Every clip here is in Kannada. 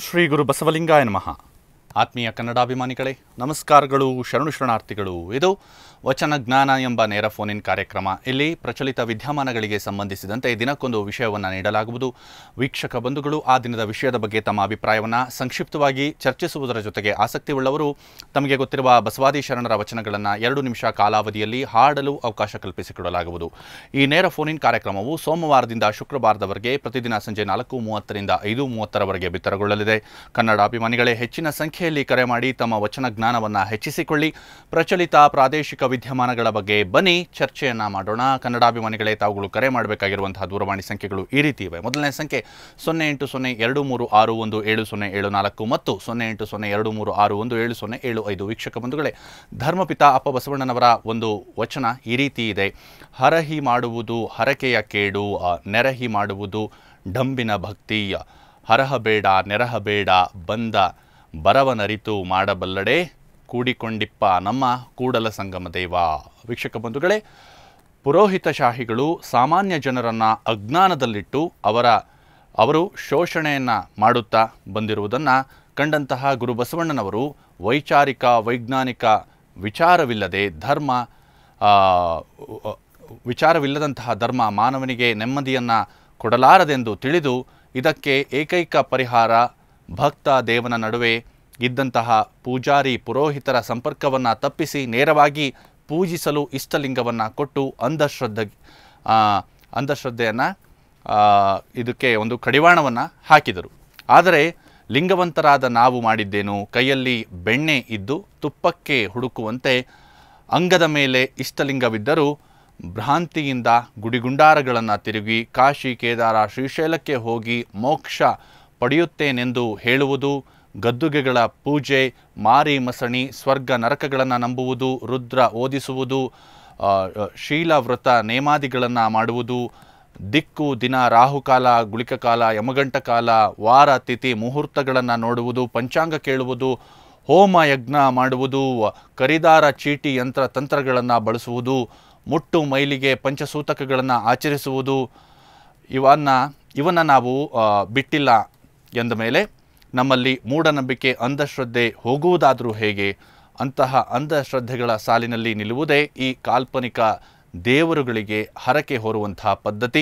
ಶ್ರೀ ಗುರು ಬಸವಲಿಂಗಾಯ ನಮಃ. ಆತ್ಮೀಯ ಕನ್ನಡಾಭಿಮಾನಿಗಳೇ, ನಮಸ್ಕಾರಗಳು, ಶರಣು ಶರಣಾರ್ಥಿಗಳು. ಇದು ವಚನ ಜ್ಞಾನ ಎಂಬ ನೇರ ಫೋನ್ ಇನ್ ಕಾರ್ಯಕ್ರಮ. ಇಲ್ಲಿ ಪ್ರಚಲಿತ ವಿದ್ಯಮಾನಗಳಿಗೆ ಸಂಬಂಧಿಸಿದಂತೆ ದಿನಕ್ಕೊಂದು ವಿಷಯವನ್ನು ನೀಡಲಾಗುವುದು. ವೀಕ್ಷಕ ಬಂಧುಗಳು ಆ ದಿನದ ವಿಷಯದ ಬಗ್ಗೆ ತಮ್ಮ ಅಭಿಪ್ರಾಯವನ್ನು ಸಂಕ್ಷಿಪ್ತವಾಗಿ ಚರ್ಚಿಸುವುದರ ಜೊತೆಗೆ ಆಸಕ್ತಿ ಉಳ್ಳವರು ತಮಗೆ ಗೊತ್ತಿರುವ ಬಸವಾದಿ ಶರಣರ ವಚನಗಳನ್ನು 2 ನಿಮಿಷ ಕಾಲಾವಧಿಯಲ್ಲಿ ಹಾಡಲು ಅವಕಾಶ ಕಲ್ಪಿಸಿಕೊಡಲಾಗುವುದು. ಈ ನೇರ ಫೋನ್ ಇನ್ ಕಾರ್ಯಕ್ರಮವು ಸೋಮವಾರದಿಂದ ಶುಕ್ರವಾರದವರೆಗೆ ಪ್ರತಿದಿನ ಸಂಜೆ 4:30ರಿಂದ 5:30ರವರೆಗೆ ಬಿತ್ತರಗೊಳ್ಳಲಿದೆ. ಕನ್ನಡಾಭಿಮಾನಿಗಳೇ, ಹೆಚ್ಚಿನ ಸಂಖ್ಯೆಯಲ್ಲಿ ಕರೆ ಮಾಡಿ ತಮ್ಮ ವಚನ ಜ್ಞಾನವನ್ನು ಹೆಚ್ಚಿಸಿಕೊಳ್ಳಿ. ಪ್ರಚಲಿತ ಪ್ರಾದೇಶಿಕ ವಿದ್ಯಮಾನಗಳ ಬಗ್ಗೆ ಬನ್ನಿ ಚರ್ಚೆಯನ್ನು ಮಾಡೋಣ. ಕನ್ನಡಾಭಿಮಾನಿಗಳೇ, ತಾವುಗಳು ಕರೆ ಮಾಡಬೇಕಾಗಿರುವಂತಹ ದೂರವಾಣಿ ಸಂಖ್ಯೆಗಳು ಈ ರೀತಿ ಇವೆ. ಮೊದಲನೇ ಸಂಖ್ಯೆ 080236177074 ಮತ್ತು 0802361775. ವೀಕ್ಷಕ ಬಂಧುಗಳೇ, ಧರ್ಮಪಿತ ಅಪ್ಪ ಬಸವಣ್ಣನವರ ಒಂದು ವಚನ ಈ ರೀತಿ ಇದೆ: ಹರಹಿ ಮಾಡುವುದು ಹರಕೆಯ ಕೇಡು, ನೆರಹಿ ಮಾಡುವುದು ಡಂಬಿನ ಭಕ್ತಿ. ಹರಹಬೇಡ ನೆರಹಬೇಡ ಬಂದ ಬರವನರಿತು ಮಾಡಬಲ್ಲಡೆ, ಕೂಡಿಕೊಂಡಿಪ್ಪ ನಮ್ಮ ಕೂಡಲ ಸಂಗಮ ದೇವ. ವೀಕ್ಷಕ ಬಂಧುಗಳೇ, ಪುರೋಹಿತಶಾಹಿಗಳು ಸಾಮಾನ್ಯ ಜನರನ್ನು ಅಜ್ಞಾನದಲ್ಲಿಟ್ಟು ಅವರು ಶೋಷಣೆಯನ್ನು ಮಾಡುತ್ತಾ ಬಂದಿರುವುದನ್ನು ಕಂಡಂತಹ ಗುರು ಬಸವಣ್ಣನವರು ವೈಚಾರಿಕ ವೈಜ್ಞಾನಿಕ ವಿಚಾರವಿಲ್ಲದಂತಹ ಧರ್ಮ ಮಾನವನಿಗೆ ನೆಮ್ಮದಿಯನ್ನು ಕೊಡಲಾರದೆಂದು ತಿಳಿದು ಇದಕ್ಕೆ ಏಕೈಕ ಪರಿಹಾರ ಭಕ್ತ ದೇವನ ನಡುವೆ ಇದ್ದಂತಹ ಪೂಜಾರಿ ಪುರೋಹಿತರ ಸಂಪರ್ಕವನ್ನು ತಪ್ಪಿಸಿ ನೇರವಾಗಿ ಪೂಜಿಸಲು ಇಷ್ಟಲಿಂಗವನ್ನು ಕೊಟ್ಟು ಅಂಧಶ್ರದ್ಧೆಯನ್ನು ಇದಕ್ಕೆ ಒಂದು ಕಡಿವಾಣವನ್ನು ಹಾಕಿದರು. ಆದರೆ ಲಿಂಗವಂತರಾದ ನಾವು ಮಾಡಿದ್ದೇನು? ಕೈಯಲ್ಲಿ ಬೆಣ್ಣೆ ಇದ್ದು ತುಪ್ಪಕ್ಕೆ ಹುಡುಕುವಂತೆ ಅಂಗದ ಮೇಲೆ ಇಷ್ಟಲಿಂಗವಿದ್ದರೂ ಭ್ರಾಂತಿಯಿಂದ ಗುಡಿಗುಂಡಾರಗಳನ್ನು ತಿರುಗಿ ಕಾಶಿ ಕೇದಾರ ಶ್ರೀಶೈಲಕ್ಕೆ ಹೋಗಿ ಮೋಕ್ಷ ಪಡೆಯುತ್ತೇನೆಂದು ಹೇಳುವುದು, ಗದ್ದುಗೆಗಳ ಪೂಜೆ, ಮಾರಿ ಮಸಣಿ, ಸ್ವರ್ಗ ನರಕಗಳನ್ನು ನಂಬುವುದು, ರುದ್ರ ಓದಿಸುವುದು, ಶೀಲವ್ರತ ನೇಮಾದಿಗಳನ್ನು ಮಾಡುವುದು, ದಿಕ್ಕು ದಿನ ರಾಹುಕಾಲ ಗುಳಿಕಕಾಲ ಯಮಗಂಟ ಕಾಲ ವಾರ ತಿಥಿ ಮುಹೂರ್ತಗಳನ್ನು ನೋಡುವುದು, ಪಂಚಾಂಗ ಕೇಳುವುದು, ಹೋಮ ಯಜ್ಞ ಮಾಡುವುದು, ಕರಿದಾರ ಚೀಟಿ ಯಂತ್ರ ತಂತ್ರಗಳನ್ನು ಬಳಸುವುದು, ಮುಟ್ಟು ಮೈಲಿಗೆ ಪಂಚಸೂತಕಗಳನ್ನು ಆಚರಿಸುವುದು, ಇವನ್ನ ನಾವು ಬಿಟ್ಟಿಲ್ಲ ಎಂದ ಮೇಲೆ ನಮ್ಮಲ್ಲಿ ಮೂಢನಂಬಿಕೆ ಅಂಧಶ್ರದ್ಧೆ ಹೋಗುವುದಾದರೂ ಹೇಗೆ? ಅಂತಹ ಅಂಧಶ್ರದ್ಧೆಗಳ ಸಾಲಿನಲ್ಲಿ ನಿಲ್ಲುವುದೇ ಈ ಕಾಲ್ಪನಿಕ ದೇವರುಗಳಿಗೆ ಹರಕೆ ಹೊರುವಂತಹ ಪದ್ಧತಿ.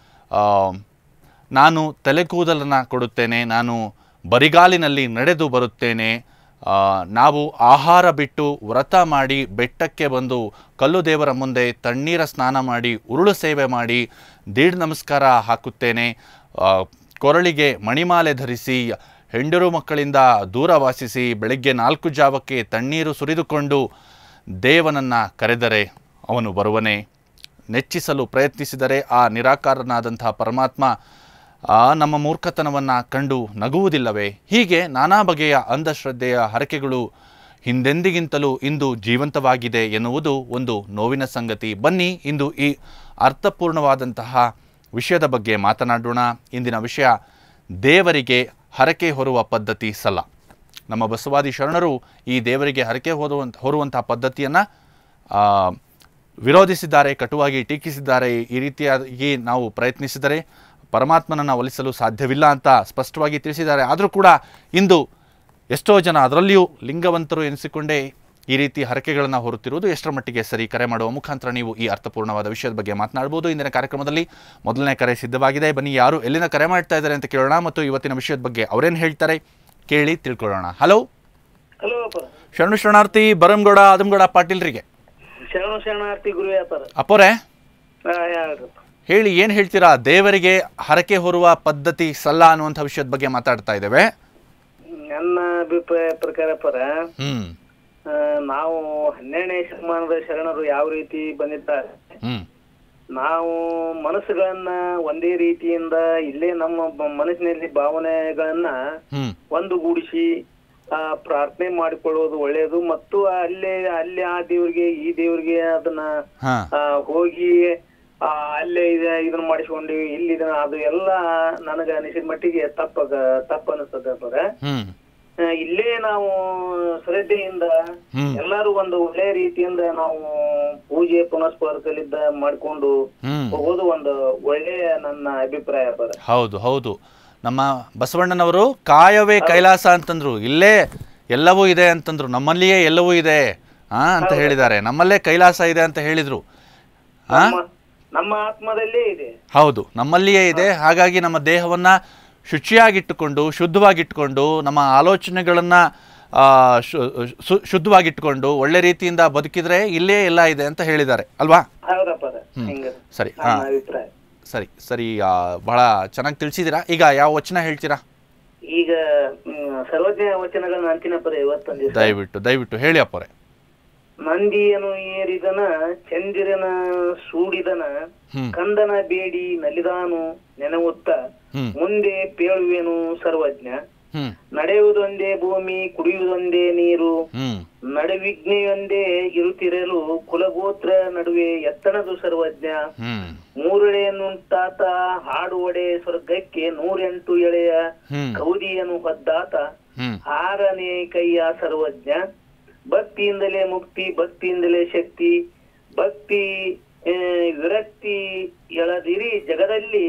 ನಾನು ತಲೆಕೂದಲನ್ನು ಕೊಡುತ್ತೇನೆ, ನಾನು ಬರಿಗಾಲಿನಲ್ಲಿ ನಡೆದು ಬರುತ್ತೇನೆ, ನಾವು ಆಹಾರ ಬಿಟ್ಟು ವ್ರತ ಮಾಡಿ ಬೆಟ್ಟಕ್ಕೆ ಬಂದು ಕಲ್ಲು ದೇವರ ಮುಂದೆ ತಣ್ಣೀರ ಸ್ನಾನ ಮಾಡಿ ಉರುಳು ಸೇವೆ ಮಾಡಿ ದೀಡ್ ನಮಸ್ಕಾರ ಹಾಕುತ್ತೇನೆ, ಕೊರಳಿಗೆ ಮಣಿಮಾಲೆ ಧರಿಸಿ ಹೆಂಡರು ಮಕ್ಕಳಿಂದ ದೂರ ವಾಸಿಸಿ ಬೆಳಗ್ಗೆ 4 ಜಾವಕ್ಕೆ ತಣ್ಣೀರು ಸುರಿದುಕೊಂಡು ದೇವನನ್ನು ಕರೆದರೆ ಅವನು ಬರುವನೇ? ನೆಚ್ಚಿಸಲು ಪ್ರಯತ್ನಿಸಿದರೆ ಆ ನಿರಾಕಾರನಾದಂತಹ ಪರಮಾತ್ಮ ನಮ್ಮ ಮೂರ್ಖತನವನ್ನು ಕಂಡು ನಗುವುದಿಲ್ಲವೇ? ಹೀಗೆ ನಾನಾ ಬಗೆಯ ಅಂಧಶ್ರದ್ಧೆಯ ಹರಕೆಗಳು ಹಿಂದೆಂದಿಗಿಂತಲೂ ಇಂದು ಜೀವಂತವಾಗಿದೆ ಎನ್ನುವುದು ಒಂದು ನೋವಿನ ಸಂಗತಿ. ಬನ್ನಿ ಇಂದು ಈ ಅರ್ಥಪೂರ್ಣವಾದಂತಹ ವಿಷಯದ ಬಗ್ಗೆ ಮಾತನಾಡೋಣ. ಇಂದಿನ ವಿಷಯ ದೇವರಿಗೆ ಹರಕೆ ಹೊರುವ ಪದ್ಧತಿ ಸಲ್ಲ. ನಮ್ಮ ಬಸವಾದಿ ಶರಣರು ಈ ದೇವರಿಗೆ ಹರಕೆ ಹೊರುವಂತಹ ಪದ್ಧತಿಯನ್ನು ವಿರೋಧಿಸಿದ್ದಾರೆ, ಕಟುವಾಗಿ ಟೀಕಿಸಿದ್ದಾರೆ. ಈ ರೀತಿಯಾಗಿ ನಾವು ಪ್ರಯತ್ನಿಸಿದರೆ ಪರಮಾತ್ಮನನ್ನು ಒಲಿಸಲು ಸಾಧ್ಯವಿಲ್ಲ ಅಂತ ಸ್ಪಷ್ಟವಾಗಿ ತಿಳಿಸಿದ್ದಾರೆ. ಆದರೂ ಕೂಡ ಇಂದು ಎಷ್ಟೋ ಜನ, ಅದರಲ್ಲಿಯೂ ಲಿಂಗವಂತರು ಎನಿಸಿಕೊಂಡೇ ಈ ರೀತಿ ಹರಕೆಗಳನ್ನು ಹೊರುತ್ತಿರುವುದು ಎಷ್ಟರ ಮಟ್ಟಿಗೆ ಸರಿ? ಕರೆ ಮಾಡುವ ಮುಖಾಂತರ ನೀವು ಈ ಅರ್ಥಪೂರ್ಣವಾದ ವಿಷಯದ ಬಗ್ಗೆ ಮಾತನಾಡಬಹುದು. ಇಂದಿನ ಕಾರ್ಯಕ್ರಮದಲ್ಲಿ ಮೊದಲನೇ ಕರೆ ಸಿದ್ಧವಾಗಿದೆ. ಬನ್ನಿ, ಯಾರು ಎಲ್ಲಿನ ಕರೆ ಮಾಡ್ತಾ ಇದ್ದಾರೆ ಅಂತ ಕೇಳೋಣ ಮತ್ತು ಇವತ್ತಿನ ವಿಷಯದ ಬಗ್ಗೆ ಅವರೇನು ಹೇಳ್ತಾರೆ ಕೇಳಿ ತಿಳ್ಕೊಳ್ಳೋಣ. ಹಲೋ, ಶರಣು ಶರಣಾರ್ಥಿ ಬರಂಗೌಡ ಆದಮಗೌಡ ಪಾಟೀಲ್ರಿಗೆ. ಅಪ್ಪೋರೆ ಹೇಳಿ, ಏನು ಹೇಳ್ತೀರಾ? ದೇವರಿಗೆ ಹರಕೆ ಹೊರುವ ಪದ್ಧತಿ ಸಲ್ಲ ಅನ್ನುವಂಥ ವಿಷಯದ ಬಗ್ಗೆ ಮಾತಾಡ್ತಾ ಇದ್ದೇವೆ. ನನ್ನ ಅಭಿಪ್ರಾಯ ಪ್ರಕಾರ ನಾವು 12ನೇ ಶತಮಾನದ ಶರಣರು ಯಾವ ರೀತಿ ಬಂದಿದ್ದಾರೆ, ನಾವು ಮನಸ್ಸುಗಳನ್ನ ಒಂದೇ ರೀತಿಯಿಂದ ಇಲ್ಲೇ ನಮ್ಮ ಮನಸ್ಸಿನಲ್ಲಿ ಭಾವನೆಗಳನ್ನ ಒಂದುಗೂಡಿಸಿ ಪ್ರಾರ್ಥನೆ ಮಾಡಿಕೊಳ್ಳುವುದು ಒಳ್ಳೆಯದು. ಮತ್ತು ಅಲ್ಲಿ ಆ ದೇವ್ರಿಗೆ ಈ ದೇವ್ರಿಗೆ ಅದನ್ನ ಹೋಗಿ ಅಲ್ಲೇ ಇದನ್ನ ಮಾಡಿಸ್ಕೊಂಡಿವಿ, ಇಲ್ಲಿ ಇದನ್ನ ಅದು ಎಲ್ಲ ನನಗ ಅನಿಸಿದ ಮಟ್ಟಿಗೆ ತಪ್ಪ ಅನಿಸ್ತದೆ. ಇಲ್ಲೇ ನಾವು ಶ್ರದ್ಧೆಯಿಂದ ಎಲ್ಲರೂ ಒಂದು ಒಳ್ಳೆ ರೀತಿಯಿಂದ ನಾವು ಪೂಜೆ ಪುನಸ್ಪರ್ಧಲಿದ್ದ ಮಾಡ್ಕೊಂಡು ಹೋಗೋದು ಒಂದು ಒಳ್ಳೆಯ ನನ್ನ ಅಭಿಪ್ರಾಯ. ಹೌದು ಹೌದು, ನಮ್ಮ ಬಸವಣ್ಣನವರು ಕಾಯವೇ ಕೈಲಾಸ ಅಂತಂದ್ರು, ಇಲ್ಲೇ ಎಲ್ಲವೂ ಇದೆ ಅಂತಂದ್ರು, ನಮ್ಮಲ್ಲಿಯೇ ಎಲ್ಲವೂ ಇದೆ ಅಂತ ಹೇಳಿದ್ದಾರೆ, ನಮ್ಮಲ್ಲೇ ಕೈಲಾಸ ಇದೆ ಅಂತ ಹೇಳಿದ್ರು. ನಮ್ಮ ಆತ್ಮದಲ್ಲೇ ಇದೆ. ಹೌದು, ನಮ್ಮಲ್ಲಿಯೇ ಇದೆ. ಹಾಗಾಗಿ ನಮ್ಮ ದೇಹವನ್ನ ಶುಚಿಯಾಗಿಟ್ಟುಕೊಂಡು, ಶುದ್ಧವಾಗಿಟ್ಟುಕೊಂಡು, ನಮ್ಮ ಆಲೋಚನೆಗಳನ್ನ ಶುದ್ಧವಾಗಿಟ್ಟುಕೊಂಡು ಒಳ್ಳೆ ರೀತಿಯಿಂದ ಬದುಕಿದ್ರೆ ಇಲ್ಲೇ ಎಲ್ಲ ಇದೆ ಅಂತ ಹೇಳಿದ್ದಾರೆ ಅಲ್ವಾ? ಸರಿ ಸರಿ ಸರಿ, ಬಹಳ ಚೆನ್ನಾಗಿ ತಿಳಿಸಿದ್ದೀರಾ. ಈಗ ಯಾವ ವಚನ ಹೇಳ್ತೀರಾ? ಈಗ ಸರ್ವಜ್ಞ ವಚನಗಳ ಅಂತಿಮ ಪದ ಇವತ್ತು ದಯವಿಟ್ಟು ಹೇಳಿ ಅಪ್ಪರೆ. ನಂದಿಯನು ಏರಿದನ ಚಂದಿರನ ಸೂಡಿದನ ಕಂದನ ಬೇಡಿ ನಲಿದಾನು ನೆನವುತ್ತ ಮುಂದೆ ಪೇಳುವೆನು ಸರ್ವಜ್ಞ. ನಡೆಯುವುದೊಂದೇ ಭೂಮಿ ಕುಡಿಯುವುದೊಂದೇ ನೀರು ನಡುವಿಜ್ಞೆಯೊಂದೇ ಇರುತ್ತಿರಲು ಕುಲಗೋತ್ರ ನಡುವೆ ಎತ್ತಣದು ಸರ್ವಜ್ಞ. ಮೂರಳೆಯನ್ನುಂಟಾತ ಹಾಡುವಡೆ ಸ್ವರ್ಗಕ್ಕೆ 108 ಎಳೆಯ ಕೌದಿಯನು ಹೊದ್ದಾತ 6ನೇ ಕೈಯ ಸರ್ವಜ್ಞ. ಭಕ್ತಿಯಿಂದಲೇ ಮುಕ್ತಿ ಭಕ್ತಿಯಿಂದಲೇ ಶಕ್ತಿ ಭಕ್ತಿ ವಿರಕ್ತಿ ಎಳದಿರಿ ಜಗದಲ್ಲಿ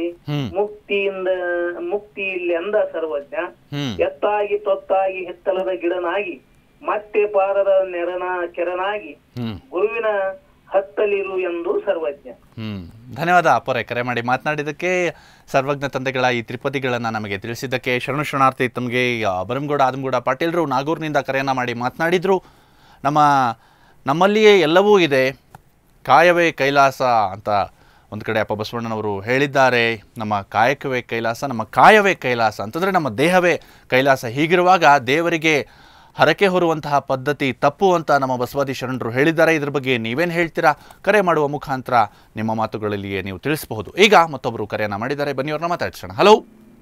ಮುಕ್ತಿ ಇಲ್ಲಿ ಅಂದ ಸರ್ವಜ್ಞ. ಎತ್ತಾಗಿ ತೊತ್ತಾಗಿ ಹಿತ್ತಲದ ಗಿಡನಾಗಿ ಮತ್ತೆ ಪಾರದ ಕೆರನಾಗಿ ಗುರುವಿನ ಹತ್ತಲಿರು ಎಂದು ಸರ್ವಜ್ಞ. ಧನ್ಯವಾದ ಅಪ್ಪರೇ, ಕರೆ ಮಾಡಿ ಮಾತನಾಡಿದ್ದಕ್ಕೆ, ಸರ್ವಜ್ಞ ತಂದೆಗಳ ಈ ತ್ರಿಪದಿಗಳನ್ನ ನಮಗೆ ತಿಳಿಸಿದ್ದಕ್ಕೆ. ಶರಣಾರ್ಥಿ ತಮಗೆ. ಬರಂಗೌಡ ಆದಮಗೌಡ ಪಾಟೀಲ್ರು ನಾಗೂರಿನಿಂದ ಕರೆಯನ್ನ ಮಾಡಿ ಮಾತನಾಡಿದ್ರು. ನಮ್ಮಲ್ಲಿಯೇ ಎಲ್ಲವೂ ಇದೆ, ಕಾಯವೇ ಕೈಲಾಸ ಅಂತ ಒಂದು ಕಡೆ ಅಪ್ಪ ಬಸವಣ್ಣನವರು ಹೇಳಿದ್ದಾರೆ. ನಮ್ಮ ಕಾಯಕವೇ ಕೈಲಾಸ, ನಮ್ಮ ಕಾಯವೇ ಕೈಲಾಸ ಅಂತಂದರೆ ನಮ್ಮ ದೇಹವೇ ಕೈಲಾಸ. ಹೀಗಿರುವಾಗ ದೇವರಿಗೆ ಹರಕೆ ಹೊರುವಂತಹ ಪದ್ಧತಿ ತಪ್ಪು ಅಂತ ನಮ್ಮ ಬಸವಾದಿ ಶರಣರು ಹೇಳಿದ್ದಾರೆ. ಇದ್ರ ಬಗ್ಗೆ ನೀವೇನು ಹೇಳ್ತೀರಾ? ಕರೆ ಮಾಡುವ ಮುಖಾಂತರ ನಿಮ್ಮ ಮಾತುಗಳಲ್ಲಿಯೇ ನೀವು ತಿಳಿಸಬಹುದು. ಈಗ ಮತ್ತೊಬ್ಬರು ಕರೆಯನ್ನ ಮಾಡಿದ್ದಾರೆ, ಬನ್ನಿ ಅವ್ರನ್ನ ಮಾತಾಡ್ಸೋಣ. ಹಲೋ,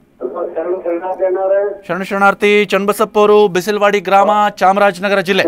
ಶರಣಾರ್ಥಿ ಚನ್ನಬಸಪ್ಪ ಅವರು, ಬಿಸಿಲವಾಡಿ ಗ್ರಾಮ, ಚಾಮರಾಜನಗರ ಜಿಲ್ಲೆ.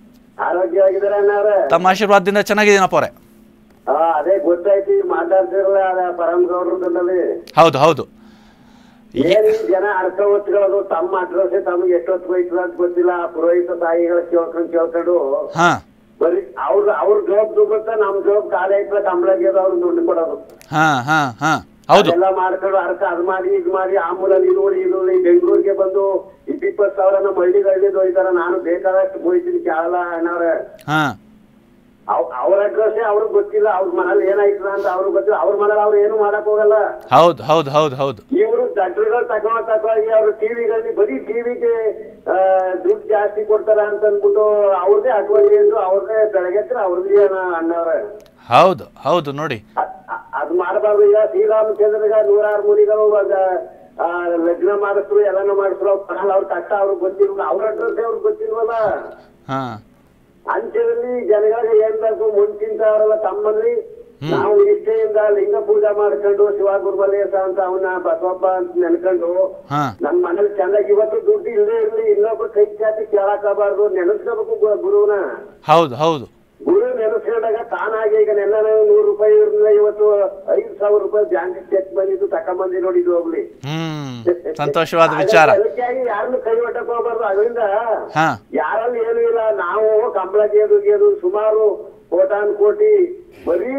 ತಮ್ಮ ಆಶೀರ್ವಾದದಿಂದ ಚೆನ್ನಾಗಿದ್ದೀನಪ್ಪ ಅವರೇ. ಅದೇ ಗೊತ್ತಾಯ್ತು, ಮಾತಾಡ್ತಿರಲ್ಲ ಪರಮಗೌಡ್ರದಲ್ಲಿ. ಹೌದು ಹೌದು, ಏನ್ ಜನ ಅರ್ಥ ಹೊತ್ಕೊಳ್ಳೋದು, ತಮ್ಮ ಅಡ್ರೆಸ್ ತಮ್ಗೆ ಎಷ್ಟೊತ್ತು ಹೋಯ್ತದ ಅಂತ ಗೊತ್ತಿಲ್ಲ. ಪುರೋಹಿತ ತಾಯಿಗಳ ಕೇಳ್ಕೊಂಡು ಬರೀ ಅವ್ರ ಜಾಬ್ ದುಡ್ಡುತ್ತ ನಮ್ ಜಾಬ್ ಖಾಲಿ ಆಯ್ತಲ್ಲ, ಕಂಬಳಗೆ ಅವ್ರು ದುಡ್ಡು ಕೊಡೋದು. ಎಲ್ಲ ಮಾಡ್ಕೊಂಡು ಅರ್ಥ ಅದ್ ಮಾಡಿ ಇದ್ ಮಾಡಿ ಆಮೂಲಲ್ಲಿ ಇದು ಬೆಂಗಳೂರಿಗೆ ಬಂದು 20,000 ನಮ್ಮ ಹಳ್ಳಿಗೆ ಹೋಯ್ತಾರ. ನಾನು ಬೇಕಾದಷ್ಟು ಹೋಯ್ತೀನಿ ಕೇಳಲ್ಲ ಅಣ್ಣವ್ರೆ. ಅವ್ರ ಅಡ್ರೆಸ್ ಅವ್ರಿಗೆ ಗೊತ್ತಿಲ್ಲ, ಅವ್ರ ಮನೇಲಿ ಏನಾಯ್ತದ ಅಂತ ಅವ್ರಿಗೆ ಗೊತ್ತಿಲ್ಲ. ಅವ್ರ ಮನೇಲಿ ಅವ್ರು ಏನು ಮಾಡಕ್ ಹೋಗಲ್ಲ. ಹೌದು ಹೌದು ಹೌದು ಹೌದು. ಇವರು ಡಾಕ್ಟರ್ಗಳು ತಗೊಂಡೋಗಿ ಅವ್ರ ಟಿವಿಗಳಲ್ಲಿ ಬರೀ ಟಿವಿಗೆ ದುಡ್ಡು ಜಾಸ್ತಿ ಕೊಡ್ತಾರ ಅಂತ ಅಂದ್ಬಿಟ್ಟು ಅವ್ರದೇ ಅಡ್ವೈಸ್ ಎಂದು ಅವ್ರದೇ ಬೆಳಗ್ಗೆ ಅವ್ರದೇ ಅಣ್ಣವ್ರೆ. ಹೌದು ಹೌದು, ನೋಡಿ ಅದ್ ಮಾಡಬಾರ್ದು. ಈಗ ಶ್ರೀರಾಮಚಂದ್ರಗ 106 ಮುನಿಗಳು ಲಗ್ನ ಮಾಡಿಸ್ರು, ಎಲ್ಲಾನು ಮಾಡಿಸ್ರು. ಅವ್ರ ಕಷ್ಟ ಅವ್ರಿಗೆ ಗೊತ್ತಿಲ್ವಲ್ಲ, ಅವ್ರ ಅಡ್ರೆಸ್ ಅವ್ರಿಗೆ ಗೊತ್ತಿಲ್ವಲ್ಲ. ಅಂತ್ಯದಲ್ಲಿ ಜನಗಳಿಗೆ ಏನ್ ಬೇಕು ಮುಂಚಿಂತ ಅವರೆಲ್ಲ ತಮ್ಮಲ್ಲಿ ನಾವು ನಿಷ್ಠೆಯಿಂದ ಲಿಂಗ ಪೂಜೆ ಮಾಡ್ಕೊಂಡು ಶಿವ ಗುರುಮಲೇಶ ಅಂತ ಅವನ ಬಸವಪ್ಪ ಅಂತ ನೆನ್ಕೊಂಡು ನಮ್ ಮನೇಲಿ ಚೆನ್ನಾಗಿ ಇವತ್ತು ದುಡ್ಡು ಇಲ್ಲದೆ ಇರ್ಲಿ, ಇನ್ನೊಬ್ರು ಕೈ ಚಾತಿ ಕೇಳಾಕಬಾರ್ದು, ನೆನೆಸ್ಕೋಬೇಕು ಗುರುವನ. ಹೌದು ಹೌದು, ಗುರು ನೆನೆಸ್ಕೊಂಡಾಗ ತಾನಾಗಿ ಈಗ ನೆಲ್ಲ 100 ರೂಪಾಯಿ ಇರಲಿಲ್ಲ, ಇವತ್ತು 5,000 ರೂಪಾಯಿ ಬ್ಯಾಂಕ್ ಚೆಕ್ ಬಂದಿದ್ದು ತಕೊಂಬಂದಿ ನೋಡಿದ್ದು ಹೋಗ್ಲಿ. ಸಂತೋಷವಾದ ವಿಚಾರ. ಅದಕ್ಕಾಗಿ ಯಾರನ್ನು ಕೈ ಒಟ್ಟಕ್ ಹೋಗ್ಬಾರ್ದು. ಅದರಿಂದ ಯಾರಲ್ಲಿ ಏನು ಇಲ್ಲ, ನಾವು ಕಂಬಳ ಗೇದು ಸುಮಾರು ಕೋಟಾನ್ ಕೋಟಿ ಬರೀ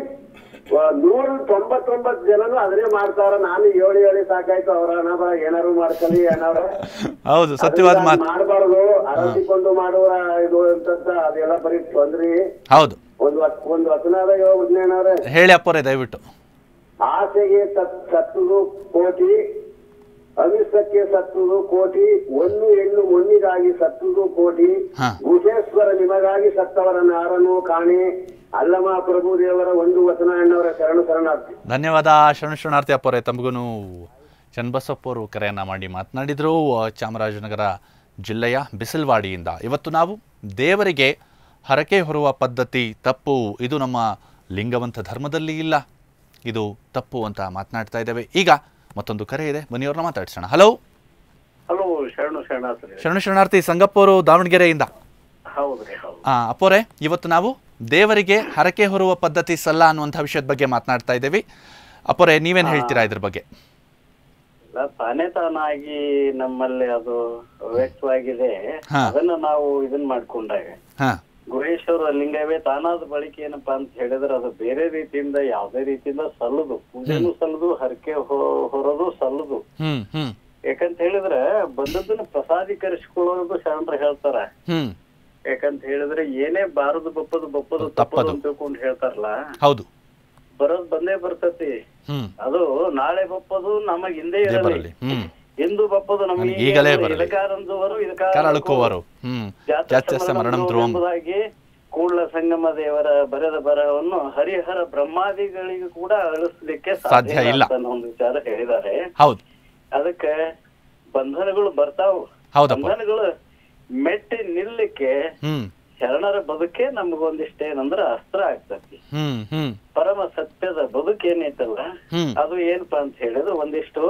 199 ಜನನು ಅದನ್ನೇ ಮಾಡ್ತಾರ. ನಾನು ಹೇಳಿ ಸಾಕಾಯ್ತು, ಅವ್ರ ಅನಾಥ ಏನಾರು ಮಾಡ್ಕೊಳ್ಳಿ ಅನ್ನೋರ. ಹೌದು, ಸತ್ಯವಾದ ಮಾತು. ಮಾಡಬಾರ್ದು, ಅರಸಿಕೊಂಡು ಮಾಡುವ ಇದು ಅಂತ ಅದೆಲ್ಲ ಬರೀ ತೊಂದ್ರಿ. ಹೌದು, ಒಂದು ವಚನದ ಹೇಳ್ಬಿಡ್ನೇನಾರ ಹೇಳಿ ಅಪ್ಪರೇ ದಯವಿಟ್ಟು. ಆಸೆಗೆ ಸತ್ತುದು ಕೋಟಿ, ಅವಿಷ್ಟಕ್ಕೆ ಸತ್ತುದು ಕೋಟಿ, ಒಂದು ಹೆಣ್ಣು ಮೊನ್ನಿಗಾಗಿ ಸತ್ತುದು ಕೋಟಿ, ಗುಹೇಶ್ವರ ನಿಮಗಾಗಿ ಸತ್ತವರನ್ನ ಯಾರನ್ನು ಕಾಣೆ, ಅಲ್ಲಮ ಪ್ರಭು ದೇವರ ಒಂದು ವಚನ ಎನ್ನವರ ಶರಣಾರ್ಥಿ. ಧನ್ಯವಾದ ಶರಣಾರ್ಥಿ ಅಪ್ಪರೇ. ತಮಗೂ ಚನ್ನಬಸಪ್ಪ ಅವರು ಕರೆಯನ್ನ ಮಾಡಿ ಮಾತನಾಡಿದ್ರು, ಚಾಮರಾಜನಗರ ಜಿಲ್ಲೆಯ ಬಿಸಿಲವಾಡಿಯಿಂದ. ಇವತ್ತು ನಾವು ದೇವರಿಗೆ ಹರಕೆ ಹೊರುವ ಪದ್ಧತಿ ತಪ್ಪು, ಇದು ನಮ್ಮ ಲಿಂಗವಂತ ಧರ್ಮದಲ್ಲಿ ಇಲ್ಲ, ಇದು ತಪ್ಪು ಅಂತ ಮಾತನಾಡ್ತಾ ಇದ್ದೇವೆ. ಈಗ ಮತ್ತೊಂದು ಕರೆ ಇದೆ, ಬನ್ನಿಯವ್ರನ್ನ ಮಾತಾಡ್ಸೋಣ. ಹಲೋ ಹಲೋ, ಶರಣಾರ್ಥಿ ಸಂಗಪ್ಪ ಅವರು ದಾವಣಗೆರೆಯಿಂದ. ಅಪ್ಪೋರೆ, ಇವತ್ತು ನಾವು ದೇವರಿಗೆ ಹರಕೆ ಹೊರುವ ಪದ್ಧತಿ ಸಲ್ಲ ಅನ್ನುವಂಥ ವಿಷಯದ ಬಗ್ಗೆ ಮಾತನಾಡ್ತಾ ಇದ್ದೇವೆ. ಅಪ್ಪೋರೆ, ನೀವೇನ್ ಹೇಳ್ತೀರಾ ಇದ್ರ ಬಗ್ಗೆ? ತಾನೇ ತಾನಾಗಿ ನಮ್ಮಲ್ಲಿ ಅದು ವ್ಯಕ್ತವಾಗಿದೆ. ಅದನ್ನ ನಾವು ಇದನ್ ಮಾಡ್ಕೊಂಡಾಗ ಗುಹೇಶ್ವರ ಲಿಂಗವೇ ತಾನಾದ ಬಳಿಕ ಏನಪ್ಪಾ ಅಂತ ಹೇಳಿದ್ರೆ ಅದು ಬೇರೆ ರೀತಿಯಿಂದ ಯಾವುದೇ ರೀತಿಯಿಂದ ಸಲ್ಲದು, ಪೂಜೆನೂ ಸಲ್ಲದು, ಹರಕೆ ಹೊರೋದು ಸಲ್ಲದು. ಯಾಕಂತ ಹೇಳಿದ್ರೆ ಬಂದದ್ದನ್ನ ಪ್ರಸಾದೀಕರಿಸಿಕೊಳ್ಳೋದು ಶರಣರು ಹೇಳ್ತಾರ. ಯಾಕಂತ ಹೇಳಿದ್ರೆ ಏನೇ ಬಾರದು ಬಪ್ಪದು ತಪ್ಪದು ಅಂತ ತಿಳ್ಕೊಂಡು ಹೇಳ್ತಾರಲ್ಲ, ಹೌದು, ಬರೋದ್ ಬಂದೇ ಬರ್ತತಿ. ಅದು ನಾಳೆ ಬಪ್ಪದು ನಮಗ್ ಹಿಂದೆ ಇರಲಿ, ಎಂದು ಬಪ್ಪದು ನಮಗೆ ಈಗಲೇ ಬರಲಿ, ಇದಕಾರಂದುವರು ಎಂಬುದಾಗಿ ಕೂಡ್ಲ ಸಂಗಮ ದೇವರ ಬರೆದ ಬರಹವನ್ನು ಹರಿಹರ ಬ್ರಹ್ಮಾದಿಗಳಿಗೂ ಕೂಡ ಅಳಿಸ್ಲಿಕ್ಕೆ ಸಾಧ್ಯ ಇಲ್ಲ ಅನ್ನೋ ಒಂದು ವಿಚಾರ ಹೇಳಿದ್ದಾರೆ. ಹೌದು, ಅದಕ್ಕೆ ಬಂಧನಗಳು ಬರ್ತಾವು. ಬಂಧನಗಳು ಮೆಟ್ಟಿ ನಿಲ್ಲಿಕ್ಕೆ ಶರಣರ ಬದುಕೆ ನಮಗೊಂದಿಷ್ಟೇನಂದ್ರ ಅಸ್ತ್ರ ಆಗ್ತತಿ. ಪರಮ ಸತ್ಯದ ಬದುಕೇನೈತಲ್ಲ ಅದು ಏನಪ್ಪಾ ಅಂತ ಹೇಳಿದ್ರೆ ಒಂದಿಷ್ಟು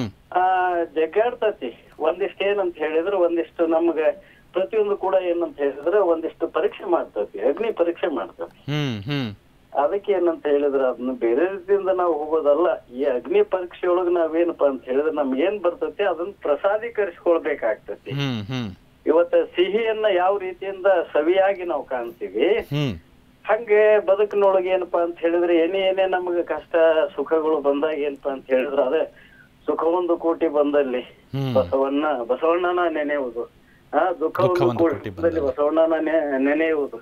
ಜಗ್ಗಾಡ್ತತಿ, ಒಂದಿಷ್ಟು ಏನಂತ ಹೇಳಿದ್ರೆ ಒಂದಿಷ್ಟು ನಮ್ಗೆ ಪ್ರತಿಯೊಂದು ಕೂಡ ಏನಂತ ಹೇಳಿದ್ರೆ ಒಂದಿಷ್ಟು ಪರೀಕ್ಷೆ ಮಾಡ್ತತಿ, ಅಗ್ನಿ ಪರೀಕ್ಷೆ ಮಾಡ್ತತಿ. ಅದಕ್ಕೆ ಏನಂತ ಹೇಳಿದ್ರೆ ಅದನ್ನ ಬೇರೆ ರೀತಿಯಿಂದ ನಾವು ಹೋಗೋದಲ್ಲ. ಈ ಅಗ್ನಿ ಪರೀಕ್ಷೆಯೊಳಗೆ ನಾವೇನಪ್ಪಾ ಅಂತ ಹೇಳಿದ್ರೆ ನಮ್ಗೆ ಏನ್ ಬರ್ತತಿ ಅದನ್ನ ಪ್ರಸಾದೀಕರಿಸ್ಕೊಳ್ಬೇಕಾಗ್ತತಿ. ಇವತ್ತ ಸಿಹಿಯನ್ನ ಯಾವ ರೀತಿಯಿಂದ ಸವಿಯಾಗಿ ನಾವು ಕಾಣ್ತೀವಿ, ಹಂಗೆ ಬದುಕಿನೊಳಗೆ ಏನಪ್ಪಾ ಅಂತ ಹೇಳಿದ್ರೆ ಏನೇ ನಮ್ಗೆ ಕಷ್ಟ ಸುಖಗಳು ಬಂದಾಗ ಏನಪ್ಪಾ ಅಂತ ಹೇಳಿದ್ರೆ ಅದೇ ಸುಖ ಒಂದು ಕೋಟಿ ಬಂದಲ್ಲಿ ಬಸವಣ್ಣನ ನೆನೆಯುವುದು, ದುಃಖ ಒಂದು ಕೋಟಿ ಬಂದಲ್ಲಿ ಬಸವಣ್ಣನ ನೆನೆಯುವುದು.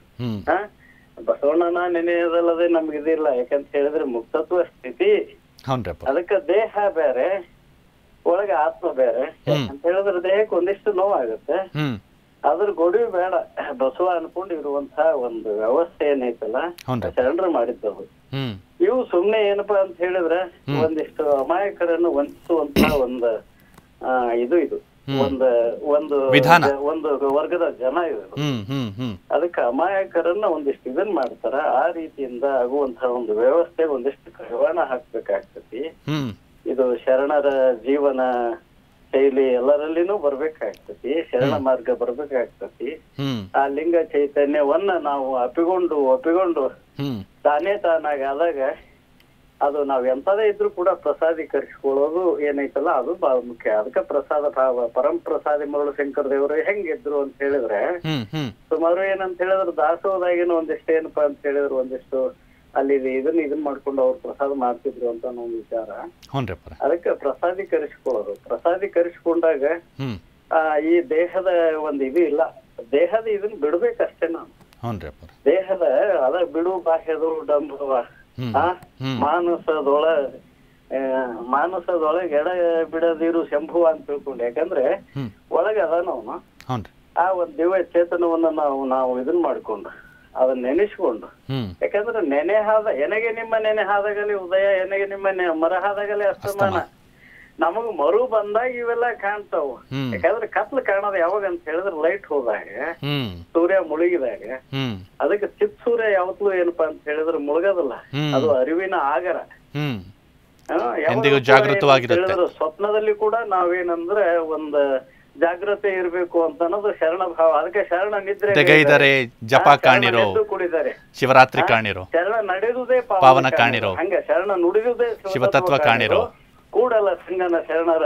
ಬಸವಣ್ಣನ ನೆನೆಯೋದಲ್ಲದೆ ನಮ್ಗೆ ಇದಿಲ್ಲ. ಯಾಕಂತ ಹೇಳಿದ್ರೆ ಮುಕ್ತತ್ವ ಸ್ಥಿತಿ, ಅದಕ್ಕೆ ದೇಹ ಬೇರೆ ಒಳಗೆ ಆತ್ಮ ಬೇರೆ ಅಂತ ಹೇಳಿದ್ರೆ ದೇಹಕ್ಕೆ ಒಂದಿಷ್ಟು ನೋವಾಗುತ್ತೆ. ಅದ್ರ ಗೊಡವಿ ಬೇಡ, ಬಸವ ಅನ್ಕೊಂಡು ಇರುವಂತಹ ಒಂದು ವ್ಯವಸ್ಥೆ ಏನೈತಲ್ಲ ಶರಣರು ಮಾಡಿದ್ದವು. ಇವು ಸುಮ್ನೆ ಏನಪ್ಪಾ ಅಂತ ಹೇಳಿದ್ರೆ ಒಂದಿಷ್ಟು ಅಮಾಯಕರನ್ನು ವಂಚಿಸುವಂತಹ ಒಂದು ಇದು ಒಂದು ವರ್ಗದ ಜನ ಇದು. ಅದಕ್ಕೆ ಅಮಾಯಕರನ್ನ ಒಂದಿಷ್ಟು ಇದನ್ ಮಾಡ್ತಾರ. ಆ ರೀತಿಯಿಂದ ಆಗುವಂತಹ ಒಂದು ವ್ಯವಸ್ಥೆ ಒಂದಿಷ್ಟು ಕಡಿವಾಣ ಹಾಕ್ಬೇಕಾಗ್ತತಿ. ಇದು ಶರಣರ ಜೀವನ ಶೈಲಿ ಎಲ್ಲರಲ್ಲಿನೂ ಬರ್ಬೇಕಾಗ್ತತಿ, ಶರಣ ಮಾರ್ಗ ಬರ್ಬೇಕಾಗ್ತತಿ. ಆ ಲಿಂಗ ಚೈತನ್ಯವನ್ನ ನಾವು ಒಪ್ಪಿಕೊಂಡು ತಾನೇ ತಾನಾಗಿ ಆದಾಗ ಅದು ನಾವ್ ಎಂತದೇ ಇದ್ರು ಕೂಡ ಪ್ರಸಾದೀಕರಿಸಿಕೊಳ್ಳೋದು ಏನೈತಲ್ಲ ಅದು ಬಹಳ ಮುಖ್ಯ. ಅದಕ್ಕೆ ಪ್ರಸಾದ ಭಾವ ಪರಂಪ್ರಸಾದಿ ಮರಳು ಶಂಕರ ದೇವರು ಹೆಂಗಿದ್ರು ಅಂತ ಹೇಳಿದ್ರೆ ಸುಮಾರು ಏನಂತ ಹೇಳಿದ್ರೆ ದಾಸೋದಾಗಿನ ಒಂದಿಷ್ಟು ಏನಪ್ಪಾ ಅಂತ ಹೇಳಿದ್ರೆ ಒಂದಿಷ್ಟು ಅಲ್ಲಿ ಇದನ್ನ ಮಾಡ್ಕೊಂಡು ಅವ್ರು ಪ್ರಸಾದ ಮಾಡ್ತಿದ್ರು ಅಂತ ಒಂದು ವಿಚಾರ. ಅದಕ್ಕೆ ಪ್ರಸಾದೀಕರಿಸಿಕೊಂಡಾಗ ಈ ದೇಹದ ಒಂದು ಇದು ಇಲ್ಲ, ದೇಹದ ಇದನ್ನ ಬಿಡ್ಬೇಕಷ್ಟೇ ನಾವು. ದೇಹದ ಅದ ಬಿಡು ಬಾಹ್ಯದು ಡಂಬವ ಮಾನಸದೊಳಗೆ ಎಡ ಬಿಡದಿರು ಶಂಭುವ ಅಂತ ತಿಳ್ಕೊಂಡು. ಯಾಕಂದ್ರೆ ಒಳಗೆ ಅದಾನವನು ಆ ಒಂದ್ ದಿವ್ಯ ಚೇತನವನ್ನ ನಾವು ಇದನ್ ಮಾಡ್ಕೊಂಡು ಅದನ್ನ ನೆನೆಸ್ಕೊಂಡು. ಯಾಕಂದ್ರೆ ಎನಗೆ ನಿಮ್ಮ ನೆನೆ ಹಾದಾಗಲಿ ಉದಯ, ಎನಗೆ ನಿಮ್ಮ ಮರ ಹಾದಾಗಲಿ ಅಸ್ತಮಾನ. ನಮಗ್ ಮರು ಬಂದಾಗ ಇವೆಲ್ಲ ಕಾಣ್ತಾವ. ಯಾಕಂದ್ರೆ ಕತ್ಲು ಕಾಣೋದು ಯಾವಾಗ ಅಂತ ಹೇಳಿದ್ರೆ ಲೈಟ್ ಹೋದಾಗ, ಸೂರ್ಯ ಮುಳುಗಿದಾಗ. ಅದಕ್ಕೆ ಚಿತ್ ಸೂರ್ಯ ಯಾವತ್ತೂ ಏನಪ್ಪಾ ಅಂತ ಹೇಳಿದ್ರೆ ಮುಳುಗದಲ್ಲ, ಅದು ಅರಿವಿನ ಆಗರ. ಸ್ವಪ್ನದಲ್ಲಿ ಕೂಡ ನಾವೇನಂದ್ರೆ ಒಂದ್ ಜಾಗ್ರತೆ ಇರ್ಬೇಕು ಅಂತ ಅನ್ನೋದು ಶರಣ ಭಾವ. ಅದಕ್ಕೆ ಶರಣ ನಿದ್ರೆ ಜಪ ಕಾಣಿರೋ ಕುಡಿದಾರೆ, ಶಿವರಾತ್ರಿ ಕಾಣಿರೋ, ಶರಣ ನಡೆದುದೇ ಪಾವನ ಕಾಣಿರೋ, ಹಂಗ ಶರಣ ನುಡಿದುದೇ ಶಿವತತ್ವ ಕಾಣಿರೋ. ಕೂಡಲ ಸಂಗನ ಶರಣರ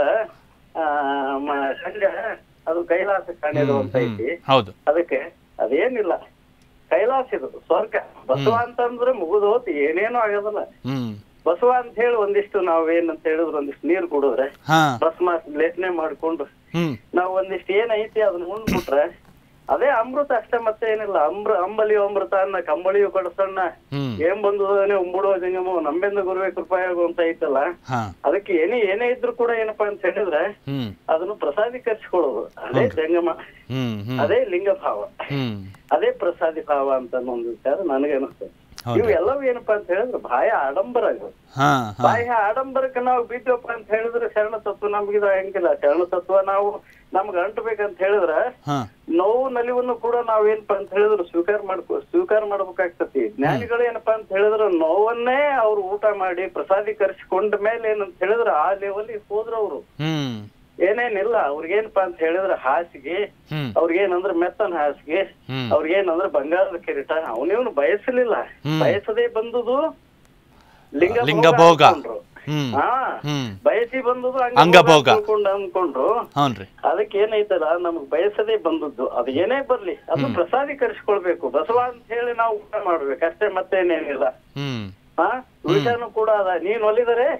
ಸಂಘ ಅದು ಕೈಲಾಸ ಕಾಣಿರೋ ಅಂತ ಐತಿ. ಅದಕ್ಕೆ ಅದೇನಿಲ್ಲ, ಕೈಲಾಸ ಇದು ಸ್ವರ್ಗ. ಬಸವ ಅಂತಂದ್ರೆ ಮುಗಿದು ಹೋತ್ ಏನೇನು ಆಗೋದಲ್ಲ. ಬಸವ ಅಂತ ಹೇಳಿ ಒಂದಿಷ್ಟು ನಾವೇನಂತ ಹೇಳಿದ್ರೆ ಒಂದಿಷ್ಟು ನೀರ್ ಕುಡಿದ್ರೆ ಭಸ್ಮ ಲೇಪನೆ ಮಾಡ್ಕೊಂಡು ನಾವ್ ಒಂದಿಷ್ಟು ಏನೈತಿ ಅದನ್ನ ಉಂಡ್ಬಿಟ್ರೆ ಅದೇ ಅಮೃತ ಅಷ್ಟೇ, ಮತ್ತೆ ಏನಿಲ್ಲ. ಅಂಬಲಿಯು ಅಮೃತ ಅನ್ನ ಕಂಬಳಿಯು ಕಡಸಣ್ಣ ಏನ್ ಬಂದುದಾನೆ ಉಂಬಿಡುವ ಜಂಗಮ ನಂಬೆಂದ ಗುರುವೆ ಕೃಪಾಯೋಗ ಅಂತ ಐತಲ್ಲ. ಅದಕ್ಕೆ ಏನೇ ಇದ್ರು ಕೂಡ ಏನಪ್ಪಾ ಅಂತ ಹೇಳಿದ್ರೆ ಅದನ್ನು ಪ್ರಸಾದೀಕರಿಸಿಕೊಳ್ಳೋದು. ಅದೇ ಜಂಗಮ, ಅದೇ ಲಿಂಗ ಭಾವ, ಅದೇ ಪ್ರಸಾದಿ ಭಾವ ಅಂತ ಒಂದು ವಿಚಾರ ನನಗೆ ಅನಿಸ್ತದೆ. ಇವು ಎಲ್ಲವೂ ಏನಪ್ಪಾ ಅಂತ ಹೇಳಿದ್ರೆ ಬಾಹ್ಯ ಆಡಂಬರ. ಬಾಹ್ಯ ಆಡಂಬರಕ್ಕೆ ನಾವು ಬಿದ್ದಪ್ಪ ಅಂತ ಹೇಳಿದ್ರೆ ಶರಣ ತತ್ವ ನಮ್ಗಿದ ಹೆಂಗಿಲ್ಲ. ಶರಣ ತತ್ವ ನಮ್ಗೆ ಅಂಟಬೇಕಂತ ಹೇಳಿದ್ರೆ ನೋವು ನಲಿವನ್ನು ಕೂಡ ನಾವೇನಪ್ಪಾ ಅಂತ ಹೇಳಿದ್ರೆ ಸ್ವೀಕಾರ ಮಾಡ್ಬೇಕಾಗ್ತತಿ. ಜ್ಞಾನಿಗಳು ಏನಪ್ಪಾ ಅಂತ ಹೇಳಿದ್ರೆ ನೋವನ್ನೇ ಅವ್ರು ಊಟ ಮಾಡಿ ಪ್ರಸಾದೀಕರಿಸಿಕೊಂಡ ಮೇಲೆ ಏನಂತ ಹೇಳಿದ್ರೆ ಆ ಲೆವೆಲ್ ಹೋದ್ರ ಅವ್ರು ಏನೇನಿಲ್ಲ. ಅವ್ರಿಗೇನಪ್ಪಾ ಅಂತ ಹೇಳಿದ್ರೆ ಹಾಸಿಗೆ, ಅವ್ರಿಗೇನಂದ್ರೆ ಮೆತ್ತನ ಹಾಸಿಗೆ, ಅವ್ರಿಗೇನಂದ್ರೆ ಬಂಗಾರದ ಕಿರೀಟ ಅವನಿವ್ನು ಬಯಸಲಿಲ್ಲ. ಬಯಸದೇ ಬಂದುದು ಲಿಂಗಭೋಗ, ಬಯಸಿ ಬಂದುದು ಅಂಗಭೋಗ ಅನ್ಕೊಂಡ್ರು. ಅದಕ್ಕೆ ಏನೈತಲ್ಲ ನಮಗ್ ಬಯಸದೇ ಬಂದದ್ದು ಅದು ಏನೇ ಬರ್ಲಿ ಅದು ಪ್ರಸಾದೀಕರಿಸಿಕೊಳ್ಬೇಕು. ಬಸವ ಅಂತ ಹೇಳಿ ನಾವು ಊಟ ಮಾಡ್ಬೇಕು ಅಷ್ಟೇ, ಮತ್ತೇನೇನಿಲ್ಲ. ವಿಷಾನು ಕೂಡ ಅದ. ನೀನ್ ಒಲಿದರೆ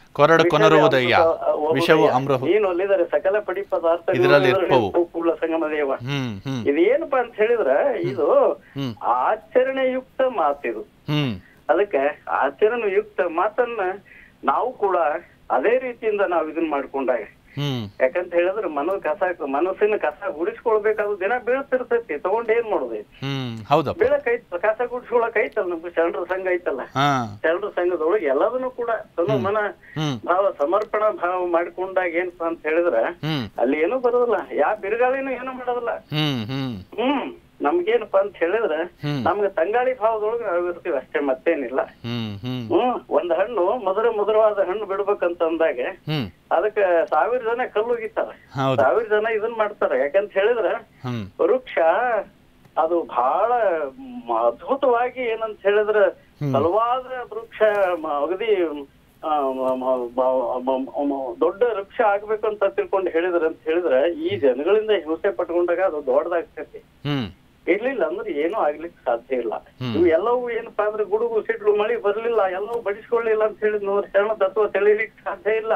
ಕೊರಡು ಕೊನರುವುದಯ್ಯ ವಿಷವು ಅಮೃತ ನೀನು ಒಲಿದರೆ ಸಕಲ ಪಡಿ ಪದಾರ್ಥ ಇದರಲ್ಲಿ ಕೂಲ ಸಂಗಮ ದೇವ. ಇದು ಏನಪ್ಪಾ ಅಂತ ಹೇಳಿದ್ರ ಇದು ಆಚರಣೆಯುಕ್ತ ಮಾತಿದು. ಅದಕ್ಕೆ ಆಚರಣೆಯುಕ್ತ ಮಾತನ್ನ ನಾವು ಕೂಡ ಅದೇ ರೀತಿಯಿಂದ ನಾವು ಇದನ್ನ ಮಾಡ್ಕೊಂಡಾಗ, ಯಾಕಂತ ಹೇಳಿದ್ರೆ ಮನಸ್ಸಿನ ಕಸ ಗುಡಿಸ್ಕೊಳ್ಬೇಕಾದ್ರು ದಿನ ಬೀಳ್ತಿರ್ತೈತಿ, ತಗೊಂಡ್ ಏನ್ ಮಾಡೋದೈತಿ, ಬೀಳಕೈತ್ ಕಸ ಗುಡಿಸ್ಕೊಳಕ್ ಐತಲ್ಲ, ನಮ್ಗೆ ಶರಣರ ಸಂಘ ಐತಲ್ಲ, ಶರಣರ ಸಂಘದೊಳಗೆ ಎಲ್ಲದನ್ನು ಕೂಡ ತನ್ನ ಮನ ಭಾವ ಸಮರ್ಪಣಾ ಭಾವ ಮಾಡ್ಕೊಂಡಾಗ ಏನಪ್ಪಾ ಅಂತ ಹೇಳಿದ್ರ ಅಲ್ಲಿ ಏನೂ ಬರೋದಿಲ್ಲ, ಯಾವ ಬಿರುಗಾಳಿನೂ ಏನೂ ಮಾಡೋದಿಲ್ಲ. ನಮ್ಗೇನಪ್ಪಾ ಅಂತ ಹೇಳಿದ್ರೆ ನಮ್ಗೆ ತಂಗಾಳಿ ಭಾವದೊಳಗೆ ನಾವು ಇರ್ತೀವಿ ಅಷ್ಟೇ, ಮತ್ತೇನಿಲ್ಲ. ಒಂದ್ ಹಣ್ಣು ಮಧುರವಾದ ಹಣ್ಣು ಬಿಡ್ಬೇಕಂತ ಅಂದಾಗ ಅದಕ್ಕೆ 1000 ಜನ ಕಲ್ಲುಗಿತಾರೆ, 1000 ಜನ ಇದನ್ ಮಾಡ್ತಾರೆ. ಯಾಕಂತ ಹೇಳಿದ್ರೆ ವೃಕ್ಷ ಅದು ಬಹಳ ಅದ್ಭುತವಾಗಿ ಏನಂತ ಹೇಳಿದ್ರೆ ಬಲವಾದ ವೃಕ್ಷ, ಅಗದಿ ದೊಡ್ಡ ವೃಕ್ಷ ಆಗ್ಬೇಕಂತ ತಿಳ್ಕೊಂಡು ಹೇಳಿದ್ರೆ ಈ ಜನಗಳಿಂದ ಹಿಂಸೆ ಪಟ್ಕೊಂಡಾಗ ಅದು ದೊಡ್ಡದಾಗ್ತೈತಿ. ಇರ್ಲಿಲ್ಲ ಅಂದ್ರೆ ಏನೂ ಆಗ್ಲಿಕ್ಕೆ ಸಾಧ್ಯ ಇಲ್ಲ. ಇವು ಎಲ್ಲವೂ ಏನಪ್ಪಾ ಅಂದ್ರೆ ಗುಡುಗು ಸಿಡ್ಲು ಮಳಿ ಬರ್ಲಿಲ್ಲ, ಎಲ್ಲವೂ ಬಡಿಸ್ಕೊಳ್ಳಿಲ್ಲ ಅಂತ ಹೇಳಿದ್ ಶರಣ ತತ್ವ ತಿಳಿಲಿಕ್ಕೆ ಸಾಧ್ಯ ಇಲ್ಲ.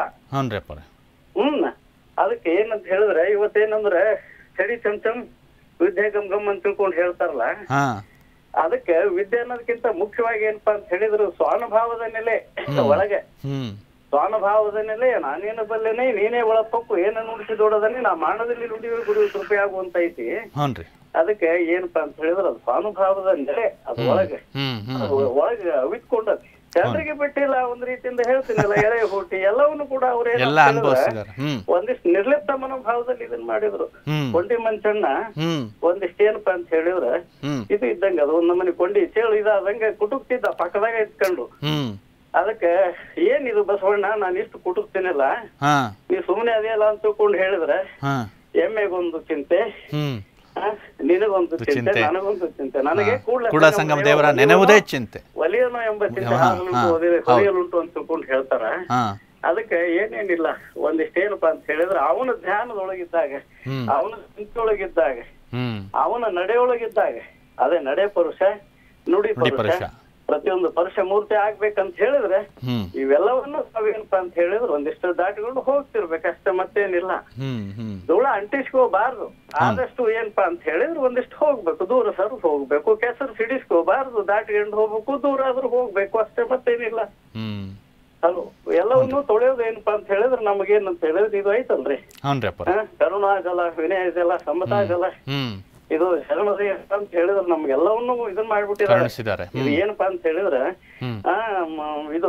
ಅದಕ್ಕೆ ಏನಂತ ಹೇಳಿದ್ರೆ ಇವತ್ತೇನಂದ್ರೆ ಚಡಿ ಚಂಚಮ್ ವಿದ್ಯೆ ಗಮ್ ಗಮ್ ಅಂತ ತಿಳ್ಕೊಂಡು ಹೇಳ್ತಾರಲ್ಲ, ಅದಕ್ಕೆ ವಿದ್ಯೆ ಅನ್ನೋದಕ್ಕಿಂತ ಮುಖ್ಯವಾಗಿ ಏನಪ್ಪಾ ಅಂತ ಹೇಳಿದ್ರು ಸ್ವಾನುಭಾವದ ನೆಲೆ ಒಳಗೆ, ಸ್ವಾನುಭಾವದ ನೆಲೆ ನಾನೇನು ಬಲ್ಲೇನೆ ನೀನೇ ಒಳಪಕ್ಕು ಏನ ನುಡಿಸಿ ದೊಡ್ಡದನ್ನೇ ನಾ ಮಾಡದಲ್ಲಿ ನುಡಿಯುವ ಗುರು ಕೃಪೆ ಆಗುವಂತ ಐತಿ. ಅದಕ್ಕೆ ಏನಪ್ಪಾ ಅಂತ ಹೇಳಿದ್ರೆ ಅದು ಸ್ವಾನುಭಾವದ ನೆಲೆ, ಅದು ಒಳಗೆ ಅವಿತ್ಕೊಂಡತಿ. ಜನರಿಗೆ ಬಿಟ್ಟಿಲ್ಲ ಒಂದ್ ರೀತಿಯಿಂದ ಹೇಳ್ತೀನಲ್ಲ, ಎಳೆ ಹುಟ್ಟಿ ಎಲ್ಲವನ್ನು ಕೂಡ ಅವ್ರ ಒಂದಿಷ್ಟು ನಿರ್ಲಿಪ್ತ ಮನೋಭಾವದಲ್ಲಿ ಇದನ್ ಮಾಡಿದ್ರು. ಕೊಂಡಿ ಮಂಚಣ್ಣ ಒಂದಿಷ್ಟು ಏನಪ್ಪಾ ಅಂತ ಹೇಳಿದ್ರ ಇದು ಇದ್ದಂಗ, ಅದು ಒಂದ್ ನಮ್ಮನೆ ಕೊಂಡಿ ಚೇಳು ಇದಾದಂಗ ಕುಟುಕ್ತಿದ್ದ ಪಕ್ಕದಾಗ ಇಟ್ಕೊಂಡು. ಅದಕ್ಕೆ ಏನಿದು ಬಸವಣ್ಣ ನಾನು ಇಷ್ಟು ಕುಟುಕ್ತೀನಿಲ್ಲ, ನೀ ಸುಮ್ನೆ ಅದೇಲ್ಲ ಅಂತ ತಿಳ್ಕೊಂಡು ಹೇಳಿದ್ರೆ ಎಮ್ಮೆಗೊಂದು ಚಿಂತೆ, ನಿನಗೊಂದು ಚಿಂತೆ, ನನಗೊಂದು ಚಿಂತೆ, ನನಗೆ ಕೂಡಲ ಸಂಗಮ ದೇವರ ನೆನವುದೇ ಚಿಂತೆ, ಒಲಿಯನು ಎಂಬ ಚಿಂತೆ ಹೊಲಿಯಲುಂಟು ಅಂತ ತಿಳ್ಕೊಂಡು ಹೇಳ್ತಾರ. ಅದಕ್ಕೆ ಏನೇನಿಲ್ಲ, ಒಂದಿಷ್ಟು ಏನಪ್ಪಾ ಅಂತ ಹೇಳಿದ್ರೆ ಅವನ ಧ್ಯಾನದೊಳಗಿದ್ದಾಗ, ಅವನ ಚಿಂತೆಯೊಳಗಿದ್ದಾಗ, ಅವನ ನಡೆಯೊಳಗಿದ್ದಾಗ, ಅದೇ ನಡೆ ಪರುಷ ನುಡಿ ಪರುಷ, ಪ್ರತಿಯೊಂದು ಪರುಷ ಮೂರ್ತಿ ಆಗ್ಬೇಕಂತ ಹೇಳಿದ್ರೆ ಇವೆಲ್ಲವನ್ನು ನಾವೇನಪ್ಪಾ ಅಂತ ಹೇಳಿದ್ರೆ ಒಂದಿಷ್ಟು ದಾಟಿಕೊಂಡು ಹೋಗ್ತಿರ್ಬೇಕಷ್ಟೇ, ಮತ್ತೇನಿಲ್ಲ. ಧೂಳ ಅಂಟಿಸ್ಕೋಬಾರ್ದು, ಆದಷ್ಟು ಏನಪ್ಪಾ ಅಂತ ಹೇಳಿದ್ರೆ ಒಂದಿಷ್ಟು ಹೋಗ್ಬೇಕು, ದೂರ ಸರ್ ಹೋಗ್ಬೇಕು, ಕೆಸರು ಸಿಡಿಸ್ಕೋಬಾರ್ದು, ದಾಟಿಕೊಂಡು ಹೋಗ್ಬೇಕು, ದೂರ ಆದ್ರೂ ಹೋಗ್ಬೇಕು ಅಷ್ಟೇ, ಮತ್ತೇನಿಲ್ಲ. ಹಲೋ, ಎಲ್ಲವನ್ನು ತೊಳೆಯೋದು ಏನಪ್ಪಾ ಅಂತ ಹೇಳಿದ್ರೆ ನಮಗೇನಂತ ಹೇಳಿದ್ರೆ ಇದು ಐತಲ್ರಿ, ಕರುಣಾಜಲ, ವಿನಯ ಜಲ, ಸಮತಾಜಲ, ಇದು ಶರಣರಿ ಅಂತ ಹೇಳಿದ್ರೆ ನಮ್ಗೆಲ್ಲವನ್ನು ಇದನ್ ಮಾಡ್ಬಿಟ್ಟಿದ್ದಾರೆ. ಇದು ಏನಪ್ಪಾ ಅಂತ ಹೇಳಿದ್ರೆ ಇದು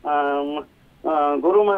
ಗುರು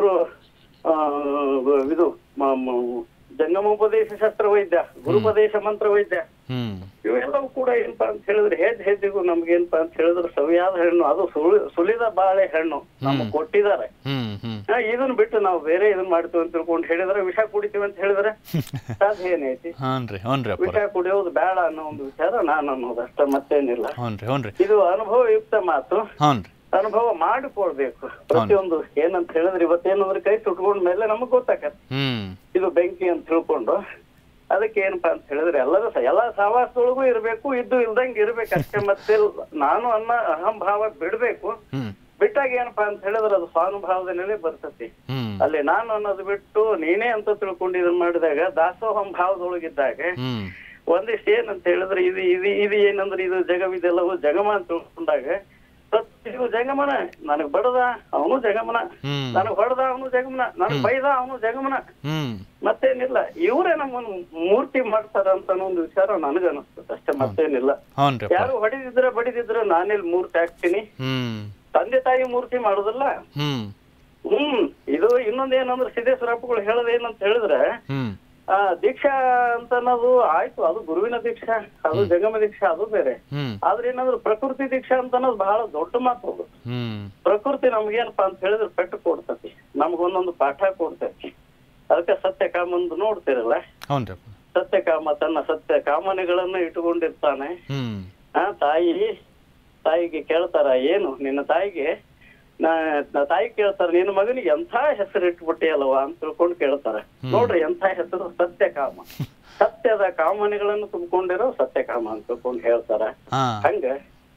ಇದು ಜಂಗಮೋಪದೇಶ ಶಸ್ತ್ರ ವೈದ್ಯ, ಗುರುಪದೇಶ ಮಂತ್ರ ವೈದ್ಯ, ಇವೆಲ್ಲವೂ ಕೂಡ ಏನಪ್ಪಾ ಅಂತ ಹೇಳಿದ್ರೆ ಹೆಜ್ಜೆಗೂ ನಮ್ಗೆ ಏನಪ್ಪಾ ಅಂತ ಹೇಳಿದ್ರೆ ಸವಿಯಾದ ಹೆಣ್ಣು, ಅದು ಸುಲಿದ ಬಾಳೆ ಹಣ್ಣು ನಮಗ್ ಕೊಟ್ಟಿದ್ದಾರೆ. ಇದನ್ನ ಬಿಟ್ಟು ನಾವು ಬೇರೆ ಇದನ್ ಮಾಡ್ತೀವಿ ಅಂತ ತಿಳ್ಕೊಂಡು ಹೇಳಿದ್ರೆ, ವಿಷ ಕುಡಿತೀವಿ ಅಂತ ಹೇಳಿದ್ರೆ ಸಾಧ್ಯ ಏನೈತಿ? ವಿಷ ಕುಡಿಯೋದು ಬೇಡ ಅನ್ನೋ ಒಂದು ವಿಚಾರ ನಾನು ಅನ್ನೋದು ಅಷ್ಟ, ಮತ್ತೇನಿಲ್ಲ. ಇದು ಅನುಭವಯುಕ್ತ ಮಾತು, ಅನುಭವ ಮಾಡಿಕೊಳ್ಬೇಕು ಪ್ರತಿಯೊಂದು. ಏನಂತ ಹೇಳಿದ್ರೆ ಇವತ್ತೇನಂದ್ರೆ ಕೈ ಸುಟ್ಕೊಂಡ್ ಮೇಲೆ ನಮಗ್ ಗೊತ್ತಾಗತ್ತೆ ಇದು ಬೆಂಕಿ ಅಂತ ತಿಳ್ಕೊಂಡು. ಅದಕ್ಕೆ ಏನಪ್ಪಾ ಅಂತ ಹೇಳಿದ್ರೆ ಎಲ್ಲಾ ಸಹವಾಸದೊಳಗೂ ಇರ್ಬೇಕು, ಇದ್ದು ಇಲ್ದಂಗೆ ಇರ್ಬೇಕಷ್ಟೇ, ಮತ್ತೆ ನಾನು ಅನ್ನ ಅಹಂಭಾವ ಬಿಡ್ಬೇಕು. ಬಿಟ್ಟಾಗ ಏನಪ್ಪಾ ಅಂತ ಹೇಳಿದ್ರೆ ಅದು ಸ್ವಾನುಭಾವದ ನೆಲೆ ಬರ್ತತಿ. ಅಲ್ಲಿ ನಾನು ಅನ್ನೋದು ಬಿಟ್ಟು ನೀನೇ ಅಂತ ತಿಳ್ಕೊಂಡು ಇದನ್ ಮಾಡಿದಾಗ, ದಾಸೋಹಂ ಭಾವದೊಳಗಿದ್ದಾಗ ಒಂದಿಷ್ಟು ಏನಂತ ಹೇಳಿದ್ರೆ ಇದು ಏನಂದ್ರೆ ಇದು ಜಗವಿದೆಲ್ಲವೂ ಜಗಮ ಅಂತ ತಿಳ್ಕೊಂಡಾಗ ಪ್ರತಿಯೂ ಜಗಮನ. ನನಗ್ ಬಡದ ಅವನು ಜಗಮನ, ನನಗ್ ಹೊಡೆದ ಅವನು ಜಗಮನ, ನನಗ್ ಬೈದ ಅವನು ಜಗಮನ, ಮತ್ತೇನಿಲ್ಲ. ಇವರೇ ನಮ್ಮನ್ನು ಮೂರ್ತಿ ಮಾಡ್ತಾರ ಅಂತ ಒಂದು ವಿಚಾರ ನನಗನ್ನಿಸ್ತದೆ ಅಷ್ಟೇ, ಮತ್ತೇನಿಲ್ಲ. ಯಾರು ಹೊಡಿದಿದ್ರೆ ಬಡಿದಿದ್ರೆ ನಾನೆಲ್ಲಿ ಮೂರ್ತಿ ಹಾಕ್ತೀನಿ, ತಂದೆ ತಾಯಿ ಮೂರ್ತಿ ಮಾಡುದಿಲ್ಲ. ಇದು ಇನ್ನೊಂದೇನಂದ್ರೆ ಸಿದ್ದೇಶ್ವರಪ್ಪಗಳು ಹೇಳೋದೇನಂತ ಹೇಳಿದ್ರೆ, ದೀಕ್ಷಾ ಅಂತ ಅನ್ನೋದು ಆಯ್ತು, ಅದು ಗುರುವಿನ ದೀಕ್ಷಾ, ಅದು ಜಂಗಮ ದೀಕ್ಷಾ, ಅದು ಬೇರೆ. ಆದ್ರೆ ಏನಂದ್ರೆ ಪ್ರಕೃತಿ ದೀಕ್ಷಾ ಅಂತ ಅನ್ನೋದು ಬಹಳ ದೊಡ್ಡ ಮಾತು. ಅದು ಪ್ರಕೃತಿ ನಮ್ಗೇನಪ್ಪಾ ಅಂತ ಹೇಳಿದ್ರೆ ಪೆಟ್ಟು ಕೊಡ್ತತಿ, ನಮ್ಗೊಂದೊಂದು ಪಾಠ ಕೊಡ್ತೈತಿ. ಅದಕ್ಕೆ ಸತ್ಯ ಕಾಮಂದು ನೋಡ್ತಿರಲ್ಲ, ಸತ್ಯಕಾಮ ತನ್ನ ಸತ್ಯ ಕಾಮನೆಗಳನ್ನು ಇಟ್ಟುಕೊಂಡಿರ್ತಾನೆ. ತಾಯಿಗೆ ಕೇಳ್ತಾರ, ಏನು ನಿನ್ನ ತಾಯಿಗೆ ತಾಯಿ ಕೇಳ್ತಾರ, ನಿನ್ನ ಮಗನಿಗೆ ಎಂಥ ಹೆಸರು ಇಟ್ಬಿಟ್ಟಿ ಅಲ್ವಾ ಅಂತ ತಿಳ್ಕೊಂಡು ಕೇಳ್ತಾರ. ನೋಡ್ರಿ ಎಂಥ ಹೆಸರು, ಸತ್ಯಕಾಮ, ಸತ್ಯದ ಕಾಮನೆಗಳನ್ನು ತುಂಬಿಕೊಂಡಿರೋ ಸತ್ಯಕಾಮ ಅಂತ ತಿಳ್ಕೊಂಡು ಹೇಳ್ತಾರ. ಹಂಗ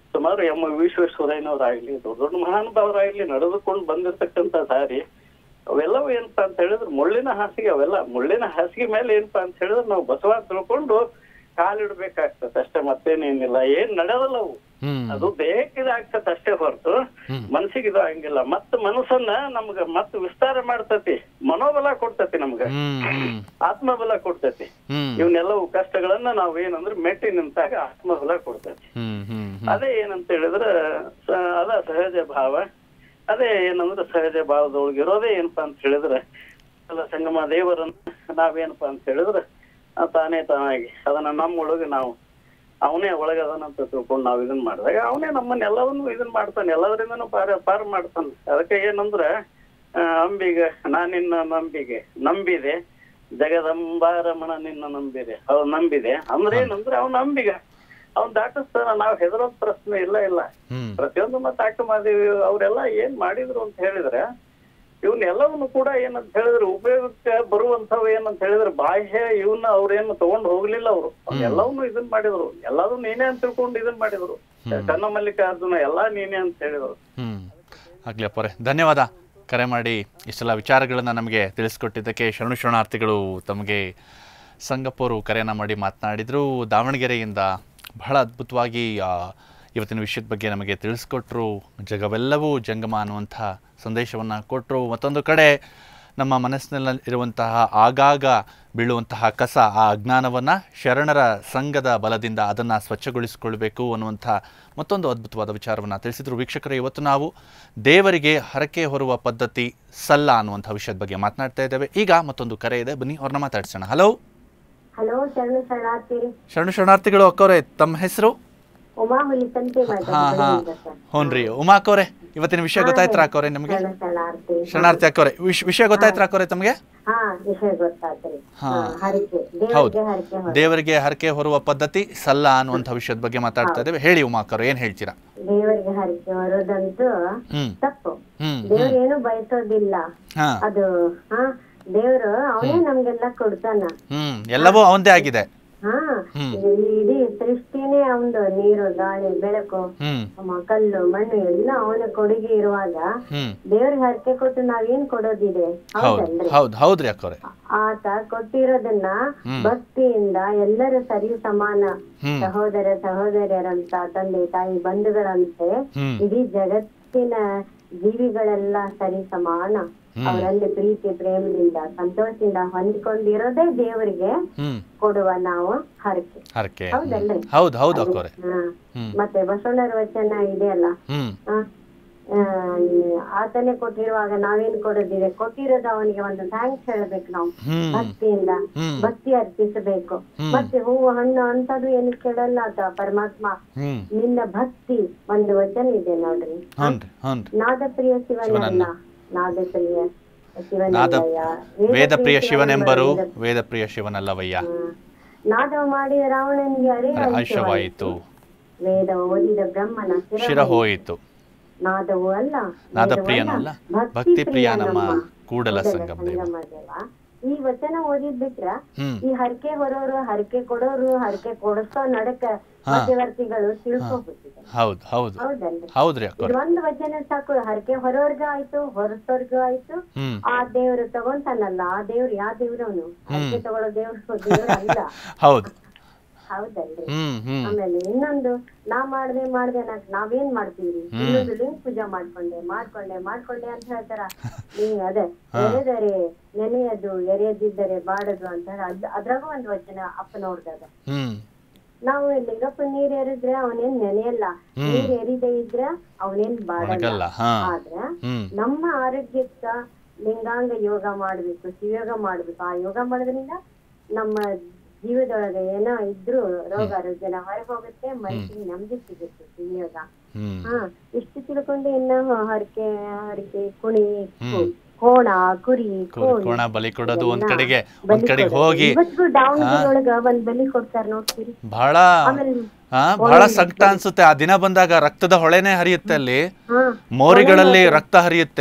ಸುಮಾರು ವಿಶ್ವೇಶ್ವರಯ್ಯನವರಾಗ್ಲಿ ದೊಡ್ಡ ದೊಡ್ಡ ಮಹಾನುಭಾವರಾಗ್ಲಿ ನಡೆದುಕೊಂಡು ಬಂದಿರ್ತಕ್ಕಂಥ ದಾರಿ ಅವೆಲ್ಲವೂ ಏನಪ್ಪಾ ಅಂತ ಹೇಳಿದ್ರೆ ಮುಳ್ಳಿನ ಹಾಸಿಗೆ ಮೇಲೆ ಏನಪ್ಪಾ ಅಂತ ಹೇಳಿದ್ರೆ ನಾವು ಬಸವ ತಿಳ್ಕೊಂಡು ಕಾಲಿಡ್ಬೇಕಾಗ್ತದೆ ಅಷ್ಟೇ, ಮತ್ತೇನೇನಿಲ್ಲ. ಏನ್ ನಡೆಯೋದಲ್ಲ ಅವು, ಅದು ಬೇಕಿದಾಗ್ತದೆ ಅಷ್ಟೇ ಹೊರತು ಮನ್ಸಿಗೆ ಇದು ಹಂಗಿಲ್ಲ. ಮತ್ತ ಮನಸ್ಸನ್ನ ನಮ್ಗ ಮತ್ ವಿಸ್ತಾರ ಮಾಡ್ತತಿ, ಮನೋಬಲ ಕೊಡ್ತತಿ, ನಮ್ಗ ಆತ್ಮಬಲ ಕೊಡ್ತತಿ. ಇವನ್ನೆಲ್ಲವು ಕಷ್ಟಗಳನ್ನ ನಾವ್ ಏನಂದ್ರೆ ಮೆಟ್ಟಿ ನಿಂತಾಗ ಆತ್ಮಬಲ ಕೊಡ್ತತಿ. ಅದೇ ಏನಂತ ಹೇಳಿದ್ರ ಅದ ಸಹಜ ಭಾವ. ಅದೇ ಏನಂದ್ರೆ ಸಹಜ ಭಾವದೊಳಗಿರೋದೇ ಏನಪ್ಪಾ ಅಂತ ಹೇಳಿದ್ರೆ ಎಲ್ಲ ಸಂಗಮ ದೇವರನ್ನ ನಾವೇನಪ್ಪಾ ಅಂತ ಹೇಳಿದ್ರೆ ತಾನಾಗಿ ಅದನ್ನ ನಮ್ಮೊಳಗೆ ನಾವು ಅವನೇ ಒಳಗದನಂತ ತಿಳ್ಕೊಂಡು ನಾವ್ ಇದನ್ ಮಾಡಿದಾಗ ಅವನೇ ನಮ್ಮನ್ನ ಎಲ್ಲವನ್ನೂ ಇದನ್ ಮಾಡ್ತಾನೆ, ಎಲ್ಲದರಿಂದನೂ ಪಾರ ಮಾಡ್ತಾನೆ. ಅದಕ್ಕೆ ಏನಂದ್ರ ಅಂಬಿಗ ನಾನಿನ್ನ ನಂಬಿದೆ ಜಗದಂಬಾರಮಣ ನಿನ್ನ ನಂಬಿದೆ ಅಂದ್ರೆ ಏನಂದ್ರೆ ಅವ್ನ ಅಂಬಿಗ ಅವ್ನ್ ದಾಟಿಸ್ತಾನ. ನಾವ್ ಹೆದರೋದ್ ಪ್ರಶ್ನೆ ಇಲ್ಲ. ಪ್ರತಿಯೊಂದು ಮತ್ತೆ ಅಕ್ಕ ಮಾದೇವಿ ಅವರೆಲ್ಲ ಏನ್ ಮಾಡಿದ್ರು ಅಂತ ಹೇಳಿದ್ರೆ ಇವನ್ನೆಲ್ಲವನ್ನು ಕೂಡ ಏನಂತ ಹೇಳಿದ್ರೆ ಉಪಯೋಗಕ್ಕೆ ಬರುವಂತವ್ ಏನಂತ ಹೇಳಿದ್ರೆ ಬಾಹ್ಯ ಇವನ್ನ ಅವ್ರೇನು ತಗೊಂಡ್ ಹೋಗ್ಲಿಲ್ಲ. ಅವ್ರು ಎಲ್ಲವನ್ನೂ ಇದನ್ ಮಾಡಿದ್ರು, ಎಲ್ಲಾರು ನೀನೇ ಅಂತ ತಿಳ್ಕೊಂಡು ಇದನ್ ಮಾಡಿದ್ರು. ಕನ್ನ ಮಲ್ಲಿಕಾರ್ಜುನ ಎಲ್ಲಾ ನೀನೇ ಅಂತ ಹೇಳಿದ್ರು. ಆಗ್ಲಿ ಅಪ್ಪರೇ, ಧನ್ಯವಾದ ಕರೆ ಮಾಡಿ ಇಷ್ಟೆಲ್ಲ ವಿಚಾರಗಳನ್ನ ನಮಗೆ ತಿಳಿಸ್ಕೊಟ್ಟಿದ್ದಕ್ಕೆ. ಶರಣಾರ್ಥಿಗಳು ತಮಗೆ. ಸಂಗಪ್ಪರು ಕರೆಯನ್ನ ಮಾಡಿ ಮಾತನಾಡಿದ್ರು ದಾವಣಗೆರೆಯಿಂದ. ಬಹಳ ಅದ್ಭುತವಾಗಿ ಇವತ್ತಿನ ವಿಷಯದ ಬಗ್ಗೆ ನಮಗೆ ತಿಳಿಸ್ಕೊಟ್ರು. ಜಗವೆಲ್ಲವೂ ಜಂಗಮ ಅನ್ನುವಂಥ ಸಂದೇಶವನ್ನು ಕೊಟ್ಟರು. ಮತ್ತೊಂದು ಕಡೆ ನಮ್ಮ ಮನಸ್ಸಿನಲ್ಲಿರುವಂತಹ ಆಗಾಗ ಬೀಳುವಂತಹ ಕಸ, ಆ ಅಜ್ಞಾನವನ್ನು ಶರಣರ ಸಂಘದ ಬಲದಿಂದ ಅದನ್ನು ಸ್ವಚ್ಛಗೊಳಿಸಿಕೊಳ್ಬೇಕು ಅನ್ನುವಂಥ ಮತ್ತೊಂದು ಅದ್ಭುತವಾದ ವಿಚಾರವನ್ನು ತಿಳಿಸಿದರು. ವೀಕ್ಷಕರೇ, ಇವತ್ತು ನಾವು ದೇವರಿಗೆ ಹರಕೆ ಹೊರುವ ಪದ್ಧತಿ ಸಲ್ಲ ಅನ್ನುವಂಥ ವಿಷಯದ ಬಗ್ಗೆ ಮಾತನಾಡ್ತಾ ಇದ್ದೇವೆ. ಈಗ ಮತ್ತೊಂದು ಕರೆ ಇದೆ, ಬನ್ನಿ ಅವ್ರನ್ನ ಮಾತಾಡ್ಸೋಣ. ಹಲೋ. ಶರಣಾರ್ಥಿಗಳು ಅಕ್ಕವ್ರೆ, ತಮ್ಮ ಹೆಸರು? ಹ್ಞೂನ್ರಿ ಉಮಾ ಅಕ್ಕವ್ರೆ, ಇವತ್ತಿನ ವಿಷಯ ಗೊತ್ತಾಯ್ತಾ ಅಕ್ಕವ್ರೆ ನಿಮ್ಗೆ? ಶರಣಾರ್ಥಿ ಅಕ್ಕವ್ರೆ, ವಿಷಯ ಗೊತ್ತಾಯ್ತಾ ಅಕ್ಕವ್ರೆ ತಮ್ಗೆ? ಹೌದು, ದೇವರಿಗೆ ಹರಕೆ ಹೊರುವ ಪದ್ಧತಿ ಸಲ್ಲ ಅನ್ನುವಂಥ ವಿಷಯದ ಬಗ್ಗೆ ಮಾತಾಡ್ತಾ ಇದ್ದೇವೆ. ಹೇಳಿ ಉಮಾ ಅಕ್ಕವ್ರೆ, ಏನ್ ಹೇಳ್ತೀರಾ? ದೇವರಿಗೆ ಹರಕೆ ಹೊರೋದಂತೂ ತಪ್ಪು. ದೇವ್ರ ಏನು ಬಯಸೋದಿಲ್ಲ. ಅದು ದೇವ್ರು ಅವನೇ ನಮ್ಗೆಲ್ಲ ಕೊಡ್ತಾನ. ಎಲ್ಲವೂ ಅವಂದೇ ಆಗಿದೆ. ಇಡೀ ಸೃಷ್ಟಿನೇ ಅವಂದು. ನೀರು, ಗಾಳಿ, ಬೆಳಕು, ಕಲ್ಲು, ಮಣ್ಣು ಎಲ್ಲ ಅವನ ಕೊಡುಗೆ ಇರುವಾಗ ದೇವ್ರಿಗೆ ಹರಕೆ ಕೊಟ್ಟು ನಾವೇನ್ ಕೊಡೋದಿದೆ? ಹೌದಲ್ರಿ? ಆತ ಕೊಟ್ಟಿರೋದನ್ನ ಭಕ್ತಿಯಿಂದ ಎಲ್ಲರೂ ಸರಿ ಸಮಾನ, ಸಹೋದರ ಸಹೋದರಿಯರಂತ, ತಂದೆ ತಾಯಿ ಬಂಧುಗಳಂತೆ ಇಡೀ ಜಗತ್ತಿನ ಜೀವಿಗಳೆಲ್ಲ ಸರಿ ಸಮಾನ. ಅವರಲ್ಲಿ ಪ್ರೀತಿ ಪ್ರೇಮದಿಂದ ಸಂತೋಷದಿಂದ ಹೊಂದಿಕೊಂಡಿರೋದೇ ದೇವರಿಗೆ ಕೊಡುವ ನಾವು ಹರಕೆ. ಹೌದಲ್ರಿ? ಮತ್ತೆ ಬಸವಣ್ಣರ ವಚನ ಇದೆಯಲ್ಲ, ಆತನೇ ಕೊಟ್ಟಿರುವಾಗ ನಾವೇನ್ ಕೊಡೋದಿದೆ? ಕೊಟ್ಟಿರೋದು ಅವನಿಗೆ ಒಂದು ಥ್ಯಾಂಕ್ಸ್ ಹೇಳ್ಬೇಕು ನಾವು, ಭಕ್ತಿಯಿಂದ ಭಕ್ತಿ ಅರ್ಪಿಸಬೇಕು. ಮತ್ತೆ ಹೂವು ಹಣ್ಣು ಅಂತದ್ದು ಏನು ಕೇಳಲ್ಲ ಆತ ಪರಮಾತ್ಮ. ನಿನ್ನ ಭಕ್ತಿ ಒಂದು ವಚನ ಇದೆ ನೋಡ್ರಿ, ನಾದಪ್ರಿಯ ಶಿವನಲ್ಲ, ನಾದಪ್ರಿಯ ವೇದಪ್ರಿಯ ಶಿವನೆಂಬರು, ವೇದಪ್ರಿಯ ಶಿವನಲ್ಲವಯ್ಯ. ನಾದ ಮಾಡಿದ ರಾವಣನಿಗೆ ಅರಿವಾಯಿತು, ವೇದ ಓದಿದ ಬ್ರಹ್ಮನ ಶಿರ ಹೋಯಿತು. ನಾದವೂ ಅಲ್ಲ, ನಾದಪ್ರಿಯನಲ್ಲ, ಭಕ್ತಿ ಪ್ರಿಯ ನಮ್ಮ ಕೂಡಲ ಸಂಗಮ ದೇವ. ಈ ವಚನ ಓದಿದ್ಬಿಟ್ರ ಈ ಹರಕೆ ಹೊರೋರು, ಹರಕೆ ಕೊಡೋರು, ಹರಕೆ ಕೊಡಿಸೋ ನಡಕ ಮಧ್ಯವರ್ತಿಗಳು ತಿಳ್ಕೊಬಿಟ್ಟಿದ್ದಾರೆ. ಹೌದಲ್ರಿ? ಒಂದು ವಚನ ಸಾಕು, ಹರಕೆ ಹೊರೋರ್ಗ ಆಯ್ತು, ಹೊರಸೋರ್ಗ ಆಯ್ತು. ಆ ದೇವ್ರು ತಗೊಂತಾನಲ್ಲ, ಆ ದೇವ್ರು ಯಾವ ದೇವ್ರು? ಅವನು ಹರಕೆ ತಗೊಳ್ಳೋ ದೇವ್ರು ಅಲ್ಲ. ಹೌದಲ್ರಿ? ಆಮೇಲೆ ಇನ್ನೊಂದು, ನಾ ಮಾಡ್ದೆ ನಾವೇನ್ ಮಾಡ್ತೀವಿ? ಇನ್ನೊಂದು ಲಿಂಗ ಪೂಜಾ ಮಾಡ್ಕೊಂಡೆ ಅಂತ ಹೇಳ್ತಾರ. ಅದೇ ಎರೆದರೆ ನೆನೆಯದು, ಎರೆಯದಿದ್ದರೆ ಬಾಡದು ಅಂತ ಅದ್ರಾಗೂ ಒಂದು ವಚನ ಅಪ್ಪನವ್ರದಾಗ. ನಾವು ಲಿಂಗಪ್ಪ ನೀರ್ ಎರಿದ್ರೆ ಅವನೇನ್ ನೆನೆಯಲ್ಲ, ನೀರ್ ಎರಿದೇ ಇದ್ರ ಅವನೇನ್ ಬಾಡಲ್ಲ. ಆದ್ರ ನಮ್ಮ ಆರೋಗ್ಯಕ್ಕ ಲಿಂಗಾಂಗ ಯೋಗ ಮಾಡ್ಬೇಕು, ಶಿವಯೋಗ ಮಾಡ್ಬೇಕು. ಆ ಯೋಗ ಮಾಡೋದ್ರಿಂದ ನಮ್ಮ ಜೀವದೊಳಗೆ ಏನೋ ಇದ್ರು ರೋಗ ರುಜಿನ ಹೊರಗೆ ಹೋಗುತ್ತೆ, ಮನಸ್ಸಿಗೆ ನೆಮ್ಮದಿ ಸಿಗುತ್ತೆ ಶಿವಯೋಗ. ಇಷ್ಟು ತಿಳ್ಕೊಂಡು ಇನ್ನ ಹರಕೆ ಕುಣಿ, ಕೋಣ, ಕುರಿ, ಕೋಣ ಬಲಿ ಕೊಡೋದು ಒಂದ್ ಕಡೆಗೆ ಹೋಗಿ ಇವತ್ತಿಗೂ ದಾವಣಗೆರೆಯೊಳಗ ಒಂದ್ ಬಲಿ ಕೊಡ್ತಾರ ನೋಡ್ತೀರಿ. ಬಹಳ ಸಂಕಟ ಅನ್ಸುತ್ತೆ ಆ ದಿನ ಬಂದಾಗ. ರಕ್ತದ ಹೊಳೆನೆ ಹರಿಯುತ್ತೆ ಅಲ್ಲಿ, ಮೋರಿಗಳಲ್ಲಿ ರಕ್ತ ಹರಿಯುತ್ತೆ.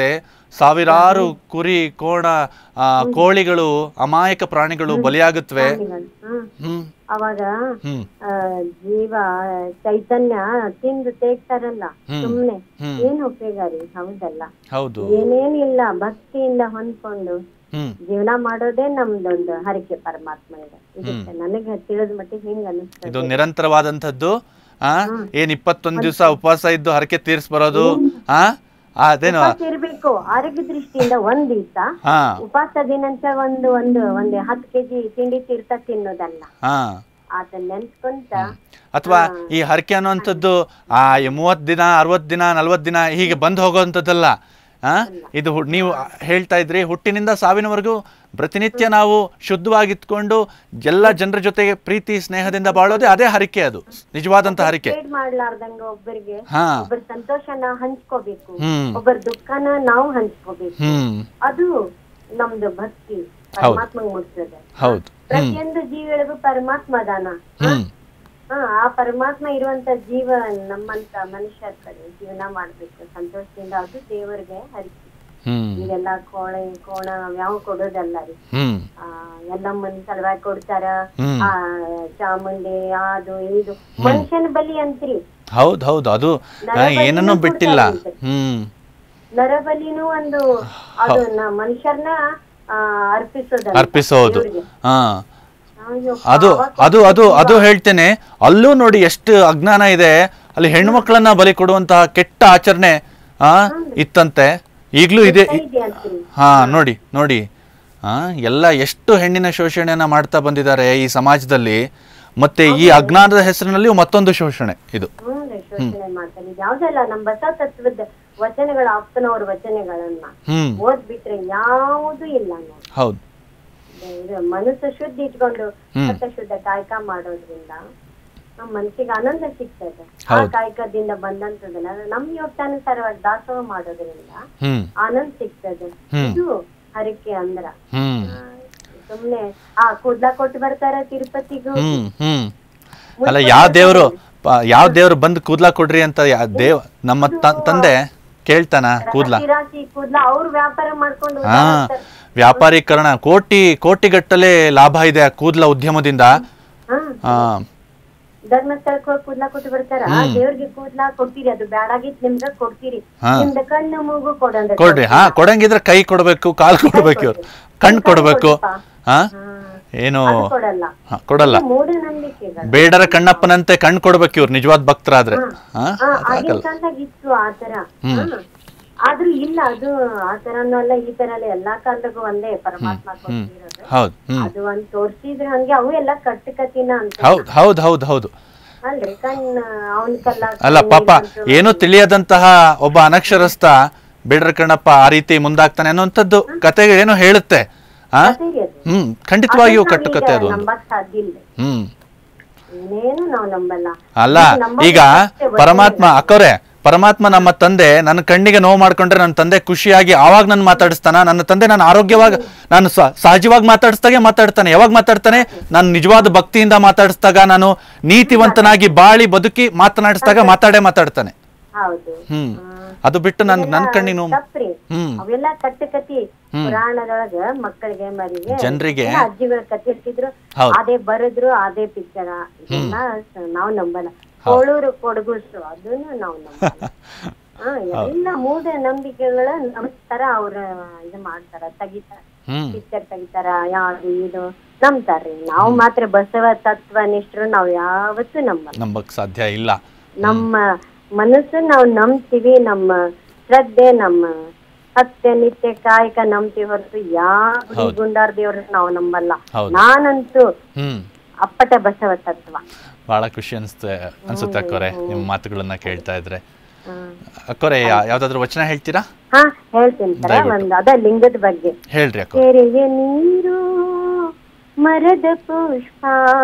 ಸಾವಿರಾರು ಕುರಿ ಕೋಣ ಕೋಳಿಗಳು ಅಮಾಯಕ ಪ್ರಾಣಿಗಳು ಬಲಿಯಾಗುತ್ತವೆ. ಅವಾಗ ಜೀವ ಚೈತನ್ಯ ತಿಂದು ತೆಗ್ತಾರಲ್ಲ ಸುಮ್ನೆ ಏನ್ ಉಪಯೋಗ ರೀ? ಹೌದಲ್ಲ? ಹೌದು. ಏನೇನಿಲ್ಲ ಭಕ್ತಿಯಿಂದ ಹೊಂದ್ಕೊಂಡು ಜೀವನ ಮಾಡೋದೇ ನಮ್ದೊಂದು ಹರಕೆ ಪರಮಾತ್ಮ ಇದೆ. ನನಗೆ ತಿಳಿದ ಮಟ್ಟಿಗೆ ಹಿಂಗ ಅನಿಸ್ತದೆ. ಇದು ನಿರಂತರವಾದಂತದ್ದು. ಏನ್ 21 ದಿವಸ ಉಪವಾಸ ಇದ್ದು ಹರಕೆ ತೀರ್ಸ್ ಬರೋದು ಅದೇನು ಇರ್ಬೇಕು. ಆರೋಗ್ಯ ದೃಷ್ಟಿಯಿಂದ ಒಂದ್ ದಿವಸ ಉಪವಾಸ ದಿನಂತ ಒಂದು 10 kg ತಿಂಡಿ ತೀರ್ಥ ತಿನ್ನೋದಲ್ಲ, ಅದನ್ನ ನೆನ್ಸ್ಕೊಂತ. ಅಥವಾ ಈ ಹರಕೆ ಅನ್ನುವಂಥದ್ದು 30 ದಿನ 60 ದಿನ 40 ದಿನ ಹೀಗೆ ಬಂದು ಹೋಗುವಂಥದ್ದಲ್ಲ. ಇದು ನೀವು ಹೇಳ್ತಾ ಇದ್ರಿ ಹುಟ್ಟಿನಿಂದ ಸಾವಿನವರೆಗೂ ಪ್ರತಿನಿತ್ಯ ನಾವು ಶುದ್ಧವಾಗಿತ್ಕೊಂಡು ಎಲ್ಲ ಜನರ ಜೊತೆಗೆ ಪ್ರೀತಿ ಸ್ನೇಹದಿಂದ ಬಾಳೋದೇ ಅದೇ ಹರಕೆ. ಅದು ನಿಜವಾದಂತ ಹರಕೆ. ಮಾಡ್ಲಾರ್ದಂಗ ಒಬ್ಬರಿಗೆ ಒಬ್ಬರ ಸಂತೋಷನ ಹಂಚ್ಕೋಬೇಕು, ಒಬ್ಬರ ದುಃಖನ ನಾವು ಹಂಚ್ಕೋಬೇಕು. ಅದು ನಮ್ದು ಭಕ್ತಿ ಪರಮಾತ್ಮಂಗ್ ಮುಟ್ತದೆ. ಪ್ರತಿಯೊಂದು ಜೀವಿಗಳಿಗೂ ಪರಮಾತ್ಮ ಅದಾನ. ಆ ಪರಮಾತ್ಮ ಇರುವಂತ ಜೀವ ನಮ್ಮಂತ ಮನುಷ್ಯರ ಕಡೆ ಜೀವನ ಮಾಡ್ಬೇಕು ಸಂತೋಷದಿಂದ. ಅದು ದೇವರಿಗೆ ಹರಿಕೆ. ಇದೆಲ್ಲ ಕೋಣ ಯಾವ ಕೊಡೋದಲ್ಲ ರೀ. ಎಲ್ಲಮ್ಮನ ಸಲುವಾಗಿ ಕೊಡ್ತಾರ, ಚಾಮುಂಡಿ ಅದು ಇದು ಮನುಷ್ಯನ ಬಲಿ ಅಂತ್ರಿ. ಹೌದು, ಅದು ಏನನ್ನೂ ಬಿಟ್ಟಿಲ್ಲ. ನರಬಲಿನೂ ಒಂದು ಅದು ಮನುಷ್ಯರ್ನ ಅರ್ಪಿಸೋದು. ಅದು ಅದು ಅದು ಅದು ಹೇಳ್ತೇನೆ. ಅಲ್ಲೂ ನೋಡಿ ಎಷ್ಟು ಅಜ್ಞಾನ ಇದೆ. ಅಲ್ಲಿ ಹೆಣ್ಣು ಮಕ್ಕಳನ್ನ ಬಲಿ ಕೊಡುವಂತಹ ಕೆಟ್ಟ ಆಚರಣೆ ಇತ್ತಂತೆ, ಈಗ್ಲೂ ಇದೆ. ನೋಡಿ ಎಲ್ಲ ಎಷ್ಟು ಹೆಣ್ಣಿನ ಶೋಷಣೆಯನ್ನ ಮಾಡ್ತಾ ಬಂದಿದ್ದಾರೆ ಈ ಸಮಾಜದಲ್ಲಿ. ಮತ್ತೆ ಈ ಅಜ್ಞಾನದ ಹೆಸರಿನಲ್ಲಿ ಮತ್ತೊಂದು ಶೋಷಣೆ ಇದು. ಯಾವ್ದಲ್ಲ ನಮ್ಮ ಬಸವ ತತ್ವದ ವಚನಗಳ ಅಪ್ಪನವ್ರ ವಚನಗಳನ್ನ ಓದ್ಬಿಟ್ರೆ ಯಾವುದು ಇಲ್ಲ. ಹೌದು, ಮನಸ್ಸು ಶುದ್ಧ ಇಟ್ಕೊಂಡು ಶುದ್ಧ ಕಾಯಕ ಮಾಡೋದ್ರಿಂದ ನಮ್ ಮನಸ್ಸಿಗೆ ಆನಂದ ಸಿಗ್ತದೆ. ಆ ಕಾಯಕದಿಂದ ಬಂದಂತದನ್ನ ನಮ್ ಯೋಗ್ಯಾನುಸಾರವಾಗಿ ದಾಸೋಹ ಮಾಡೋದ್ರಿಂದ ಆನಂದ ಸಿಗ್ತದೆ. ಇದು ಹರಕೆ ಅಂದ್ರ. ಸುಮ್ನೆ ಕೂದ್ಲಾ ಕೊಟ್ಟು ಬರ್ತಾರ ತಿರುಪತಿಗೂ. ಅಲ್ಲ, ಯಾವ ದೇವ್ರು ಬಂದು ಕೂದ್ಲಾ ಕೊಡ್ರಿ ಅಂತ ನಮ್ಮ ತಂದೆ ಕೇಳ್ತಾನ? ಕೂದ್ಲಾ ಅವ್ರು ವ್ಯಾಪಾರ ಮಾಡ್ಕೊಂಡು ವ್ಯಾಪಾರೀಕರಣ ಕೋಟಿಗಟ್ಟಲೆ ಲಾಭ ಇದೆ ಆ ಕೂದ್ಲ ಉದ್ಯಮದಿಂದ. ಧರ್ಮಸ್ಥಳಕ್ಕೆ ಹೋಗಿ ಕೂದ್ಲಾ ಕೊಟ್ಟು ಬರ್ತಾರ. ದೇವ್ರಿಗೆ ಕೂದ್ಲಾ ಕೊಡ್ತೀರಿ, ಅದು ಬ್ಯಾಡಾಗಿತ್ ನಿಮ್ಗ ಕೊಡ್ತೀರಿ. ನಿಮ್ದ ಕಣ್ಣು ಮೂಗು ಕೊಡ್ರಿ. ಕೊಡಂಗಿದ್ರೆ ಕೈ ಕೊಡ್ಬೇಕು, ಕಾಲ್ ಕೊಡ್ಬೇಕು, ಇವ್ರು ಕಣ್ ಕೊಡ್ಬೇಕು. ಏನು ಕೊಡಲ್ಲ. ಬೇಡರ ಕಣ್ಣಪ್ಪನಂತೆ ಕಣ್ ಕೊಡ್ಬೇಕು ಇವ್ರು ನಿಜವಾದ ಭಕ್ತರಾದ್ರೆ. ಆದ್ರೂ ಇಲ್ಲ, ಅದು ಆ ತರನೂ ಅಲ್ಲ ಈ ತರ ಅಲ್ಲ, ಎಲ್ಲಾ ಕಾಲದಾಗೂ ಒಂದೇ ಪರಮಾತ್ಮ ಕೊಟ್ಟಿರೋದು. ಅದು ಒಂದ್ ತೋರ್ಸಿದ್ರೆ ಹಂಗೆ ಅವು ಎಲ್ಲಾ ಕಟ್ಟುಕತಿನ ಅಂತ. ಹೌದು. ಅಲ್ರಿ ಕಣ್ಣ ಅವನ್ ಕಲ್ಲ ಅಲ್ಲ, ಪಾಪ ಏನೋ ತಿಳಿಯದಂತಹ ಒಬ್ಬ ಅನಕ್ಷರಸ್ಥ ಬೇಡರ ಕಣ್ಣಪ್ಪ ಆ ರೀತಿ ಮುಂದಾಗ್ತಾನೆ ಅನ್ನುವಂಥದ್ದು ಕತೆಗೆ ಏನೋ ಹೇಳುತ್ತೆ. ಖಂಡಿತವಾಗಿಯೂ ಕಟ್ಟುಕತೆ ಅದು. ಅಲ್ಲ, ಈಗ ಪರಮಾತ್ಮ ನಮ್ಮ ತಂದೆ ನನ್ನ ಕಣ್ಣಿಗೆ ನೋವು ಮಾಡ್ಕೊಂಡ್ರೆ ನನ್ನ ತಂದೆ ಖುಷಿಯಾಗಿ ಆವಾಗ ನಾನು ಮಾತಾಡಿಸ್ತಾನ. ನನ್ನ ತಂದೆ ನಾನು ಆರೋಗ್ಯವಾಗಿ ನಾನು ಸಹಜವಾಗಿ ಮಾತಾಡ್ತಾನೆ. ಯಾವಾಗ ಮಾತಾಡ್ತಾನೆ? ನಾನು ನಿಜವಾದ ಭಕ್ತಿಯಿಂದ ಮಾತಾಡಿಸಿದಾಗ, ನಾನು ನೀತಿವಂತನಾಗಿ ಬಾಳಿ ಬದುಕಿ ಮಾತನಾಡಿಸಿದಾಗ ಮಾತಾಡ್ತಾನೆ. ಅದು ಬಿಟ್ಟು ನನ್ನ ಕಣ್ಣಿನ ಅವೆಲ್ಲ ಕಟ್ಟುಕತಿ ಪುರಾಣದೊಳಗ ಮಕ್ಕಳಿಗೆ ಮರಿಗೆ ಜನರಿಗೆ ಅಜ್ಜಿಗಳ ಕತೆ ಇರ್ತಿದ್ರು, ಅದೇ ಬರದ್ರು, ಅದೇ ಪಿಕ್ಚರ. ನಾವ್ ನಂಬಲ್ಲ. ಕೋಳೂರು ಕೊಡಗುಸು ಅದನ್ನು ನಾವು ನಂಬಲ್ಲ. ಎಲ್ಲ ಮೂಢ ನಂಬಿಕೆಗಳ ನಂಬ್ತಾರ. ಅವ್ರ ಇದು ಮಾಡ್ತಾರ, ತೆಗಿತಾರ, ಪಿಕ್ಚರ್ ತೆಗಿತಾರ, ಯಾವ್ದು ಇದು ನಂಬ್ತಾರ್ರಿ. ನಾವು ಮಾತ್ರ ಬಸವ ತತ್ವ ನಿಷ್ಠರು ನಾವ್ ಯಾವತ್ತೂ ನಂಬಕ್ ಸಾಧ್ಯ ಇಲ್ಲ. ನಮ್ಮ ಮನಸ್ಸು ನಾವು ನಂಬ್ತೀವಿ, ನಮ್ಮ ಶ್ರದ್ಧೆ, ನಮ್ಮ ಸತ್ಯ ನಿತ್ಯ ಕಾಯಕ ನಂಬ್ತೀವಿ ಹೊರತು ಯಾವ ಗುಂಡಾರ್ ದೇವ್ರ ನಾವು ನಂಬಲ್ಲ. ನಾನಂತೂ ಅಪ್ಪಟ ಬಸವ ತತ್ವ. ಬಹಳ ಖುಷಿ ಅನ್ಸುತ್ತೆ ಅಕ್ಕೋರೆ ನಿಮ್ಮ ಮಾತುಗಳನ್ನ ಕೇಳ್ತಾ ಇದ್ರೆ. ಅಕ್ಕೋರೆ ಯಾವ್ದಾದ್ರು ವಚನ ಹೇಳ್ತೀರಾ? ಹೇಳ್ತೀನಿ ಸರ್. ಒಂದು ಅದ ಲಿಂಗದ ಬಗ್ಗೆ ಹೇಳ್ರಿ ಅಕ್ಕ. ಕೆರೆಯ ನೀರು ಮರದ ಪುಷ್ಪ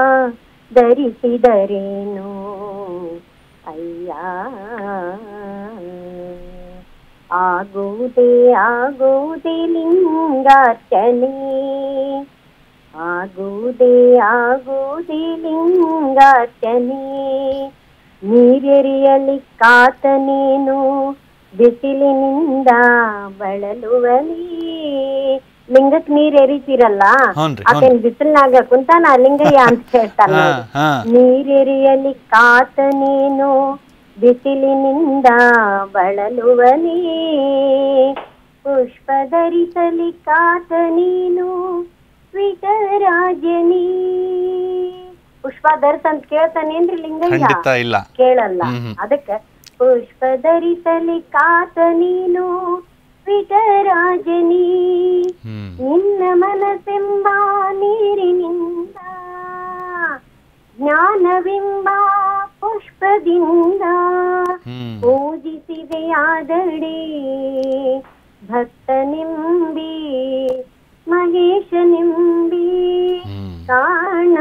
ಧರಿಸಿದರೇನು ಅಯ್ಯ, ಆಗುವುದೇ ಲಿಂಗಾರ್ಚನೆ, ಆಗುವುದೇ ಲಿಂಗಾರ್ಚನೆ. ನೀರೆರಿಯಲಿ ಕಾತನೇನು ಬಿಸಿಲಿನಿಂದ ಬಳಲುವಲಿ. ಲಿಂಗಕ್ ನೀರ್ ಎರಿತೀರಲ್ಲ, ಆತೇನ್ ಬಿಸಿಲ್ನಾಗ ಕುಂತಾನ ಲಿಂಗಯ್ಯ ಅಂತ ಹೇಳ್ತಾನ. ನೀರೆರಿಯಲಿ ಕಾತನೇನು ಬಿಸಿಲಿನಿಂದ ಬಳಲುವಲಿ, ಪುಷ್ಪ ಧರಿಸಲಿ ಕಾತ ನೀನು ವಿಟರಾಜನಿ. ಪುಷ್ಪ ಧರಿಸ ಅಂತ ಕೇಳ್ತಾನೇನ್ರಿ ಲಿಂಗಯ್ಯ? ಕೇಳಲ್ಲ. ಅದಕ್ಕೆ ಪುಷ್ಪ ಧರಿಸಲಿ ಕಾತ ನೀನು ವಿಟರಾಜನಿ, ನಿನ್ನ ಮನಸ್ಸೆಂಬ ನೀರಿನಿಂದ ಜ್ಞಾನವೆಂಬ ಪುಷ್ಪದಿಂದ ಪೂಜಿಸಿದೆಯಾದಡೆ ಭಕ್ತನೆಂಬಿ ಮಹೇಶನೆಂಬಿ ಕಾಣ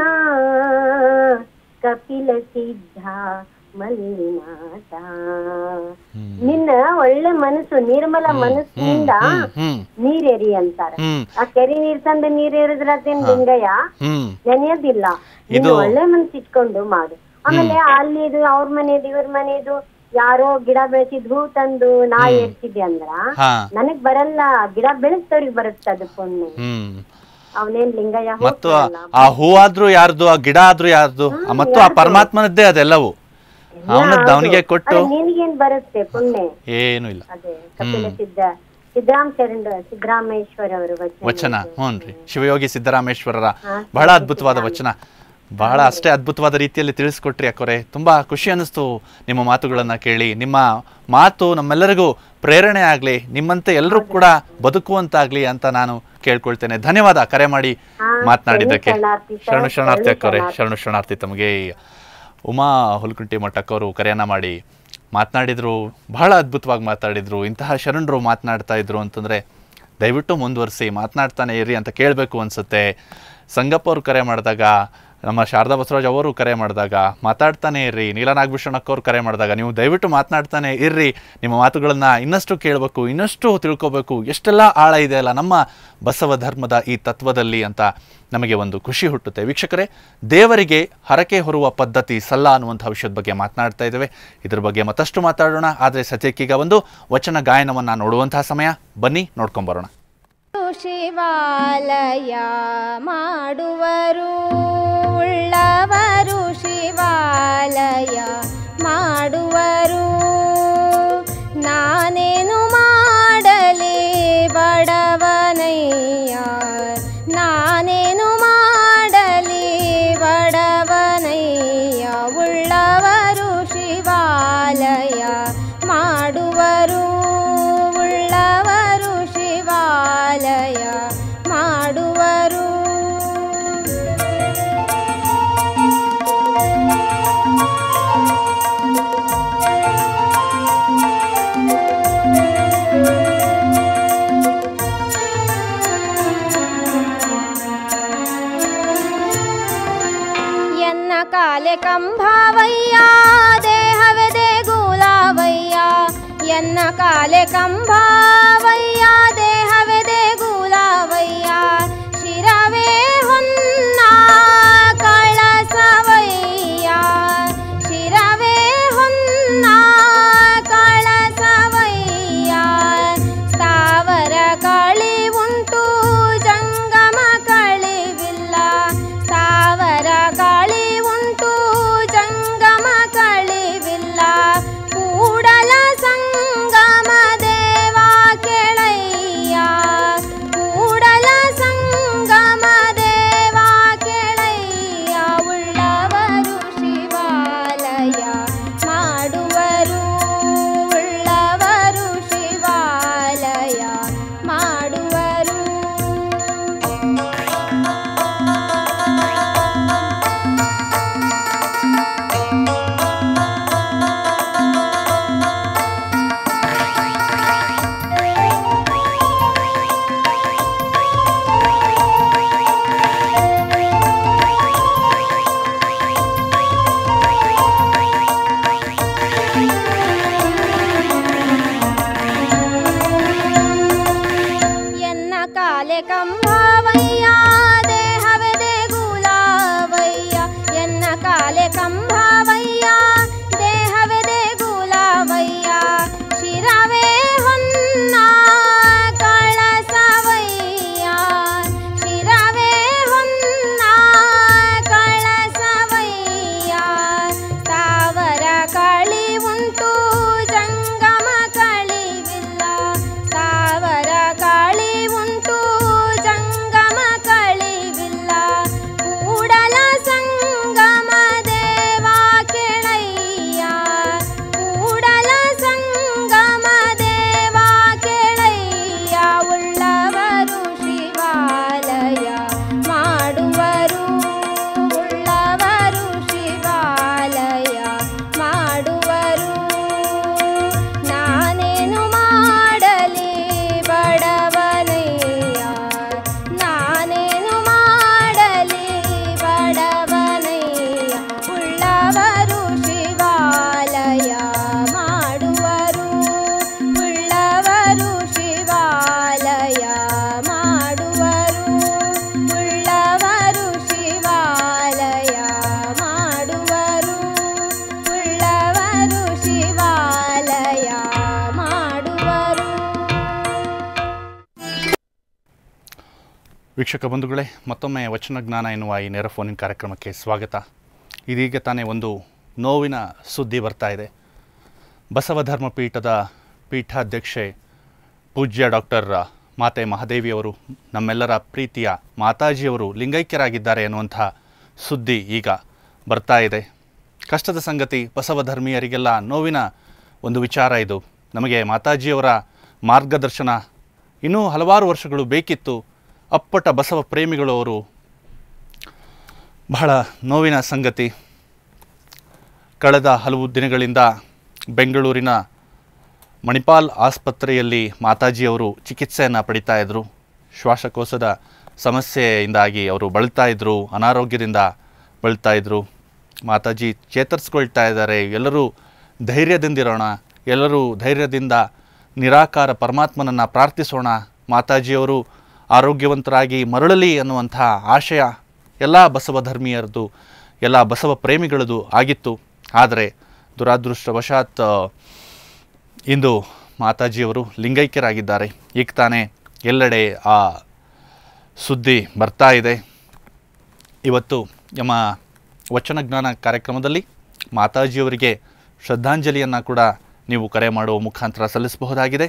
ಕಪಿಲ ಸಿದ್ಧ ಮಲ್ಲಿನಾಥ. ನಿನ್ನ ಒಳ್ಳೆ ಮನಸ್ಸು ನಿರ್ಮಲ ಮನಸ್ಸಿನಿಂದ ನೀರೆರಿ ಅಂತಾರ. ಆ ಕೆರೆ ನೀರ್ ತಂದ ನೀರೆರಿದ್ರದೇನ್ ಲಿಂಗಯ್ಯ ನೆನೆಯೋದಿಲ್ಲ. ನೀನು ಒಳ್ಳೆ ಮನಸ್ಸು ಇಟ್ಕೊಂಡು ಮಾಡು. ಆಮೇಲೆ ಅಲ್ಲಿದು ಅವ್ರ ಮನೇದು ಇವ್ರ ಮನೇದು ಯಾರೋ ಗಿಡ ಬೆಳೆಸಿದ್ ಹೂ ತಂದು ನಾ ಏರ್ಸಿದ್ದೆ ಅಂದ್ರ ನನಗ್ ಬರಲ್ಲ, ಗಿಡ ಬೆಳೆಸ್ತವ್ರಿಗೆ ಬರುತ್ತೆ ಅದು ಪುಣ್ಯ. ಅವನೇನ್ ಲಿಂಗಯ್ಯ ಮತ್ತು ಆ ಹೂ ಆದ್ರೂ ಯಾರ್ದು, ಆ ಗಿಡ ಆದ್ರೂ ಯಾರ್ದು, ಮತ್ತು ಆ ಪರಮಾತ್ಮನದ್ದೇ ಅದೆಲ್ಲವೂ ಅವನಿಗೆ ಕೊಟ್ಟು ನಿನಗೇನ್ ಬರುತ್ತೆ ಪುಣ್ಯ? ಏನು ಇಲ್ಲ. ಅದೇ ಕಪಿಲ ಸಿದ್ದರಾಮೇಶ್ವರ ಅವರ ವಚನ. ಹ್ಞೂನ್ರಿ, ಶಿವಯೋಗಿ ಸಿದ್ದರಾಮೇಶ್ವರರ ಬಹಳ ಅದ್ಭುತವಾದ ವಚನ. ಬಹಳ ಅಷ್ಟೇ ಅದ್ಭುತವಾದ ರೀತಿಯಲ್ಲಿ ತಿಳಿಸ್ಕೊಟ್ರಿ ಅಕ್ಕೋರೆ. ತುಂಬ ಖುಷಿ ಅನ್ನಿಸ್ತು ನಿಮ್ಮ ಮಾತುಗಳನ್ನು ಕೇಳಿ. ನಿಮ್ಮ ಮಾತು ನಮ್ಮೆಲ್ಲರಿಗೂ ಪ್ರೇರಣೆ ಆಗಲಿ, ನಿಮ್ಮಂತೆ ಎಲ್ಲರೂ ಕೂಡ ಬದುಕುವಂತಾಗಲಿ ಅಂತ ನಾನು ಕೇಳ್ಕೊಳ್ತೇನೆ. ಧನ್ಯವಾದ ಕರೆ ಮಾಡಿ ಮಾತನಾಡಿದ್ದಕ್ಕೆ. ಶರಣು ಶರಣಾರ್ಥಿ ಅಕ್ಕೋರೆ, ಶರಣು ಶರಣಾರ್ಥಿ ತಮಗೆ. ಉಮಾ ಹುಲ್ಕುಂಟಿ ಮಠಕ್ಕವರು ಕರೆಯನ್ನು ಮಾಡಿ ಮಾತನಾಡಿದರು, ಬಹಳ ಅದ್ಭುತವಾಗಿ ಮಾತಾಡಿದರು. ಇಂತಹ ಶರಣರು ಮಾತನಾಡ್ತಾ ಇದ್ರು ಅಂತಂದರೆ ದಯವಿಟ್ಟು ಮುಂದುವರಿಸಿ, ಮಾತನಾಡ್ತಾನೆ ಇರಿ ಅಂತ ಕೇಳಬೇಕು ಅನಿಸುತ್ತೆ. ಸಂಗಪ್ಪ ಅವರು ಕರೆ ಮಾಡಿದಾಗ, ನಮ್ಮ ಶಾರದಾ ಬಸವರಾಜ್ ಅವರು ಕರೆ ಮಾಡಿದಾಗ ಮಾತಾಡ್ತಾನೆ ಇರ್ರಿ, ನೀಲನಾಗಭೂಷಣಕ್ಕವ್ರು ಕರೆ ಮಾಡಿದಾಗ ನೀವು ದಯವಿಟ್ಟು ಮಾತನಾಡ್ತಾನೆ ಇರ್ರಿ. ನಿಮ್ಮ ಮಾತುಗಳನ್ನು ಇನ್ನಷ್ಟು ಕೇಳಬೇಕು, ಇನ್ನಷ್ಟು ತಿಳ್ಕೋಬೇಕು, ಎಷ್ಟೆಲ್ಲ ಆಳ ಇದೆ ಅಲ್ಲ ನಮ್ಮ ಬಸವ ಧರ್ಮದ ಈ ತತ್ವದಲ್ಲಿ ಅಂತ ನಮಗೆ ಒಂದು ಖುಷಿ ಹುಟ್ಟುತ್ತೆ. ವೀಕ್ಷಕರೇ, ದೇವರಿಗೆ ಹರಕೆ ಹೊರುವ ಪದ್ಧತಿ ಸಲ್ಲ ಅನ್ನುವಂಥ ವಿಷಯದ ಬಗ್ಗೆ ಮಾತನಾಡ್ತಾ ಇದ್ದೇವೆ. ಇದ್ರ ಬಗ್ಗೆ ಮತ್ತಷ್ಟು ಮಾತಾಡೋಣ. ಆದರೆ ಸದ್ಯಕ್ಕೀಗ ಒಂದು ವಚನ ಗಾಯನವನ್ನು ನೋಡುವಂತಹ ಸಮಯ. ಬನ್ನಿ ನೋಡ್ಕೊಂಬರೋಣ. ಶಿವಾಲಯ ಮಾಡುವರು ಉಳ್ಳವರು, ಶಿವಾಲಯ ಮಾಡುವರು. ನಾನೇನು ಮಾಡಲಿ ಬಡವನಯ್ಯ, ನಾನೇನು ಮಾಡಲಿ ಬಡವನಯ್ಯ. ಉಳ್ಳವರು ಶಿವಾಲಯ ಮಾಡುವರು, ಉಳ್ಳವರು ಶಿವಾಲಯ ಮಾಡುವರು. ಎನ್ನ ಕಾಲೆ ಕಂಭವಯ್ಯ, ದೇಹವೇ ದೇಗುಲವಯ್ಯ. ಎನ್ನ ಕಾಲೆ ಕಂಭವಯ್ಯ, ದೇಹವೇ ದೇಗುಲವಯ್ಯ. ಶಿರವೇ ಹೊನ್ನ ಕಳಸವಯ್ಯ, ಶಿರವೇ ಹೊನ್ನ ಕಳಸವಯ್ಯ. ಸ್ಥಾವರ ಕಳಿ ಉಂಟು ಜಂಗಮ ಕಳಿವಿಲ್ಲ, ಸ್ಥಾವರ ಕಳಿ ಉಂಟು ಜಂಗಮ ಕಳಿವಿಲ್ಲ. ಕೂಡಲ ಸಂಗಮ ದೇವ ಕೆಳ ವೀಕ್ಷಕ ಬಂಧುಗಳೇ, ಮತ್ತೊಮ್ಮೆ ವಚನ ಜ್ಞಾನ ಎನ್ನುವ ಈ ನೇರ ಫೋನಿನ ಕಾರ್ಯಕ್ರಮಕ್ಕೆ ಸ್ವಾಗತ. ಇದೀಗ ತಾನೇ ಒಂದು ನೋವಿನ ಸುದ್ದಿ ಬರ್ತಾ ಇದೆ. ಬಸವ ಧರ್ಮ ಪೀಠದ ಪೀಠಾಧ್ಯಕ್ಷೆ ಪೂಜ್ಯ ಡಾಕ್ಟರ್ ಮಾತೆ ಮಹಾದೇವಿಯವರು, ನಮ್ಮೆಲ್ಲರ ಪ್ರೀತಿಯ ಮಾತಾಜಿಯವರು ಲಿಂಗೈಕ್ಯರಾಗಿದ್ದಾರೆ ಎನ್ನುವಂಥ ಸುದ್ದಿ ಈಗ ಬರ್ತಾ ಇದೆ. ಕಷ್ಟದ ಸಂಗತಿ, ಬಸವ ಧರ್ಮೀಯರಿಗೆಲ್ಲ ನೋವಿನ ಒಂದು ವಿಚಾರ ಇದು. ನಮಗೆ ಮಾತಾಜಿಯವರ ಮಾರ್ಗದರ್ಶನ ಇನ್ನೂ ಹಲವಾರು ವರ್ಷಗಳು ಬೇಕಿತ್ತು. ಅಪ್ಪಟ ಬಸವ ಪ್ರೇಮಿಗಳು ಅವರು. ಬಹಳ ನೋವಿನ ಸಂಗತಿ. ಕಳೆದ ಹಲವು ದಿನಗಳಿಂದ ಬೆಂಗಳೂರಿನ ಮಣಿಪಾಲ್ ಆಸ್ಪತ್ರೆಯಲ್ಲಿ ಮಾತಾಜಿಯವರು ಚಿಕಿತ್ಸೆಯನ್ನು ಪಡಿತಾ ಇದ್ದರು. ಶ್ವಾಸಕೋಶದ ಸಮಸ್ಯೆಯಿಂದಾಗಿ ಅವರು ಬಳಲ್ತಾ ಇದ್ದರು, ಅನಾರೋಗ್ಯದಿಂದ ಬಳಲ್ತಾ ಇದ್ದರು. ಮಾತಾಜಿ ಚೇತರಿಸ್ಕೊಳ್ತಾ ಇದ್ದಾರೆ. ಎಲ್ಲರೂ ಧೈರ್ಯದಿಂದಿರೋಣ, ಎಲ್ಲರೂ ಧೈರ್ಯದಿಂದ ನಿರಾಕಾರ ಪರಮಾತ್ಮನನ್ನು ಪ್ರಾರ್ಥಿಸೋಣ, ಮಾತಾಜಿಯವರು ಆರೋಗ್ಯವಂತರಾಗಿ ಮರಳಲಿ ಅನ್ನುವಂಥ ಆಶಯ ಎಲ್ಲ ಬಸವ ಧರ್ಮೀಯರದು, ಎಲ್ಲ ಬಸವ ಪ್ರೇಮಿಗಳದು ಆಗಿತ್ತು. ಆದರೆ ದುರಾದೃಷ್ಟವಶಾತ್ ಇಂದು ಮಾತಾಜಿಯವರು ಲಿಂಗೈಕ್ಯರಾಗಿದ್ದಾರೆ. ಈಗ ತಾನೇ ಎಲ್ಲೆಡೆ ಆ ಸುದ್ದಿ ಬರ್ತಾ ಇದೆ. ಇವತ್ತು ನಮ್ಮ ವಚನ ಜ್ಞಾನ ಕಾರ್ಯಕ್ರಮದಲ್ಲಿ ಮಾತಾಜಿಯವರಿಗೆ ಶ್ರದ್ಧಾಂಜಲಿಯನ್ನು ಕೂಡ ನೀವು ಕರೆ ಮಾಡುವ ಮುಖಾಂತರ ಸಲ್ಲಿಸಬಹುದಾಗಿದೆ.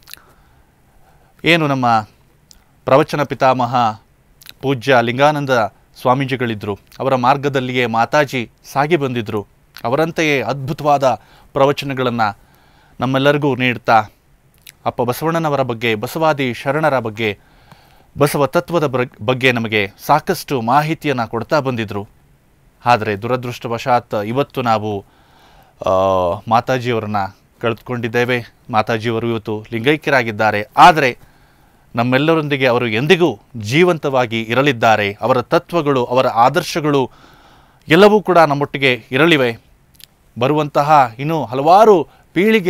ಏನು ನಮ್ಮ ಪ್ರವಚನ ಪಿತಾಮಹ ಪೂಜ್ಯ ಲಿಂಗಾನಂದ ಸ್ವಾಮೀಜಿಗಳಿದ್ದರು, ಅವರ ಮಾರ್ಗದಲ್ಲಿಯೇ ಮಾತಾಜಿ ಸಾಗಿ ಬಂದಿದ್ದರು. ಅವರಂತೆಯೇ ಅದ್ಭುತವಾದ ಪ್ರವಚನಗಳನ್ನು ನಮ್ಮೆಲ್ಲರಿಗೂ ನೀಡ್ತಾ ಅಪ್ಪ ಬಸವಣ್ಣನವರ ಬಗ್ಗೆ, ಬಸವಾದಿ ಶರಣರ ಬಗ್ಗೆ, ಬಸವ ತತ್ವದ ಬಗ್ಗೆ ನಮಗೆ ಸಾಕಷ್ಟು ಮಾಹಿತಿಯನ್ನು ಕೊಡ್ತಾ ಬಂದಿದ್ದರು. ಆದರೆ ದುರದೃಷ್ಟವಶಾತ್ ಇವತ್ತು ನಾವು ಮಾತಾಜಿಯವರನ್ನು ಕಳೆದುಕೊಂಡಿದ್ದೇವೆ. ಮಾತಾಜಿಯವರು ಇವತ್ತು ಲಿಂಗೈಕ್ಯರಾಗಿದ್ದಾರೆ. ಆದರೆ ನಮ್ಮೆಲ್ಲರೊಂದಿಗೆ ಅವರು ಎಂದಿಗೂ ಜೀವಂತವಾಗಿ ಇರಲಿದ್ದಾರೆ. ಅವರ ತತ್ವಗಳು, ಅವರ ಆದರ್ಶಗಳು ಎಲ್ಲವೂ ಕೂಡ ನಮ್ಮೊಟ್ಟಿಗೆ ಇರಲಿವೆ. ಬರುವಂತಹ ಇನ್ನೂ ಹಲವಾರು ಪೀಳಿಗೆ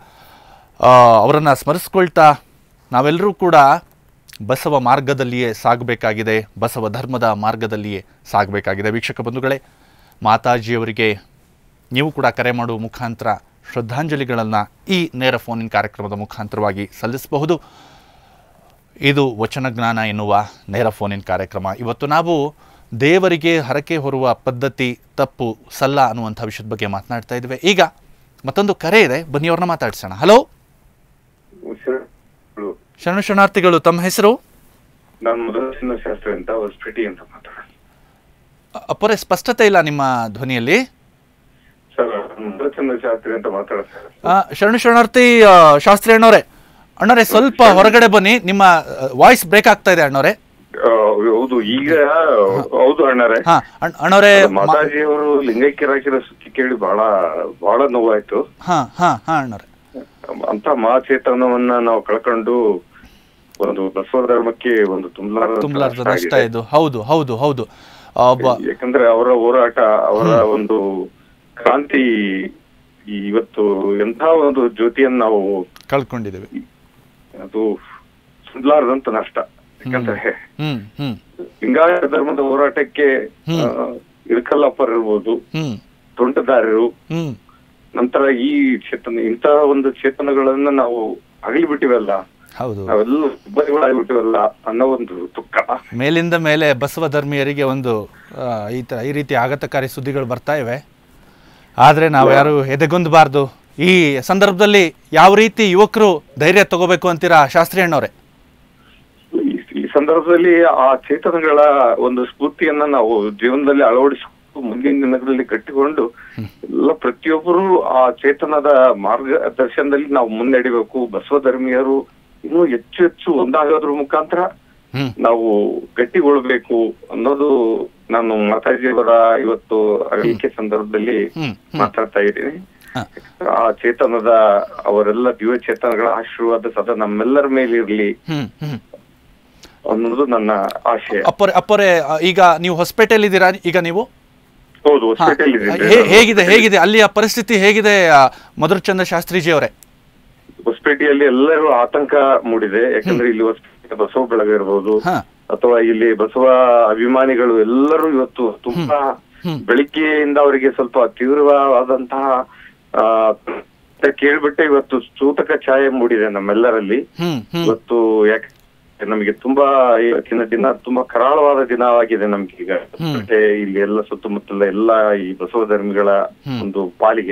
ಅವರನ್ನು ಸ್ಮರಿಸ್ಕೊಳ್ತಾ ನಾವೆಲ್ಲರೂ ಕೂಡ ಬಸವ ಮಾರ್ಗದಲ್ಲಿಯೇ ಸಾಗಬೇಕಾಗಿದೆ, ಬಸವ ಧರ್ಮದ ಮಾರ್ಗದಲ್ಲಿಯೇ ಸಾಗಬೇಕಾಗಿದೆ. ವೀಕ್ಷಕ ಬಂಧುಗಳೇ, ಮಾತಾಜಿಯವರಿಗೆ ನೀವು ಕೂಡ ಕರೆ ಮಾಡುವ ಮುಖಾಂತರ ಶ್ರದ್ಧಾಂಜಲಿಗಳನ್ನು ಈ ನೇರ ಫೋನಿನ ಕಾರ್ಯಕ್ರಮದ ಮುಖಾಂತರವಾಗಿ ಸಲ್ಲಿಸಬಹುದು. ಇದು ವಚನ ಜ್ಞಾನ ಎನ್ನುವ ನೇರ ಫೋನಿನ ಕಾರ್ಯಕ್ರಮ. ಇವತ್ತು ನಾವು ದೇವರಿಗೆ ಹರಕೆ ಹೊರುವ ಪದ್ಧತಿ ತಪ್ಪು ಸಲ್ಲ ಅನ್ನುವಂಥ ವಿಷಯದ ಬಗ್ಗೆ ಮಾತನಾಡ್ತಾ ಇದ್ದೇವೆ. ಈಗ ಮತ್ತೊಂದು ಕರೆ ಇದೆ, ಬನ್ನಿ ಅವ್ರನ್ನ ಮಾತಾಡ್ಸೋಣ. ಹಲೋ, ಶರಣ ಶರಣಾರ್ಥಿಗಳು, ತಮ್ಮ ಹೆಸರು? ಅಪ್ಪರೇ ಸ್ಪಷ್ಟತೆ ಇಲ್ಲ ನಿಮ್ಮ ಧ್ವನಿಯಲ್ಲಿ. ಶರಣ ಶರಣಾರ್ಥಿ ಶಾಸ್ತ್ರಿ ಅಣ್ಣವರೇ, ಅಣ್ಣರೇ ಸ್ವಲ್ಪ ಹೊರಗಡೆ ಬನ್ನಿ, ನಿಮ್ಮ ವಾಯ್ಸ್ ಬ್ರೇಕ್ ಆಗ್ತಾ ಇದೆ ಅಣ್ಣವರೇ. ಹೌದು, ಈಗ ಹೌದು ಅಣ್ಣರೇ. ಅಣ್ಣವರೇ, ಮಾತಾಜಿಯವರು ಲಿಂಗೈಕ್ಯರಾಗಿರೋ ಸುದ್ದಿ ಕೇಳಿ ಬಹಳ ನೋವಾಯ್ತು. ಅಣ್ಣರೇ, ಅಂತ ಮಹಾಚೇತನವನ್ನ ನಾವು ಕಳ್ಕೊಂಡು ಒಂದು ಬಸವ ಧರ್ಮಕ್ಕೆ ಒಂದು ತುಂಬಲಾರದ ನಷ್ಟ ಇದು. ಹೌದು ಹೌದು ಹೌದು. ಯಾಕಂದ್ರೆ ಅವರ ಹೋರಾಟ, ಅವರ ಒಂದು ಕ್ರಾಂತಿ ಇವತ್ತು ಎಂಥ ಒಂದು ಜ್ಯೋತಿಯನ್ನು ನಾವು ಕಳ್ಕೊಂಡಿದ್ದೇವೆ. ಅದು ತುಂಬಲಾರದಂತ ನಷ್ಟ. ಯಾಕಂದ್ರೆ ಲಿಂಗಾಯತ ಧರ್ಮದ ಹೋರಾಟಕ್ಕೆ ಇಳಕಲ್ಲಪ್ಪರ್ ಇರ್ಬೋದು, ತೋಂಟದಾರರು, ನಂತರ ಈ ಚೇತನ, ಇಂತಹ ಒಂದು ಚೇತನಗಳನ್ನ ನಾವು ಅಗಲಿಬಿಟ್ಟಿವಲ್ಲ, ನಾವೆಲ್ಲ ಬರಿಗಳಾಗ್ಬಿಟ್ಟಿವಲ್ಲ ಅನ್ನೋ ಒಂದು ದುಃಖ. ಮೇಲಿಂದ ಮೇಲೆ ಬಸವ ಧರ್ಮೀಯರಿಗೆ ಒಂದು ಈ ರೀತಿ ಆಘಾತಕಾರಿ ಸುದ್ದಿಗಳು ಬರ್ತಾ ಇವೆ. ಆದ್ರೆ ನಾವು ಯಾರು ಎದೆಗುಂದಬಾರ್ದು. ಈ ಸಂದರ್ಭದಲ್ಲಿ ಯಾವ ರೀತಿ ಯುವಕರು ಧೈರ್ಯ ತಗೋಬೇಕು ಅಂತೀರಾ ಶಾಸ್ತ್ರಿ ಅಣ್ಣವ್ರೆ? ಈ ಸಂದರ್ಭದಲ್ಲಿ ಆ ಚೇತನಗಳ ಒಂದು ಸ್ಫೂರ್ತಿಯನ್ನ ನಾವು ಜೀವನದಲ್ಲಿ ಅಳವಡಿಸಿಕೊಂಡು ಮುಂದಿನ ದಿನಗಳಲ್ಲಿ ಕಟ್ಟಿಕೊಂಡು ಎಲ್ಲ ಪ್ರತಿಯೊಬ್ಬರು ಆ ಚೇತನದ ಮಾರ್ಗದರ್ಶನದಲ್ಲಿ ನಾವು ಮುನ್ನಡೆಯಬೇಕು. ಬಸವ ಧರ್ಮೀಯರು ಇನ್ನೂ ಹೆಚ್ಚು ಹೆಚ್ಚು ಒಂದಾಗೋದ್ರ ಮುಖಾಂತರ ನಾವು ಗಟ್ಟಿಗೊಳ್ಬೇಕು ಅನ್ನೋದು ನಾನು ಮಾತಾಜಿಯವರ ಇವತ್ತು ಅಗಲಿಕೆ ಸಂದರ್ಭದಲ್ಲಿ ಮಾತಾಡ್ತಾ ಇದ್ದೀನಿ. ಆ ಚೇತನದ ಅವರೆಲ್ಲ ದಿವ್ಯ ಚೇತನಗಳ ಆಶೀರ್ವಾದ ಸದಾ ನಮ್ಮೆಲ್ಲರ ಮೇಲೆ ಇರ್ಲಿ ಅನ್ನೋದು ನನ್ನ ಆಶಯ. ಅಪ್ಪರೇ, ಈಗ ನೀವು ಹೊಸಪೇಟೆಯಲ್ಲಿ ಇದ್ದೀರಾ? ಈಗ ನೀವು? ಹೌದು, ಹೊಸಪೇಟೆಯಲ್ಲಿ. ಹೇಗಿದೆ ಅಲ್ಲಿಯ ಪರಿಸ್ಥಿತಿ? ಹೇಗಿದೆ ಮಧುರಚಂದ್ರ ಶಾಸ್ತ್ರೀಜಿ ಅವರೇ? ಹೊಸಪೇಟೆಯಲ್ಲಿ ಎಲ್ಲರೂ ಆತಂಕ ಮೂಡಿದೆ. ಯಾಕಂದ್ರೆ ಇಲ್ಲಿ ಹೊಸಪೇಟೆ ಬಸವ ಬಳಗ ಇರ್ಬೋದು ಅಥವಾ ಇಲ್ಲಿ ಬಸವ ಅಭಿಮಾನಿಗಳು ಎಲ್ಲರೂ ಇವತ್ತು ತುಂಬಾ ಬೆಳಿಗ್ಗೆಯಿಂದ ಅವರಿಗೆ ಸ್ವಲ್ಪ ತೀವ್ರವಾದಂತಹ ಕೇಳ್ಬಿಟ್ಟೆ ಇವತ್ತು ಸೂತಕ ಛಾಯೆ ಮೂಡಿದೆ ನಮ್ಮೆಲ್ಲರಲ್ಲಿ. ಇವತ್ತು ಯಾಕೆ ನಮಗೆ ತುಂಬಾ ಇವತ್ತಿನ ದಿನ ತುಂಬಾ ಕರಾಳವಾದ ದಿನವಾಗಿದೆ ನಮ್ಗೆ ಈಗ. ಮತ್ತೆ ಇಲ್ಲಿ ಎಲ್ಲ ಸುತ್ತಮುತ್ತಲ ಎಲ್ಲ ಈ ಬಸವ ಧರ್ಮಿಗಳ ಒಂದು ಪಾಲಿಗೆ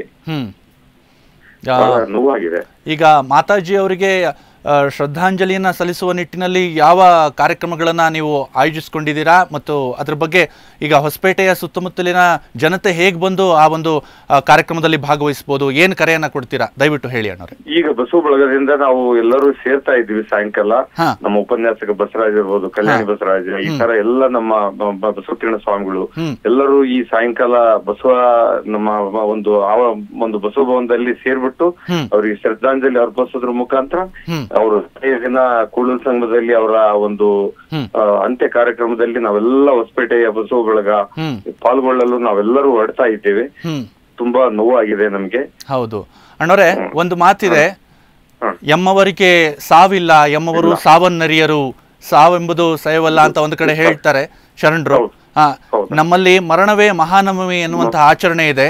ನೋವಾಗಿದೆ. ಈಗ ಮಾತಾಜಿ ಅವರಿಗೆ ಶ್ರದ್ಧಾಂಜಲಿಯನ್ನ ಸಲ್ಲಿಸುವ ನಿಟ್ಟಿನಲ್ಲಿ ಯಾವ ಕಾರ್ಯಕ್ರಮಗಳನ್ನ ನೀವು ಆಯೋಜಿಸಿಕೊಂಡಿದ್ದೀರಾ ಮತ್ತು ಅದ್ರ ಬಗ್ಗೆ ಈಗ ಹೊಸಪೇಟೆಯ ಸುತ್ತಮುತ್ತಲಿನ ಜನತೆ ಹೇಗೆ ಬಂದು ಆ ಒಂದು ಕಾರ್ಯಕ್ರಮದಲ್ಲಿ ಭಾಗವಹಿಸಬಹುದು, ಏನು ಕರೆಯನ್ನ ಕೊಡ್ತೀರಾ ದಯವಿಟ್ಟು ಹೇಳಿ ಅಣ್ಣವ್ರೆ. ಈಗ ಬಸವ ಬಳಗದಿಂದ ನಾವು ಎಲ್ಲರೂ ಸೇರ್ತಾ ಇದ್ವಿ ಸಾಯಂಕಾಲ. ನಮ್ಮ ಉಪನ್ಯಾಸಕ ಬಸವರಾಜ್ ಇರ್ಬೋದು, ಕಲ್ಯಾಣಿ ಬಸವರಾಜ, ಈ ತರ ಎಲ್ಲ ನಮ್ಮ ಬಸವಕಿರಣ ಸ್ವಾಮಿಗಳು ಎಲ್ಲರೂ ಈ ಸಾಯಂಕಾಲ ಬಸವ ನಮ್ಮ ಒಂದು ಬಸವ ಭವನದಲ್ಲಿ ಸೇರ್ಬಿಟ್ಟು ಅವ್ರಿಗೆ ಶ್ರದ್ಧಾಂಜಲಿ ಅರ್ಪಿಸೋದ್ರ ಮುಖಾಂತರ ಅವರು ದಿನ ಕೂಡಲ ಸಂಘದಲ್ಲಿ ಅವರ ಒಂದು ಅಂತ್ಯ ಕಾರ್ಯಕ್ರಮದಲ್ಲಿ ನಾವೆಲ್ಲ ಹೊಸಪೇಟೆಯ ಬಸವ ಬಳಗ ಪಾಲ್ಗೊಳ್ಳಲು ನಾವೆಲ್ಲರೂ ಹೊರಡ್ತಾ ಇದ್ದೇವೆ. ತುಂಬಾ ನೋವಾಗಿದೆ ನಮ್ಗೆ. ಹೌದು ಅಣ್ಣವ್ರೆ, ಒಂದು ಮಾತಿದೆ, ಎಮ್ಮವರಿಗೆ ಸಾವಿಲ್ಲ, ಎಮ್ಮವರು ಸಾವನ್ನರಿಯರು, ಸಾವೆಂಬುದು ಸಯವಲ್ಲ ಅಂತ ಒಂದು ಕಡೆ ಹೇಳ್ತಾರೆ ಶರಣರು. ನಮ್ಮಲ್ಲಿ ಮರಣವೇ ಮಹಾನವಮಿ ಎನ್ನುವಂತಹ ಆಚರಣೆ ಇದೆ.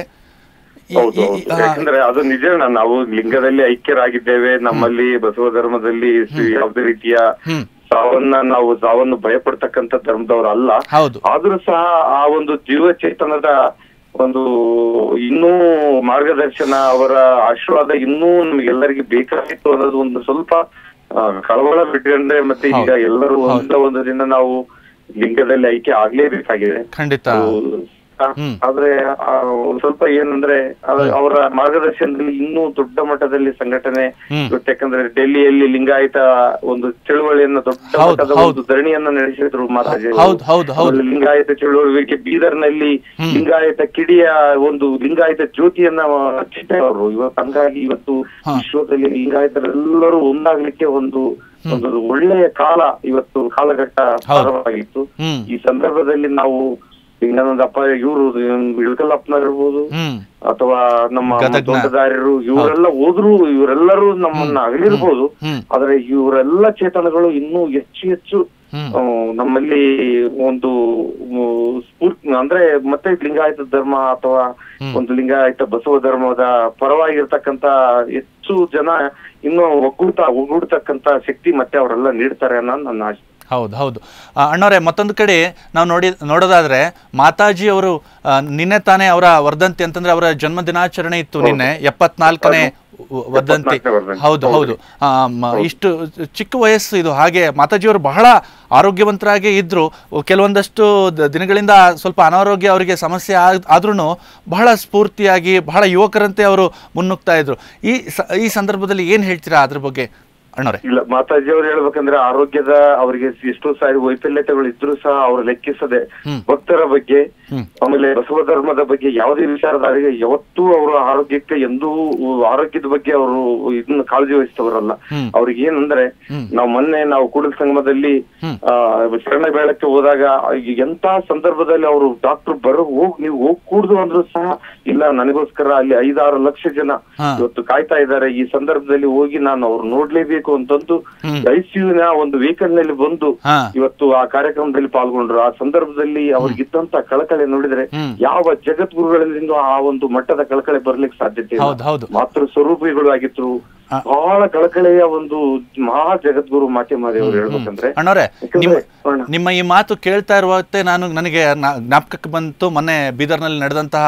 ಯಾಕಂದ್ರೆ ಅದು ನಿಜ. ನಾವು ಲಿಂಗದಲ್ಲಿ ಐಕ್ಯರಾಗಿದ್ದೇವೆ. ನಮ್ಮಲ್ಲಿ ಬಸವ ಧರ್ಮದಲ್ಲಿ ಯಾವುದೇ ರೀತಿಯ ಸಾವನ್ನು ಭಯಪಡ್ತಕ್ಕಂಥ ಧರ್ಮದವರಲ್ಲ. ಆದ್ರೂ ಸಹ ಆ ಒಂದು ಜೀವ ಚೇತನದ ಒಂದು ಇನ್ನೂ ಮಾರ್ಗದರ್ಶನ, ಅವರ ಆಶೀರ್ವಾದ ಇನ್ನೂ ನಮ್ಗೆಲ್ಲರಿಗೆ ಬೇಕಾಗಿತ್ತು ಅನ್ನೋದು ಒಂದು ಸ್ವಲ್ಪ ಕಳವಳ ಬಿಟ್ಕೊಂಡ್ರೆ ಮತ್ತೆ ಈಗ ಎಲ್ಲರೂ ಒಂದು ದಿನ ನಾವು ಲಿಂಗದಲ್ಲಿ ಐಕ್ಯ ಆಗ್ಲೇಬೇಕಾಗಿದೆ. ಖಂಡಿತ. ಆದ್ರೆ ಸ್ವಲ್ಪ ಏನಂದ್ರೆ ಅವರ ಮಾರ್ಗದರ್ಶನದಲ್ಲಿ ಇನ್ನೂ ದೊಡ್ಡ ಮಟ್ಟದಲ್ಲಿ ಸಂಘಟನೆ ಇವತ್ತು, ಯಾಕಂದ್ರೆ ಡೆಲ್ಲಿಯಲ್ಲಿ ಲಿಂಗಾಯತ ಒಂದು ಚಳುವಳಿಯನ್ನ ದೊಡ್ಡ ಮಟ್ಟದ ಒಂದು ಧರಣಿಯನ್ನ ನಡೆಸಿದ್ರು ಮಾತಾಜಿ. ಲಿಂಗಾಯತ ಚಳುವಳಿಗೆ ಬೀದರ್ನಲ್ಲಿ ಲಿಂಗಾಯತ ಕಿಡಿಯ ಒಂದು ಲಿಂಗಾಯತ ಜ್ಯೋತಿಯನ್ನ ಹಚ್ಚಿಟ್ಟವರು. ಇವತ್ತು ಹಂಗಾಗಿ ಇವತ್ತು ವಿಶ್ವದಲ್ಲಿ ಲಿಂಗಾಯತರೆಲ್ಲರೂ ಒಂದಾಗ್ಲಿಕ್ಕೆ ಒಂದು ಒಳ್ಳೆಯ ಕಾಲ, ಇವತ್ತು ಕಾಲಘಟ್ಟ ಪ್ರಾರಂಭವಾಗಿತ್ತು. ಈ ಸಂದರ್ಭದಲ್ಲಿ ನಾವು ಇನ್ನೊಂದಪ್ಪ ಇವರು ಇಳಕಲ್ಲಪ್ಪನವ್ರು ಇರ್ಬೋದು ಅಥವಾ ನಮ್ಮ ದೊಡ್ಡದಾರರು ಇವರೆಲ್ಲ ಹೋದ್ರು, ಇವರೆಲ್ಲರೂ ನಮ್ಮನ್ನ ಅಗಲಿರ್ಬೋದು. ಆದ್ರೆ ಇವರೆಲ್ಲ ಚೇತನಗಳು ಇನ್ನೂ ಹೆಚ್ಚು ನಮ್ಮಲ್ಲಿ ಒಂದು ಸ್ಫೂರ್ತಿ ಅಂದ್ರೆ ಮತ್ತೆ ಲಿಂಗಾಯತ ಧರ್ಮ ಅಥವಾ ಒಂದು ಲಿಂಗಾಯತ ಬಸವ ಧರ್ಮದ ಪರವಾಗಿರ್ತಕ್ಕಂತ ಹೆಚ್ಚು ಜನ ಇನ್ನೂ ಒಗ್ಗೂಡ್ತಕ್ಕಂತ ಶಕ್ತಿ ಮತ್ತೆ ಅವರೆಲ್ಲ ನೀಡ್ತಾರೆ ಅನ್ನೋದು ನನ್ನ ಆಶೆ. ಹೌದು ಅಣ್ಣವ್ರೆ, ಮತ್ತೊಂದು ಕಡೆ ನಾವು ನೋಡೋದಾದ್ರೆ ಮಾತಾಜಿ ಅವರು ನಿನ್ನೆ ತಾನೇ ಅವರ ವರ್ಧಂತಿ ಅಂತಂದ್ರೆ ಅವರ ಜನ್ಮ ದಿನಾಚರಣೆ ಇತ್ತು ನಿನ್ನೆ, 74ನೇ ವರ್ಧಂತಿ. ಹೌದು ಇಷ್ಟು ಚಿಕ್ಕ ವಯಸ್ಸು ಇದು. ಹಾಗೆ ಮಾತಾಜಿಯವರು ಬಹಳ ಆರೋಗ್ಯವಂತರಾಗಿ ಇದ್ರು. ಕೆಲವೊಂದಷ್ಟು ದಿನಗಳಿಂದ ಸ್ವಲ್ಪ ಅನಾರೋಗ್ಯ ಅವರಿಗೆ ಸಮಸ್ಯೆ ಆದ್ರೂ ಬಹಳ ಸ್ಫೂರ್ತಿಯಾಗಿ ಬಹಳ ಯುವಕರಂತೆ ಅವರು ಮುನ್ನುಗ್ತಾ ಇದ್ರು. ಈ ಸಂದರ್ಭದಲ್ಲಿ ಏನ್ ಹೇಳ್ತೀರಾ ಅದ್ರ ಬಗ್ಗೆ ಅಣ್ಣವ್ರೆ? ಇಲ್ಲ, ಮಾತಾಜಿ ಅವ್ರು ಹೇಳ್ಬೇಕಂದ್ರೆ ಆರೋಗ್ಯದ ಅವರಿಗೆ ಎಷ್ಟೋ ಸಾರಿ ವೈಫಲ್ಯತೆಗಳು ಇದ್ರು ಸಹ ಅವ್ರು ಲೆಕ್ಕಿಸದೆ ಭಕ್ತರ ಬಗ್ಗೆ ಆಮೇಲೆ ಬಸವ ಧರ್ಮದ ಬಗ್ಗೆ ಯಾವುದೇ ವಿಚಾರದಾರಿಗೆ ಯಾವತ್ತೂ ಅವರ ಆರೋಗ್ಯಕ್ಕೆ ಎಂದೂ ಆರೋಗ್ಯದ ಬಗ್ಗೆ ಅವರು ಇದನ್ನ ಕಾಳಜಿ ವಹಿಸ್ತವರಲ್ಲ. ಅವ್ರಿಗೆ ಏನಂದ್ರೆ ನಾವು ಕೂಡಲ ಸಂಗಮದಲ್ಲಿ ಶರಣ ಬೇಳಕ್ಕೆ ಹೋದಾಗ ಎಂತ ಸಂದರ್ಭದಲ್ಲಿ ಅವರು ಡಾಕ್ಟರ್ ನೀವು ಹೋಗ್ ಕೂಡ್ದು ಅಂದ್ರೂ ಸಹ ಇಲ್ಲ, ನನಗೋಸ್ಕರ ಅಲ್ಲಿ 5-6 ಲಕ್ಷ ಜನ ಇವತ್ತು ಕಾಯ್ತಾ ಇದ್ದಾರೆ, ಈ ಸಂದರ್ಭದಲ್ಲಿ ಹೋಗಿ ನಾನು ಅವ್ರು ನೋಡ್ಲೇಬೇಕು ಅಂತಂದು ಐಸಿಯುನ ಒಂದು ವೆಹಿಕಲ್ ನಲ್ಲಿ ಬಂದು ಇವತ್ತು ಆ ಕಾರ್ಯಕ್ರಮದಲ್ಲಿ ಪಾಲ್ಗೊಂಡ್ರು. ಆ ಸಂದರ್ಭದಲ್ಲಿ ಅವ್ರಿಗಿದ್ದಂತ ಕಳಕಳೆ ನೋಡಿದ್ರೆ ಯಾವ ಜಗದ್ಗುರುಗಳಿಂದ ಆ ಒಂದು ಮಟ್ಟದ ಕಳಕಳೆ ಬರ್ಲಿಕ್ಕೆ ಸಾಧ್ಯತೆ ಮಾತೃ ಸ್ವರೂಪಿಗಳು ಆಗಿದ್ರು. ಬಹಳ ಕಳಕಳೆಯ ಒಂದು ಮಹಾ ಜಗದ್ಗುರು ಮಾಧ್ಯಮದೇ ಅವರು ಹೇಳ್ಬೇಕಂದ್ರೆ. ಅಣ್ಣವ್ರೆ, ನಿಮ್ಮ ಈ ಮಾತು ಕೇಳ್ತಾ ಇರುವಂತೆ ನನಗೆ ಜ್ಞಾಪಕಕ್ಕೆ ಬಂತು ಮೊನ್ನೆ ಬೀದರ್ನಲ್ಲಿ ನಡೆದಂತಹ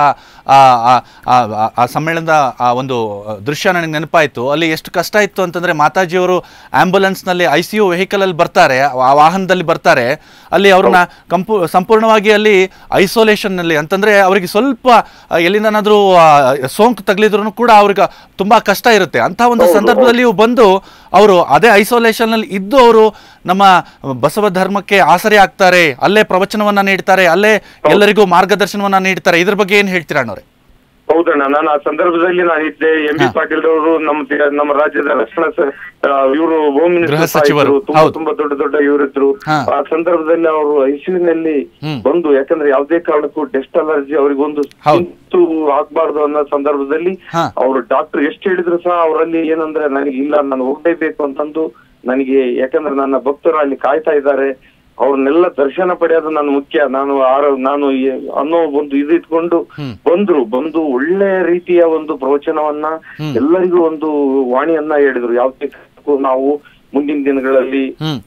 ಆ ಸಮ್ಮೇಳನದ ಆ ಒಂದು ದೃಶ್ಯ ನನಗೆ ನೆನಪಾಯ್ತು. ಅಲ್ಲಿ ಎಷ್ಟು ಕಷ್ಟ ಇತ್ತು ಅಂತಂದ್ರೆ ಮಾತಾಜಿಯವರು ಆಂಬ್ಯುಲೆನ್ಸ್ ನಲ್ಲಿ ICU ವೆಹಿಕಲ್ ಅಲ್ಲಿ ಬರ್ತಾರೆ, ಆ ವಾಹನದಲ್ಲಿ ಬರ್ತಾರೆ. ಅಲ್ಲಿ ಅವ್ರನ್ನ ಸಂಪೂರ್ಣವಾಗಿ ಅಲ್ಲಿ ಐಸೋಲೇಷನ್ ನಲ್ಲಿ ಅಂತಂದ್ರೆ ಅವರಿಗೆ ಸ್ವಲ್ಪ ಎಲ್ಲಿಂದನಾದ್ರೂ ಸೋಂಕು ತಗಲಿದ್ರು ಕೂಡ ಅವ್ರಿಗೆ ತುಂಬಾ ಕಷ್ಟ ಇರುತ್ತೆ. ಅಂತ ಒಂದು ಸಂದರ್ಭದಲ್ಲಿಯೂ ಬಂದು ಅವರು ಅದೇ ಐಸೋಲೇಷನ್ ನಲ್ಲಿ ಇದ್ದು ಅವರು ನಮ್ಮ ಬಸವ ಧರ್ಮಕ್ಕೆ ಆಸರೆ ಆಗ್ತಾರೆ, ಅಲ್ಲೇ ಪ್ರವಚನವನ್ನ ನೀಡ್ತಾರೆ, ಅಲ್ಲೇ ಎಲ್ಲರಿಗೂ ಮಾರ್ಗದರ್ಶನವನ್ನ ನೀಡ್ತಾರೆ. ಇದ್ರ ಬಗ್ಗೆ ಏನ್ ಹೇಳ್ತೀರಾ ಅಣ್ಣವ್ರೆ? ಹೌದಣ್ಣ, ನಾನು ಆ ಸಂದರ್ಭದಲ್ಲಿ ನಾನಿದ್ದೆ. MB ಪಾಟೀಲ್ ಅವರು ನಮ್ಮ ರಾಜ್ಯದ ರಕ್ಷಣಾ ಇವರು ಹೋಮ್ ಮಿನಿಸ್ಟರ್, ತುಂಬಾ ದೊಡ್ಡ ಇವರಿದ್ರು. ಆ ಸಂದರ್ಭದಲ್ಲಿ ಅವರು ಐಸಿಯುನಲ್ಲಿ ಬಂದು, ಯಾಕಂದ್ರೆ ಯಾವುದೇ ಕಾರಣಕ್ಕೂ ಡೆಸ್ಟ್ ಅಲರ್ಜಿ ಅವ್ರಿಗೊಂದು ಆಗ್ಬಾರ್ದು ಅನ್ನೋ ಸಂದರ್ಭದಲ್ಲಿ ಅವರು ಡಾಕ್ಟರ್ ಎಷ್ಟು ಹೇಳಿದ್ರು ಸಹ ಅವರಲ್ಲಿ ಏನಂದ್ರೆ ನಾನು ಹೋಗ್ಲೇಬೇಕು ಅಂತಂದು ನನಗೆ, ಯಾಕಂದ್ರೆ ನನ್ನ ಭಕ್ತರು ಅಲ್ಲಿ ಕಾಯ್ತಾ ಇದ್ದಾರೆ, ಅವ್ರನ್ನೆಲ್ಲ ದರ್ಶನ ಪಡೆಯೋದು ನಾನು ಮುಖ್ಯ, ನಾನು ಅನ್ನೋ ಒಂದು ಇದು ಇಟ್ಕೊಂಡು ಬಂದು ಒಳ್ಳೆ ರೀತಿಯ ಒಂದು ಪ್ರವಚನವನ್ನ ಎಲ್ಲರಿಗೂ ಒಂದು ವಾಣಿಯನ್ನ ಹೇಳಿದ್ರು. ಯಾವುದೇ ನಾವು ಮುಂದಿನ ದಿನಗಳಲ್ಲಿ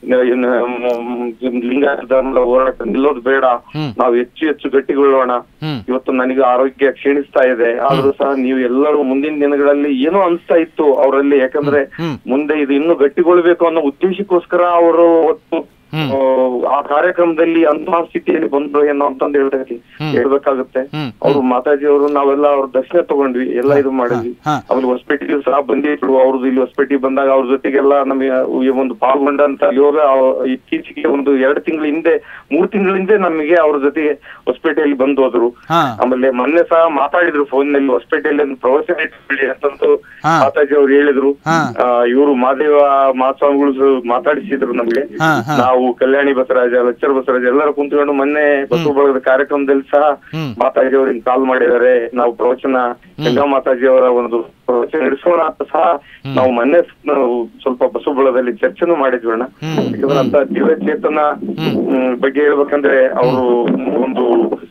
ಲಿಂಗಾಯತ ಧರ್ಮದ ಹೋರಾಟ ನಿಲ್ಲೋದು ಬೇಡ, ನಾವು ಹೆಚ್ಚು ಹೆಚ್ಚು ಗಟ್ಟಿಗೊಳ್ಳೋಣ. ಇವತ್ತು ನನಗೆ ಆರೋಗ್ಯ ಕ್ಷೀಣಿಸ್ತಾ ಇದೆ, ಆದ್ರೂ ಸಹ ನೀವು ಎಲ್ಲರೂ ಮುಂದಿನ ದಿನಗಳಲ್ಲಿ ಏನೋ ಅನ್ಸ್ತಾ ಇತ್ತು ಅವರಲ್ಲಿ, ಯಾಕಂದ್ರೆ ಮುಂದೆ ಇದು ಇನ್ನೂ ಗಟ್ಟಿಗೊಳ್ಬೇಕು ಅನ್ನೋ ಉದ್ದೇಶಕ್ಕೋಸ್ಕರ ಅವರು ಆ ಕಾರ್ಯಕ್ರಮದಲ್ಲಿ ಅಂತಹ ಸ್ಥಿತಿಯಲ್ಲಿ ಬಂದ್ರು ಏನೋ ಅಂತಂದು ಹೇಳ್ಬೇಕಾಗುತ್ತೆ. ಅವ್ರು ಮಾತಾಜಿ ಅವರು ನಾವೆಲ್ಲ ಅವ್ರ ದರ್ಶನ ತಗೊಂಡ್ವಿ, ಎಲ್ಲ ಇದು ಮಾಡಿದ್ವಿ. ಆಮೇಲೆ ಹೊಸಪೇಟೆಗೆ ಸಹ ಬಂದಿದ್ರು. ಅವ್ರದ್ದು ಇಲ್ಲಿ ಹೊಸಪೇಟೆಗೆ ಬಂದಾಗ ಅವ್ರ ಜೊತೆಗೆಲ್ಲ ನಮಗೆ ಒಂದು ಪಾಲ್ಗೊಂಡಂತ ಯೋಗ ಇತ್ತೀಚೆಗೆ ಒಂದು 2 ತಿಂಗಳ ಹಿಂದೆ 3 ತಿಂಗಳ ಹಿಂದೆ ನಮಗೆ ಅವ್ರ ಜೊತೆಗೆ ಹೊಸಪೇಟೆಯಲ್ಲಿ ಬಂದು ಹೋದ್ರು. ಆಮೇಲೆ ಮೊನ್ನೆ ಸಹ ಮಾತಾಡಿದ್ರು ಫೋನ್ ನಲ್ಲಿ, ಹೊಸಪೇಟೆಯಲ್ಲಿ ಒಂದು ಪ್ರವಾಸ ಇಟ್ಬಿಡಿ ಅಂತಂದು ಮಾತಾಜಿ ಅವ್ರು ಹೇಳಿದ್ರು. ಇವರು ಮಾದೇವ ಮಹಾಸ್ವಾಮಿಗಳು ಮಾತಾಡಿಸಿದ್ರು ನಮ್ಗೆ. ನಾವು ಕಲ್ಯಾಣಿ ಬಸವರಾಜ, ಲಚ್ಚರ್ ಬಸವರಾಜ ಎಲ್ಲರೂ ಕುಂತ್ಕೊಂಡು ಮೊನ್ನೆ ಬಸವ ಬಳಗದ ಕಾರ್ಯಕ್ರಮದಲ್ಲಿ ಸಹ ಮಾತಾಜಿ ಅವ್ರಿಗೆ ಕಾಲ್ ಮಾಡಿದ್ದಾರೆ. ನಾವು ಪ್ರವಚನ ಗಂಗಾ ಮಾತಾಜಿ ಅವರ ಒಂದು ಪ್ರವಚನ ನಡೆಸೋಣ ಅಂತ ಸಹ ನಾವು ಮೊನ್ನೆ ಸ್ವಲ್ಪ ಬಸವ ಬಳಗದಲ್ಲಿ ಚರ್ಚೆನೂ ಮಾಡಿದ್ವಣ್ಣ. ಅಂತ ದಿವ್ಯ ಚೇತನ ಬಗ್ಗೆ ಹೇಳ್ಬೇಕಂದ್ರೆ ಅವರು ಒಂದು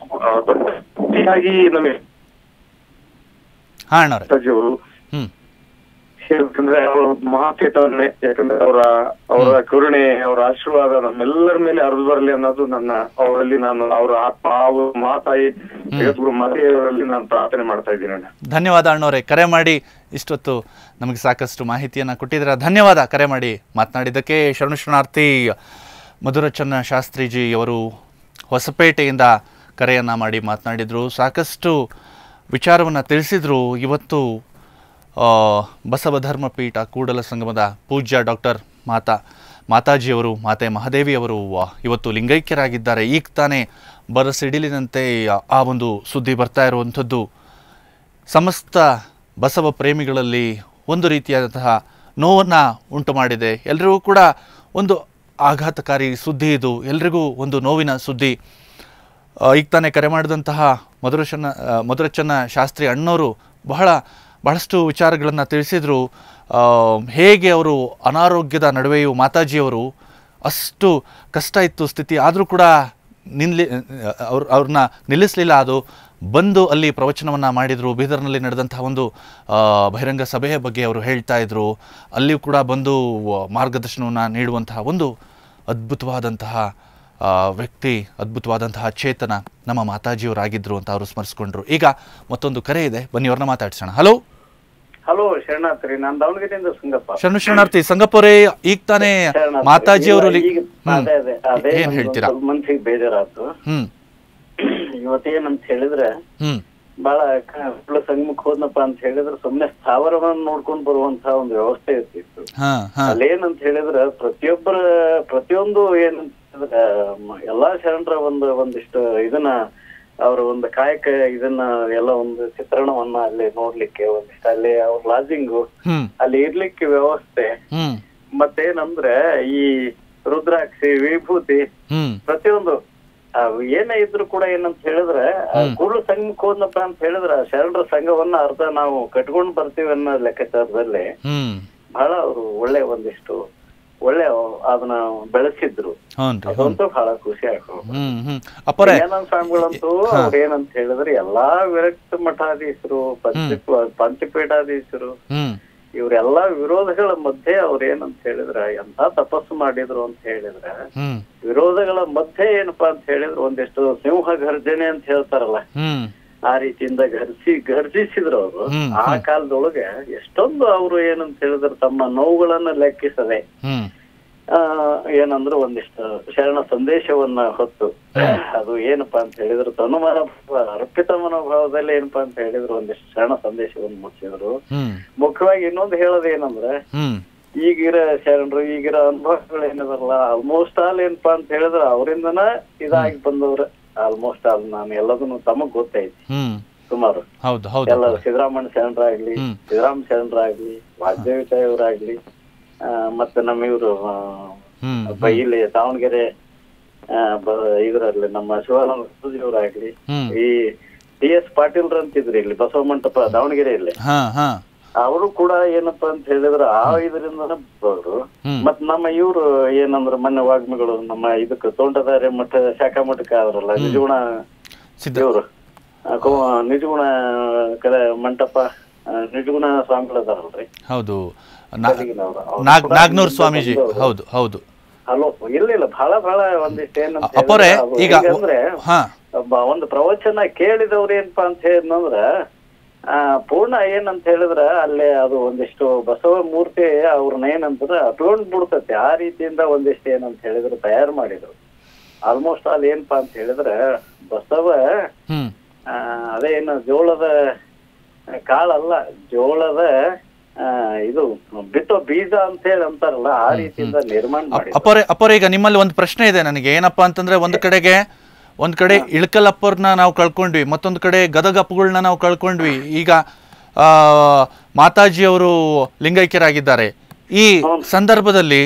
ನಮಗೆ ಮಾತಾಜಿ ಅವರು ಹೇಳ್ಬೇಕಂದ್ರೆ ಅವರು ಮಹಾಚೇತವನ್ನೇ. ಯಾಕಂದ್ರೆ ಅವರ ಕರುಣೆ, ಅವರ ಆಶೀರ್ವಾದ ನಮ್ಮೆಲ್ಲರ ಮೇಲೆ ಹರಿದು ಬರಲಿ ಅನ್ನೋದು ನನ್ನ ಅವರಲ್ಲಿ ನಾನು ಅವರ ಆತ್ಮ ಮಹಾತಾಯಿ ಜಗದ್ಗುರು ಮಾತೆಯವರಲ್ಲಿ ನಾನು ಪ್ರಾರ್ಥನೆ ಮಾಡ್ತಾ ಇದ್ದೀನಿ ಅಣ್ಣ. ಧನ್ಯವಾದ ಅಣ್ಣವರೇ, ಕರೆ ಮಾಡಿ ಇಷ್ಟೊತ್ತು ನಮಗೆ ಸಾಕಷ್ಟು ಮಾಹಿತಿಯನ್ನು ಕೊಟ್ಟಿದ್ದೀರಾ. ಧನ್ಯವಾದ ಕರೆ ಮಾಡಿ ಮಾತನಾಡಿದ್ದಕ್ಕೆ. ಶರಣಾರ್ಥಿ ಮಧುರಚನ್ನ ಶಾಸ್ತ್ರೀಜಿ ಅವರು ಹೊಸಪೇಟೆಯಿಂದ ಕರೆಯನ್ನು ಮಾಡಿ ಮಾತನಾಡಿದರು, ಸಾಕಷ್ಟು ವಿಚಾರವನ್ನು ತಿಳಿಸಿದರು. ಇವತ್ತು ಬಸವ ಧರ್ಮಪೀಠ ಕೂಡಲ ಸಂಗಮದ ಪೂಜ್ಯ ಡಾಕ್ಟರ್ ಮಾತಾಜಿಯವರು, ಮಾತೆ ಮಹಾದೇವಿಯವರು ಇವತ್ತು ಲಿಂಗೈಕ್ಯರಾಗಿದ್ದಾರೆ. ಈಗ ತಾನೇ ಬರಸಿಡಿಲಿನಂತೆ ಆ ಒಂದು ಸುದ್ದಿ ಬರ್ತಾ ಇರುವಂಥದ್ದು ಸಮಸ್ತ ಬಸವ ಪ್ರೇಮಿಗಳಲ್ಲಿ ಒಂದು ರೀತಿಯಾದಂತಹ ನೋವನ್ನು ಉಂಟು ಮಾಡಿದೆ. ಎಲ್ಲರಿಗೂ ಕೂಡ ಒಂದು ಆಘಾತಕಾರಿ ಸುದ್ದಿ ಇದು, ಎಲ್ರಿಗೂ ಒಂದು ನೋವಿನ ಸುದ್ದಿ. ಈಗ ತಾನೇ ಕರೆ ಮಾಡಿದಂತಹ ಮಧುರಚನ್ನ ಶಾಸ್ತ್ರಿ ಅಣ್ಣವರು ಬಹಳಷ್ಟು ವಿಚಾರಗಳನ್ನು ತಿಳಿಸಿದರು. ಹೇಗೆ ಅವರು ಅನಾರೋಗ್ಯದ ನಡುವೆಯೂ ಮಾತಾಜಿಯವರು ಅಷ್ಟು ಕಷ್ಟ ಇತ್ತು ಸ್ಥಿತಿ, ಆದರೂ ಕೂಡ ಅವ್ರನ್ನ ನಿಲ್ಲಿಸಲಿಲ್ಲ. ಅದು ಬಂದು ಅಲ್ಲಿ ಪ್ರವಚನವನ್ನು ಮಾಡಿದರು. ಬೀದರ್ನಲ್ಲಿ ನಡೆದಂತಹ ಒಂದು ಬಹಿರಂಗ ಸಭೆಯ ಬಗ್ಗೆ ಅವರು ಹೇಳ್ತಾ ಇದ್ರು. ಅಲ್ಲಿಯೂ ಕೂಡ ಬಂದು ಮಾರ್ಗದರ್ಶನವನ್ನು ನೀಡುವಂತಹ ಒಂದು ಅದ್ಭುತವಾದಂತಹ ವ್ಯಕ್ತಿ, ಅದ್ಭುತವಾದಂತಹ ಚೇತನ ನಮ್ಮ ಮಾತಾಜಿಯವರಾಗಿದ್ದರು ಅಂತ ಅವರು ಸ್ಮರಿಸ್ಕೊಂಡ್ರು. ಈಗ ಮತ್ತೊಂದು ಕರೆ ಇದೆ, ಬನ್ನಿ ಅವ್ರನ್ನ ಮಾತಾಡ್ಸೋಣ. ಹಲೋ ಹಲೋ, ಶರಣಾರ್ಥಿ, ನಾನು ದಾವಣಗೆರೆಯಿಂದ ಸಂಗಪ್ಪ. ಶರಣಾರ್ಥಿ ಸಂಗಪ್ಪರೇ, ಈಗ ತಾನೇ ಮಾತಾಜಿಯವರು ಏನ್ ಹೇಳ್ತೀರಾ? ಮನ್ಸಿಗೆ ಬೇಜಾರಾಯ್ತು. ಇವತ್ತೇನಂತ ಹೇಳಿದ್ರೆ ಬಹಳ ಸಂಗಮಕ್ಕೆ ಹೋದ್ನಪ್ಪ ಅಂತ ಹೇಳಿದ್ರೆ ಸುಮ್ನೆ ಸ್ಥಾವರವನ್ನ ನೋಡ್ಕೊಂಡ್ ಬರುವಂತ ಒಂದು ವ್ಯವಸ್ಥೆ ಇರ್ತಿತ್ತು. ಅಲ್ಲೇನಂತ ಹೇಳಿದ್ರೆ ಪ್ರತಿಯೊಂದು ಏನಂತ ಹೇಳಿದ್ರೆ ಎಲ್ಲಾ ಶರಣರ ಒಂದಿಷ್ಟು ಇದನ್ನ ಅವ್ರ ಒಂದು ಕಾಯಕ ಇದನ್ನ ಎಲ್ಲ ಒಂದು ಚಿತ್ರಣವನ್ನ ಅಲ್ಲಿ ನೋಡ್ಲಿಕ್ಕೆ ಒಂದಿಷ್ಟು ಅಲ್ಲಿ ಅವ್ರ ಲಾಜಿಂಗು, ಅಲ್ಲಿ ಇರ್ಲಿಕ್ಕೆ ವ್ಯವಸ್ಥೆ, ಮತ್ತೇನಂದ್ರೆ ಈ ರುದ್ರಾಕ್ಷಿ ವಿಭೂತಿ ಪ್ರತಿಯೊಂದು ಏನೇ ಇದ್ರು ಕೂಡ ಏನಂತ ಹೇಳಿದ್ರೆ ಕೂಡಲ ಸಂಘಕ್ಕೆ ಹೋದ್ನಪ್ಪ ಅಂತ ಹೇಳಿದ್ರ ಶರಣರ ಸಂಘವನ್ನ ಅರ್ಧ ನಾವು ಕಟ್ಕೊಂಡ್ ಬರ್ತೀವಿ ಅನ್ನೋ ಲೆಕ್ಕಾಚಾರದಲ್ಲಿ ಬಹಳ ಅವರು ಒಂದಿಷ್ಟು ಒಳ್ಳೆ ಅದನ್ನ ಬೆಳೆಸಿದ್ರು. ಅದಂತೂ ಬಹಳ ಖುಷಿ ಆಗ್ತದೆ. ಏನಂತ ಸ್ವಾಮಿಗಳಂತೂ ಅವ್ರ ಏನಂತ ಹೇಳಿದ್ರೆ ಎಲ್ಲಾ ವಿರಕ್ತ ಮಠಾಧೀಶರು, ಪಂಚಪೀಠಾಧೀಶರು ಇವರೆಲ್ಲಾ ವಿರೋಧಗಳ ಮಧ್ಯೆ ಅವ್ರ ಏನಂತ ಹೇಳಿದ್ರ ಎಂತ ತಪಸ್ಸು ಮಾಡಿದ್ರು ಅಂತ ಹೇಳಿದ್ರೆ, ವಿರೋಧಗಳ ಮಧ್ಯೆ ಏನಪ್ಪಾ ಅಂತ ಹೇಳಿದ್ರೆ ಒಂದಿಷ್ಟು ಸಿಂಹ ಗರ್ಜನೆ ಅಂತ ಹೇಳ್ತಾರಲ್ಲ, ಆ ರೀತಿಯಿಂದ ಗರ್ಜಿಸಿದ್ರು ಅವರು. ಆ ಕಾಲದೊಳಗೆ ಎಷ್ಟೊಂದು ಅವರು ಏನಂತ ಹೇಳಿದ್ರೆ ತಮ್ಮ ನೋವುಗಳನ್ನ ಲೆಕ್ಕಿಸದೆ ಏನಂದ್ರೆ ಒಂದಿಷ್ಟು ಶರಣ ಸಂದೇಶವನ್ನ ಹೊತ್ತು, ಅದು ಏನಪ್ಪಾ ಅಂತ ಹೇಳಿದ್ರು ಅರ್ಪಿತ ಮನೋಭಾವದಲ್ಲಿ ಏನಪ್ಪಾ ಅಂತ ಹೇಳಿದ್ರು ಒಂದಿಷ್ಟು ಶರಣ ಸಂದೇಶವನ್ನು ಮುಟ್ಟಿಸಿದ್ರು. ಮುಖ್ಯವಾಗಿ ಇನ್ನೊಂದು ಹೇಳೋದೇನಂದ್ರೆ ಈಗಿರೋ ಶರಣರು ಈಗಿರೋ ಅನುಭವಗಳು ಏನಿದಾರಲ್ಲ ಆಲ್ಮೋಸ್ಟ್ ಆಲ್ ಏನಪ್ಪಾ ಅಂತ ಹೇಳಿದ್ರೆ ಅವರಿಂದನ ಇದಾಗಿ ಬಂದವ್ರ ಆಲ್ಮೋಸ್ಟ್ ಆಲ್ ನಾನು ಎಲ್ಲದನ್ನು ತಮಗ್ ಗೊತ್ತೈತಿ ಸುಮಾರು ಎಲ್ಲ. ಸಿದ್ದರಾಮಣ್ಣ ಶರಣರಾಗ್ಲಿ, ಸಿದ್ದರಾಮ ಶರಣರಾಗ್ಲಿ, ವಾಗ್ದೇವಿ ತಾಯಿಯವರಾಗ್ಲಿ, ಮತ್ತೆ ನಮ್ಮ ಇವರು ಇಲ್ಲಿ ದಾವಣಗೆರೆ ಇದರಲ್ಲಿ ನಮ್ಮ ಶಿವಾನಂದರಾಗ್ಲಿ, ಈ DS ಪಾಟೀಲ್ರ ಅಂತಿದ್ರಿ ಇಲ್ಲಿ ಬಸವ ಮಂಟಪ ದಾವಣಗೆರೆಯಲ್ಲಿ, ಅವರು ಕೂಡ ಏನಪ್ಪಾ ಅಂತ ಹೇಳಿದ್ರೆ ಆ ಇದರಿಂದನೇ ಬರೋರು. ಮತ್ ನಮ್ಮ ಇವ್ರು ಏನಂದ್ರ ಮೊನ್ನೆ ವಾಗ್ಮಿಗಳು ನಮ್ಮ ಇದಕ್ಕೆ ತೋಂಟದಾರೆ ಮಠ ಶಾಖಾ ಮಠಕ್ಕೆ ಆದ್ರಲ್ಲ ನಿಜಗುಣ ಇವ್ರು ನಿಜಗುಣ ಕಲೆ ಮಂಟಪ ನಿಜಗುಣ ಸ್ವಾಮಿಗಳದಾರಲ್ರಿ. ಹೌದು, ನಾಗನೂರ್ ಸ್ವಾಮೀಜಿ. ಹೌದು ಹೌದು. ಹಲೋ, ಇಲ್ಲ ಬಹಳ ಒಂದಿಷ್ಟು ಅಪ್ಪರೇ ಈಗ ಅಂದ್ರೆ ಒಂದು ಪ್ರವಚನ ಕೇಳಿದವ್ರು ಏನಪ್ಪಾ ಅಂತ ಹೇಳಿದ್ನಂದ್ರ ಪೂರ್ಣ ಏನಂತ ಹೇಳಿದ್ರ ಅಲ್ಲೇ ಅದು ಒಂದಿಷ್ಟು ಬಸವ ಮೂರ್ತಿ ಅವ್ರನ್ನ ಏನಂದ್ರ ಅಟ್ಕೊಂಡ್ ಬಿಡ್ತತಿ. ಆ ರೀತಿಯಿಂದ ಒಂದಿಷ್ಟು ಏನಂತ ಹೇಳಿದ್ರೆ ತಯಾರು ಮಾಡಿದ್ರು. ಆಲ್ಮೋಸ್ಟ್ ಅಲ್ಲಿ ಏನಪ್ಪಾ ಅಂತ ಹೇಳಿದ್ರೆ ಬಸವ ಅದೇನು ಜೋಳದ ಕಾಳಲ್ಲ, ಜೋಳದ ಇದು ಬಿತ್ತೋ ಬೀಜ ಅಂತ ಹೇಳಿ ಅಂತಾರಲ್ಲ, ಆ ರೀತಿಯಿಂದ ನಿರ್ಮಾಣ ಮಾಡಿ. ಅಪ್ಪರೇ ಈಗ ನಿಮ್ಮಲ್ಲಿ ಒಂದು ಪ್ರಶ್ನೆ ಇದೆ ನನಗೆ. ಏನಪ್ಪಾ ಅಂತಂದ್ರೆ ಒಂದ್ ಕಡೆ ಇಳಕಲ್ಲಪ್ಪರ್ನ ನಾವು ಕಳ್ಕೊಂಡ್ವಿ, ಮತ್ತೊಂದು ಕಡೆ ಗದಗಪ್ಪಗಳನ್ನ ನಾವು ಕಳ್ಕೊಂಡ್ವಿ. ಈಗ ಮಾತಾಜಿ ಅವರು ಲಿಂಗೈಕ್ಯರಾಗಿದ್ದಾರೆ. ಈ ಸಂದರ್ಭದಲ್ಲಿ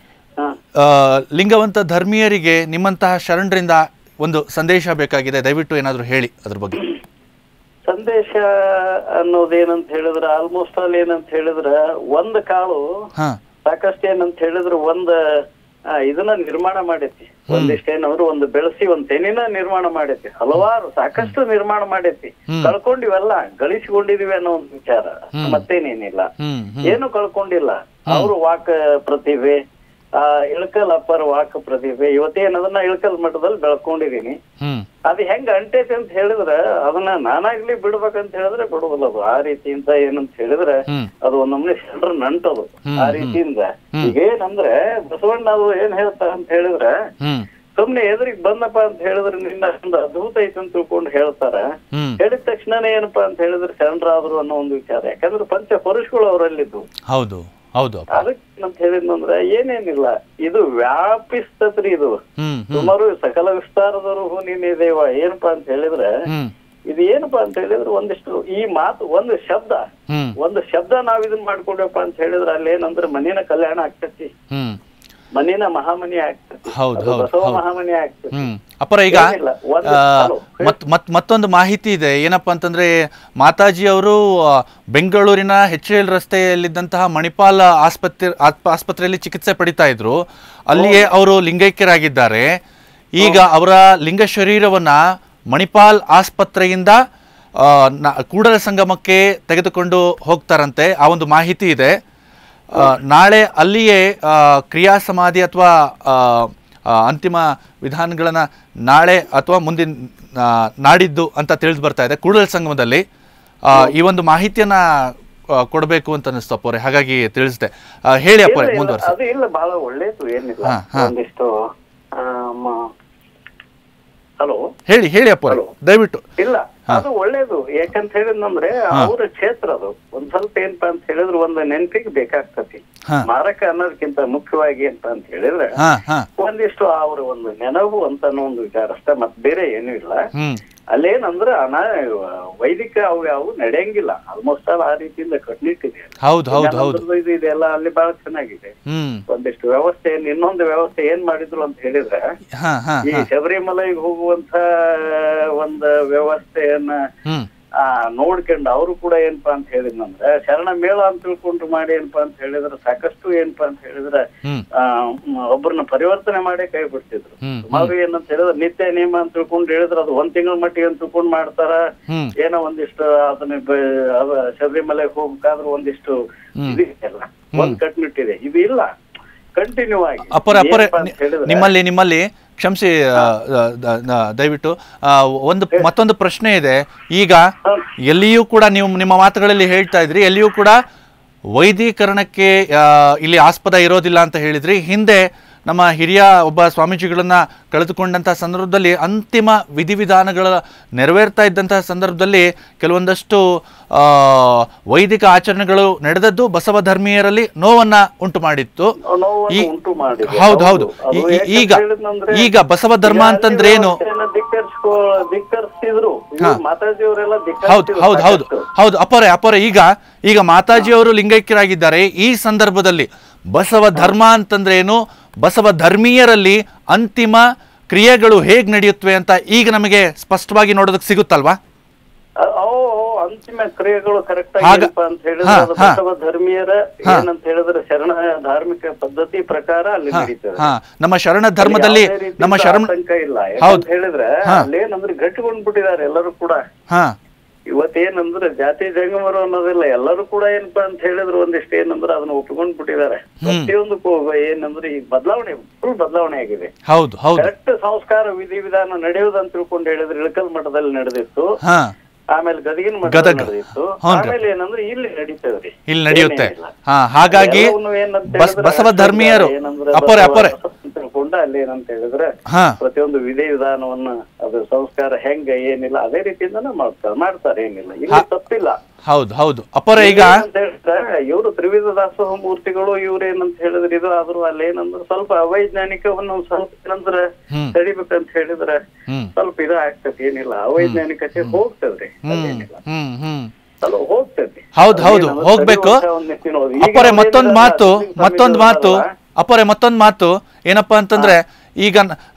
ಲಿಂಗವಂತ ಧರ್ಮೀಯರಿಗೆ ನಿಮ್ಮಂತಹ ಶರಣರಿಂದ ಒಂದು ಸಂದೇಶ ಬೇಕಾಗಿದೆ. ದಯವಿಟ್ಟು ಏನಾದ್ರು ಹೇಳಿ ಅದ್ರ ಬಗ್ಗೆ. ಸಂದೇಶ ಅನ್ನೋದೇನಂತ ಹೇಳಿದ್ರ ಆಲ್ಮೋಸ್ಟ್ ಅಲ್ಲಿ ಏನಂತ ಹೇಳಿದ್ರ ಒಂದ್ ಕಾಳು ಸಾಕಷ್ಟು ಏನಂತ ಹೇಳಿದ್ರ ಒಂದ್ ಇದನ್ನ ನಿರ್ಮಾಣ ಮಾಡೈತಿ. ಒಂದಿಷ್ಟೇನವ್ರು ಒಂದು ಬೆಳೆಸಿ ಒಂದ್ ತೆನಿನ ನಿರ್ಮಾಣ ಮಾಡೈತಿ. ಹಲವಾರು ಸಾಕಷ್ಟು ನಿರ್ಮಾಣ ಮಾಡೈತಿ. ಕಳ್ಕೊಂಡಿವೆಲ್ಲ, ಗಳಿಸಿಕೊಂಡಿದೀವಿ ಅನ್ನೋ ಒಂದು ವಿಚಾರ, ಮತ್ತೇನೇನಿಲ್ಲ, ಏನು ಕಳ್ಕೊಂಡಿಲ್ಲ. ಅವ್ರು ವಾಕ್ ಪ್ರತಿಭೆ, ಇಳಕಲ್ ಅಪ್ಪರ ವಾಕ್ ಪ್ರತಿಭೆ ಇವತ್ತೇನದನ್ನ ಇಳಕಲ್ ಮಟ್ಟದಲ್ಲಿ ಬೆಳ್ಕೊಂಡಿದೀನಿ. ಅದ್ ಹೆಂಗ ಅಂಟೈತಿ ಅಂತ ಹೇಳಿದ್ರ ಅದನ್ನ ನಾನಾಗ್ಲಿ ಬಿಡ್ಬೇಕಂತ ಹೇಳಿದ್ರೆ ಬಿಡುದಿಲ್ಲ. ಅದು ಆ ರೀತಿಯಿಂದ ಏನಂತ ಹೇಳಿದ್ರೆ ಅದು ಒಂದೊಮ್ಮೆ ಶರಣರ ನಂಟದು. ಆ ರೀತಿಯಿಂದ ಈಗೇನಂದ್ರೆ ಬಸವಣ್ಣ ಅದು ಏನ್ ಹೇಳ್ತಾರ ಅಂತ ಹೇಳಿದ್ರೆ ಸುಮ್ನೆ ಎದುರಿಗೆ ಬಂದಪ್ಪ ಅಂತ ಹೇಳಿದ್ರೆ ನಿನ್ನ ಒಂದು ಅದ್ಭುತ ಐತಿ ಅಂತ ತಿಳ್ಕೊಂಡು ಹೇಳ್ತಾರ. ಹೇಳಿದ ತಕ್ಷಣನೇ ಏನಪ್ಪಾ ಅಂತ ಹೇಳಿದ್ರೆ ಶರಣರಾದ್ರು ಅನ್ನೋ ಒಂದು ವಿಚಾರ. ಯಾಕಂದ್ರೆ ಪಂಚ ಪುರುಷಗಳು ಅವರಲ್ಲಿದ್ದು. ಹೌದು ಹೌದು. ಅದಕ್ಕೇನಂತ ಹೇಳಿದ್ನಂದ್ರ ಏನೇನಿಲ್ಲ, ಇದು ವ್ಯಾಪಿಸ್ತತ್ರಿ. ಇದು ಸುಮಾರು ಸಕಲ ವಿಸ್ತಾರದವರು ನೀನೇ ದೇವ. ಏನಪ್ಪಾ ಅಂತ ಹೇಳಿದ್ರೆ ಇದು ಏನಪ್ಪಾ ಅಂತ ಹೇಳಿದ್ರೆ ಒಂದಿಷ್ಟು ಈ ಮಾತು ಒಂದು ಶಬ್ದ ನಾವ್ ಇದನ್ ಮಾಡ್ಕೊಂಡಪ್ಪ ಅಂತ ಹೇಳಿದ್ರೆ ಅಲ್ಲಿ ಏನಂದ್ರೆ ಮನಿನ ಕಲ್ಯಾಣ ಆಗ್ತತಿ, ಮನಿನ ಮಹಾಮನಿ ಆಗ್ತತಿ, ಬಸವ ಮಹಾಮನಿ ಆಗ್ತತಿ. ಅಪ್ಪರ ಈಗ ಮತ್ತೊಂದು ಮಾಹಿತಿ ಇದೆ. ಏನಪ್ಪಾ ಅಂತಂದ್ರೆ ಮಾತಾಜಿ ಅವರು ಬೆಂಗಳೂರಿನ HL ರಸ್ತೆಯಲ್ಲಿದ್ದಂತಹ ಮಣಿಪಾಲ್ ಆಸ್ಪತ್ರೆಯಲ್ಲಿ ಚಿಕಿತ್ಸೆ ಪಡಿತಾ ಇದ್ರು. ಅಲ್ಲಿಯೇ ಅವರು ಲಿಂಗೈಕ್ಯರಾಗಿದ್ದಾರೆ. ಈಗ ಅವರ ಲಿಂಗ ಶರೀರವನ್ನ ಮಣಿಪಾಲ್ ಆಸ್ಪತ್ರೆಯಿಂದ ಕೂಡಲ ಸಂಗಮಕ್ಕೆ ತೆಗೆದುಕೊಂಡು ಹೋಗ್ತಾರಂತೆ. ಆ ಒಂದು ಮಾಹಿತಿ ಇದೆ. ನಾಳೆ ಅಲ್ಲಿಯೇ ಕ್ರಿಯಾ ಸಮಾಧಿ ಅಥವಾ ಅಂತಿಮ ವಿಧಾನಗಳನ್ನ ನಾಳೆ ಅಥವಾ ಮುಂದಿನ ನಾಡಿದ್ದು ಅಂತ ತಿಳಿದು ಬರ್ತಾ ಇದೆ ಕೂಡಲ ಸಂಗಮದಲ್ಲಿ. ಈ ಒಂದು ಮಾಹಿತಿಯನ್ನ ಕೊಡಬೇಕು ಅಂತ ಅನಿಸ್ತು ಅಪ್ಪವ್ರೆ, ಹಾಗಾಗಿ ತಿಳಿಸಿದೆ. ಹೇಳಿ ಅಪ್ಪವ್ರೆ, ಮುಂದುವರಿಸಿ. ಅದು ಇಲ್ಲ, ಬಹಳ ಒಳ್ಳೇದು. ಏನಿಲ್ಲ, ಒಂದಿಷ್ಟು ಹಲೋ ಹೇಳಿ ಅಪ್ಪವ್ರೆ ದಯವಿಟ್ಟು. ಇಲ್ಲ, ಅದು ಒಳ್ಳೇದು. ಯಾಕಂತ ಹೇಳಿದ್ನಂದ್ರೆ ಅವ್ರ ಕ್ಷೇತ್ರ ಅದು ಒಂದ್ ಸ್ವಲ್ಪ ಏನಪ್ಪಾ ಅಂತ ಹೇಳಿದ್ರೆ ಒಂದು ನೆನಪಿಗೆ ಬೇಕಾಗ್ತತಿ. ಮಾರಕ ಅನ್ನೋದಕ್ಕಿಂತ ಮುಖ್ಯವಾಗಿ ಅಂತ ಹೇಳಿದ್ರೆ ಒಂದಿಷ್ಟು ಅವ್ರ ಒಂದು ನೆನಪು ಅಂತ ಅನ್ನೋ ಒಂದು ವಿಚಾರ ಅಷ್ಟೇ, ಮತ್ ಬೇರೆ ಏನೂ ಇಲ್ಲ. ಅಲ್ಲೇನಂದ್ರ ವೈದಿಕ ಅವು ಯಾವ ನಡೆಯಂಗಿಲ್ಲ. ಆಲ್ಮೋಸ್ಟ್ ಆ ರೀತಿಯಿಂದ ಕಟ್ನಿಟ್ಟಿದೆ. ಇದೆಲ್ಲ ಅಲ್ಲಿ ಬಹಳ ಚೆನ್ನಾಗಿದೆ. ಒಂದಿಷ್ಟು ವ್ಯವಸ್ಥೆ, ಇನ್ನೊಂದು ವ್ಯವಸ್ಥೆ ಏನ್ ಮಾಡಿದ್ರು ಅಂತ ಹೇಳಿದ್ರೆ ಈ ಶಬರಿಮಲೆಗೆ ಹೋಗುವಂತ ಒಂದು ವ್ಯವಸ್ಥೆಯನ್ನ ನೋಡ್ಕೊಂಡು ಅವರು ಕೂಡ ಏನಪ್ಪಾ ಅಂತ ಹೇಳಿದ್ನಂದ್ರೆ ಶರಣ ಮೇಳ ಅಂತ ತಿಳ್ಕೊಂಡು ಮಾಡಿ ಏನಪ್ಪಾ ಅಂತ ಹೇಳಿದ್ರೆ ಸಾಕಷ್ಟು ಏನಪ್ಪಾ ಅಂತ ಹೇಳಿದ್ರೆ ಒಬ್ಬರನ್ನ ಪರಿವರ್ತನೆ ಮಾಡೇ ಕೈ ಬಿಡ್ತಿದ್ರು. ಸುಮಾರು ಏನಂತ ಹೇಳಿದ್ರೆ ನಿತ್ಯ ನಿಯಮ ಅಂತ ತಿಳ್ಕೊಂಡು ಹೇಳಿದ್ರೆ ಅದು ಒಂದ್ ತಿಂಗಳ ಮಟ್ಟಿಗೆ ಅಂತ ತಿಳ್ಕೊಂಡು ಮಾಡ್ತಾರ. ಏನೋ ಒಂದಿಷ್ಟು ಅದನ್ನ ಶಬರಿಮಲೆಗೆ ಹೋಗ್ಬೇಕಾದ್ರೆ ಒಂದಿಷ್ಟು ಇದೆಲ್ಲ ಒಂದ್ ಕಟ್ನಿಟ್ಟಿದೆ. ಇದು ಇಲ್ಲ, ಕಂಟಿನ್ಯೂ ಆಗಿ. ನಿಮ್ಮಲ್ಲಿ ಕ್ಷಮಿಸಿ ದಯವಿಟ್ಟು ಮತ್ತೊಂದು ಪ್ರಶ್ನೆ ಇದೆ. ಈಗ ಎಲ್ಲಿಯೂ ಕೂಡ ನೀವು ನಿಮ್ಮ ಮಾತುಗಳಲ್ಲಿ ಹೇಳ್ತಾ ಇದ್ರಿ, ಎಲ್ಲಿಯೂ ಕೂಡ ವೈದಿಕರಣಕ್ಕೆ ಇಲ್ಲಿ ಆಸ್ಪದ ಇರೋದಿಲ್ಲ ಅಂತ ಹೇಳಿದ್ರಿ. ಹಿಂದೆ ನಮ್ಮ ಹಿರಿಯ ಒಬ್ಬ ಸ್ವಾಮೀಜಿಗಳನ್ನ ಕಳೆದುಕೊಂಡಂತಹ ಸಂದರ್ಭದಲ್ಲಿ ಅಂತಿಮ ವಿಧಿವಿಧಾನಗಳ ನೆರವೇರ್ತಾ ಇದ್ದಂತಹ ಸಂದರ್ಭದಲ್ಲಿ ಕೆಲವೊಂದಷ್ಟು ವೈದಿಕ ಆಚರಣೆಗಳು ನಡೆದದ್ದು ಬಸವ ಧರ್ಮೀಯರಲ್ಲಿ ನೋವನ್ನ ಉಂಟು ಮಾಡಿತ್ತು. ಹೌದು. ಈಗ ಬಸವ ಧರ್ಮ ಅಂತಂದ್ರೆ ಏನು? ಹೌದು ಅಪ್ಪರೇ ಈಗ ಮಾತಾಜಿಯವರು ಲಿಂಗೈಕ್ಯರಾಗಿದ್ದಾರೆ. ಈ ಸಂದರ್ಭದಲ್ಲಿ ಬಸವ ಧರ್ಮ ಅಂತಂದ್ರೆ ಏನು, ಬಸವ ಧರ್ಮೀಯರಲ್ಲಿ ಅಂತಿಮ ಕ್ರಿಯೆಗಳು ಹೇಗ್ ನಡೆಯುತ್ತವೆ ಅಂತ ಈಗ ನಮಗೆ ಸ್ಪಷ್ಟವಾಗಿ ನೋಡೋದಕ್ಕೆ ಸಿಗುತ್ತಲ್ವಾ? ಅಂತಿಮ ಕ್ರಿಯೆಗಳು ಕರೆಕ್ಟ್ ಆಗಿರಪ್ಪ ಅಂತ ಹೇಳಿದ್ರೆ ಬಸವ ಧರ್ಮೀಯರ ಏನಂತ ಹೇಳಿದ್ರೆ ಶರಣ ಧಾರ್ಮಿಕ ಪದ್ಧತಿ ಪ್ರಕಾರ ಅಲ್ಲಿ ನಡೀತದೆ. ನಮ್ಮ ಶರಣ ಧರ್ಮದಲ್ಲಿ ನಮ್ಮ ಶರಣ ಇಲ್ಲ ಹೇಳಿದ್ರೆ ಅಲ್ಲೇನಂದ್ರೆ ಗಟ್ಟಿಗೊಂಡ್ಬಿಟ್ಟಿದ್ದಾರೆ ಎಲ್ಲರೂ ಕೂಡ. ಇವತ್ತೇನಂದ್ರೆ ಜಾತಿ ಜಂಗಮರು ಅನ್ನೋದಿಲ್ಲ, ಎಲ್ಲರೂ ಕೂಡ ಏನಪ್ಪಾ ಅಂತ ಹೇಳಿದ್ರು ಒಂದಿಷ್ಟು ಏನಂದ್ರೆ ಅದನ್ನ ಒಪ್ಪಿಕೊಂಡ್ ಬಿಟ್ಟಿದ್ದಾರೆ. ಪ್ರತಿಯೊಂದಕ್ಕೂ ಏನಂದ್ರೆ ಈಗ ಬದಲಾವಣೆ, ಫುಲ್ ಬದಲಾವಣೆ ಆಗಿದೆ. ಹೌದು ಹೌದು. ಕರೆಕ್ಟ್ ಸಂಸ್ಕಾರ ವಿಧಿವಿಧಾನ ನಡೆಯುವುದಂತ ತಿಳ್ಕೊಂಡು ಹೇಳಿದ್ರೆ ಇಳಕಲ್ ಮಠದಲ್ಲಿ ನಡೆದಿತ್ತು, ಆಮೇಲೆ ಗದಗಿನ ಮಠದಲ್ಲಿ ನಡೆದಿತ್ತು, ಆಮೇಲೆ ಏನಂದ್ರೆ ಇಲ್ಲಿ ನಡೀತದ್ರಿ, ಇಲ್ಲಿ ನಡೆಯುತ್ತೆ. ಹಾಗಾಗಿ ಬಸವ ಧರ್ಮೀಯರು ತಿಳ್ಕೊಂಡ ಅಲ್ಲಿ ಏನಂತ ಹೇಳಿದ್ರೆ ಪ್ರತಿಯೊಂದು ವಿಧಿ ವಿಧಾನವನ್ನ ಅದು ಸಂಸ್ಕಾರ ಹೆಂಗ ಏನಿಲ್ಲ ಅದೇ ರೀತಿಯಿಂದನೇ ಮಾಡ್ತಾರೆ, ಏನಿಲ್ಲ, ಇಲ್ಲಿ ತಪ್ಪಿಲ್ಲ. ಹೌದು ಹೌದು ಅಪ್ಪರ. ಈಗ ಇವರು ತ್ರಿವಿಧ ದಾಸೋಹ ಮೂರ್ತಿಗಳು ಇವ್ರ ಏನಂತ ಹೇಳಿದ್ರೆ ಇದು ಆದ್ರೂ ಅಲ್ಲಿ ಏನಂದ್ರೆ ಸ್ವಲ್ಪ ಅವೈಜ್ಞಾನಿಕವನ್ನು ಸ್ವಲ್ಪ ಏನಂದ್ರೆ ತಡಿಬೇಕಂತ ಹೇಳಿದ್ರೆ ಸ್ವಲ್ಪ ಇದು ಆಗ್ತದೆ, ಏನಿಲ್ಲ ಅವೈಜ್ಞಾನಿಕತೆ ಹೋಗ್ತದ್ರಿ, ಅದೇನಿಲ್ಲ ಹೋಗ್ತದೆ. ಹೌದು ಹೌದು ಹೋಗ್ಬೇಕು ಅಪ್ಪರೆ. ಮತ್ತೊಂದು ಮಾತು ಏನಪ್ಪಾ ಅಂತಂದ್ರೆ ಈಗ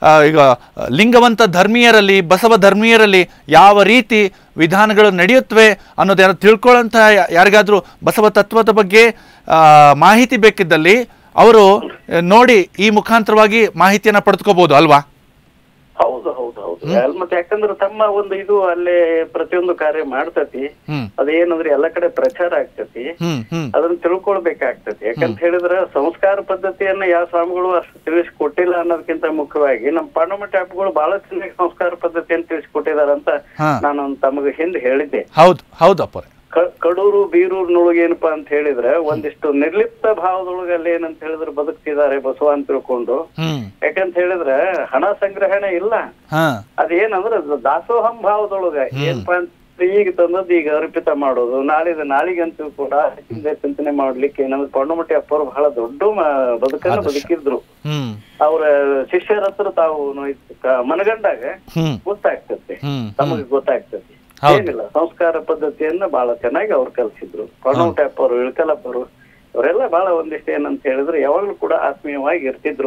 ಲಿಂಗವಂತ ಧರ್ಮೀಯರಲ್ಲಿ, ಬಸವ ಧರ್ಮೀಯರಲ್ಲಿ ಯಾವ ರೀತಿ ವಿಧಾನಗಳು ನಡೆಯುತ್ತವೆ ಅನ್ನೋದು ಯಾರು ತಿಳ್ಕೊಳ್ಳೋಂಥ ಯಾರಿಗಾದ್ರೂ ಬಸವ ತತ್ವದ ಬಗ್ಗೆ ಮಾಹಿತಿ ಬೇಕಿದ್ದಲ್ಲಿ ಅವರು ನೋಡಿ ಈ ಮುಖಾಂತರವಾಗಿ ಮಾಹಿತಿಯನ್ನ ಪಡೆದುಕೋಬಹುದು ಅಲ್ವಾ? ಹೌದು ಹೌದು ಹೌದು. ಮತ್ತೆ ಯಾಕಂದ್ರೆ ತಮ್ಮ ಒಂದು ಇದು ಅಲ್ಲೇ ಪ್ರತಿಯೊಂದು ಕಾರ್ಯ ಮಾಡ್ತತಿ, ಅದೇನಂದ್ರೆ ಎಲ್ಲ ಕಡೆ ಪ್ರಚಾರ ಆಗ್ತತಿ, ಅದನ್ನ ತಿಳ್ಕೊಳ್ಬೇಕಾಗ್ತತಿ. ಯಾಕಂತ ಹೇಳಿದ್ರೆ ಸಂಸ್ಕಾರ ಪದ್ಧತಿಯನ್ನ ಯಾವ ಸ್ವಾಮಿಗಳು ಅಷ್ಟು ತಿಳಿಸ್ಕೊಟ್ಟಿಲ್ಲ ಅನ್ನೋದಕ್ಕಿಂತ ಮುಖ್ಯವಾಗಿ ನಮ್ಮ ಪಾಂಡವಮಠ ಆಪ್ಗಳು ಬಹಳ ಚೆನ್ನಾಗಿ ಸಂಸ್ಕಾರ ಪದ್ಧತಿಯನ್ನು ತಿಳಿಸ್ಕೊಟ್ಟಿದಾರಂತ ನಾನು ತಮಗೆ ಹಿಂದೆ ಹೇಳಿದ್ದೆ. ಹೌದು ಹೌದು ಅಪ್ಪ. ಕಡೂರು ಬೀರೂರ್ನೊಳಗೆ ಏನಪ್ಪಾ ಅಂತ ಹೇಳಿದ್ರೆ ಒಂದಿಷ್ಟು ನಿರ್ಲಿಪ್ತ ಭಾವದೊಳಗೆ ಅಲ್ಲಿ ಏನಂತ ಹೇಳಿದ್ರೆ ಬದುಕ್ತಿದ್ದಾರೆ ಬಸವ ಅಂತ ತಿಳ್ಕೊಂಡು. ಯಾಕಂತ ಹೇಳಿದ್ರೆ ಹಣ ಸಂಗ್ರಹಣೆ ಇಲ್ಲ, ಅದೇನಂದ್ರೆ ದಾಸೋಹಂ ಭಾವದೊಳಗ ಏನಪ್ಪಾ ಅಂತ ಈಗ ತಂದದ್ದು ಈಗ ಅರ್ಪಿತ ಮಾಡೋದು, ನಾಳಿಗಂತೂ ಕೂಡ ಚಿಂತನೆ ಮಾಡ್ಲಿಕ್ಕೆ ಏನಂದ್ರೆ ಪಾಂಡವಮಠ ಅಪ್ಪರು ಬಹಳ ದೊಡ್ಡ ಬದುಕನ್ನ ಬದುಕಿದ್ರು. ಅವ್ರ ಶಿಷ್ಯರ ಹತ್ರ ತಾವು ಮನಗಂಡಾಗ ಗೊತ್ತಾಗ್ತದೆ, ತಮಗೆ ಗೊತ್ತಾಗ್ತದೆ ಏನಿಲ್ಲ ಸಂಸ್ಕಾರ ಪದ್ಧತಿಯನ್ನ ಬಹಳ ಚೆನ್ನಾಗಿ ಅವ್ರು ಕಲ್ಸಿದ್ರು. ಪಾಂಡವಮಠ ಅಪ್ಪರು, ಇಳಕಲಪ್ಪರು ಅವರೆಲ್ಲ ಬಹಳ ಒಂದಿಷ್ಟು ಏನಂತ ಹೇಳಿದ್ರೆ ಯಾವಾಗ್ಲೂ ಕೂಡ ಆತ್ಮೀಯವಾಗಿ ಇರ್ತಿದ್ರು.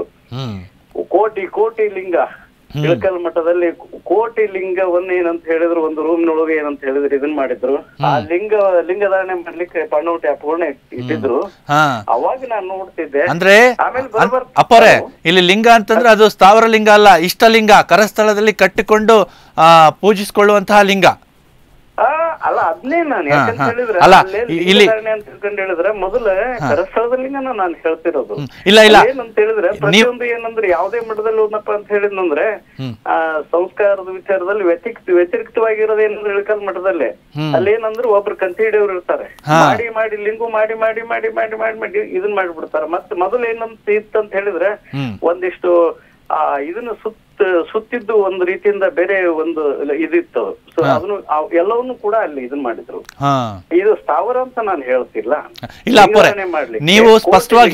ಕೋಟಿ ಲಿಂಗ ಇಳಕಲ್ ಮಠದಲ್ಲಿ ಕೋಟಿ ಲಿಂಗವನ್ನ ಏನಂತ ಹೇಳಿದ್ರು ಒಂದು ರೂಮ್ನೊಳಗೆ ಏನಂತ ಹೇಳಿದ್ರೆ ಇದನ್ ಮಾಡಿದ್ರು. ಆ ಲಿಂಗಧಾರಣೆ ಮಾಡ್ಲಿಕ್ಕೆ ಪಾಂಡವಮಠ ಅಪ್ಪಗಳನ್ನ ಇಟ್ಟಿದ್ರು. ಅವಾಗ ನಾನು ನೋಡ್ತಿದ್ದೆ. ಅಂದ್ರೆ ಅಪ್ಪರೇ ಇಲ್ಲಿ ಲಿಂಗ ಅಂತಂದ್ರೆ ಅದು ಸ್ಥಾವರ ಲಿಂಗ ಅಲ್ಲ, ಇಷ್ಟಲಿಂಗ, ಕರಸ್ಥಳದಲ್ಲಿ ಕಟ್ಟಿಕೊಂಡು ಪೂಜಿಸಿಕೊಳ್ಳುವಂತಹ ಲಿಂಗ ಅಲ್ಲ. ಅದನ್ನೇ ನಾನು ಯಾಕಂತ ಹೇಳಿದ್ರೆ ಅಂತ ತಿಳ್ಕೊಂಡು ಹೇಳಿದ್ರೆ ಮೊದಲ ಕರಸ್ಥಳದ ಲಿಂಗನ ನಾನು ಹೇಳ್ತಿರೋದು. ಏನಂತ ಹೇಳಿದ್ರೆ ಪ್ರತಿಯೊಂದು ಏನಂದ್ರೆ ಯಾವ್ದೇ ಮಠದಲ್ಲಿ ಹೋದಪ್ಪ ಅಂತ ಹೇಳಿದ್ನಂದ್ರೆ ಸಂಸ್ಕಾರದ ವಿಚಾರದಲ್ಲಿ ವ್ಯತಿರಿಕ್ತವಾಗಿರೋದು ಏನಂದ್ರೆ ಇಳಕಲ್ ಮಠದಲ್ಲಿ ಅಲ್ಲೇನಂದ್ರೆ ಒಬ್ರು ಕಂತಿ ಹಿಡಿಯವ್ರು ಇರ್ತಾರೆ, ಮಾಡಿ ಲಿಂಗು ಮಾಡಿ ಇದನ್ ಮಾಡ್ಬಿಡ್ತಾರೆ. ಮತ್ತೆ ಮೊದಲು ಏನಂತ ಇತ್ತಂತ ಹೇಳಿದ್ರೆ ಒಂದಿಷ್ಟು ಇದನ್ನ ಸುತ್ತಿದ್ದು ಒಂದು ರೀತಿಯಿಂದ ಬೇರೆ ಒಂದು ಇದಿತ್ತು. ಸೊ ಅದನ್ನು ಎಲ್ಲವನ್ನೂ ಕೂಡ ಅಲ್ಲಿ ಇದನ್ ಮಾಡಿದ್ರು. ಇದು ಸ್ಥಾವರ ಅಂತ ನಾನು ಹೇಳ್ತಿಲ್ಲ. ಇಲ್ಲ ಅಪ್ಪರೇ, ನೀವು ಸ್ಪಷ್ಟವಾಗಿ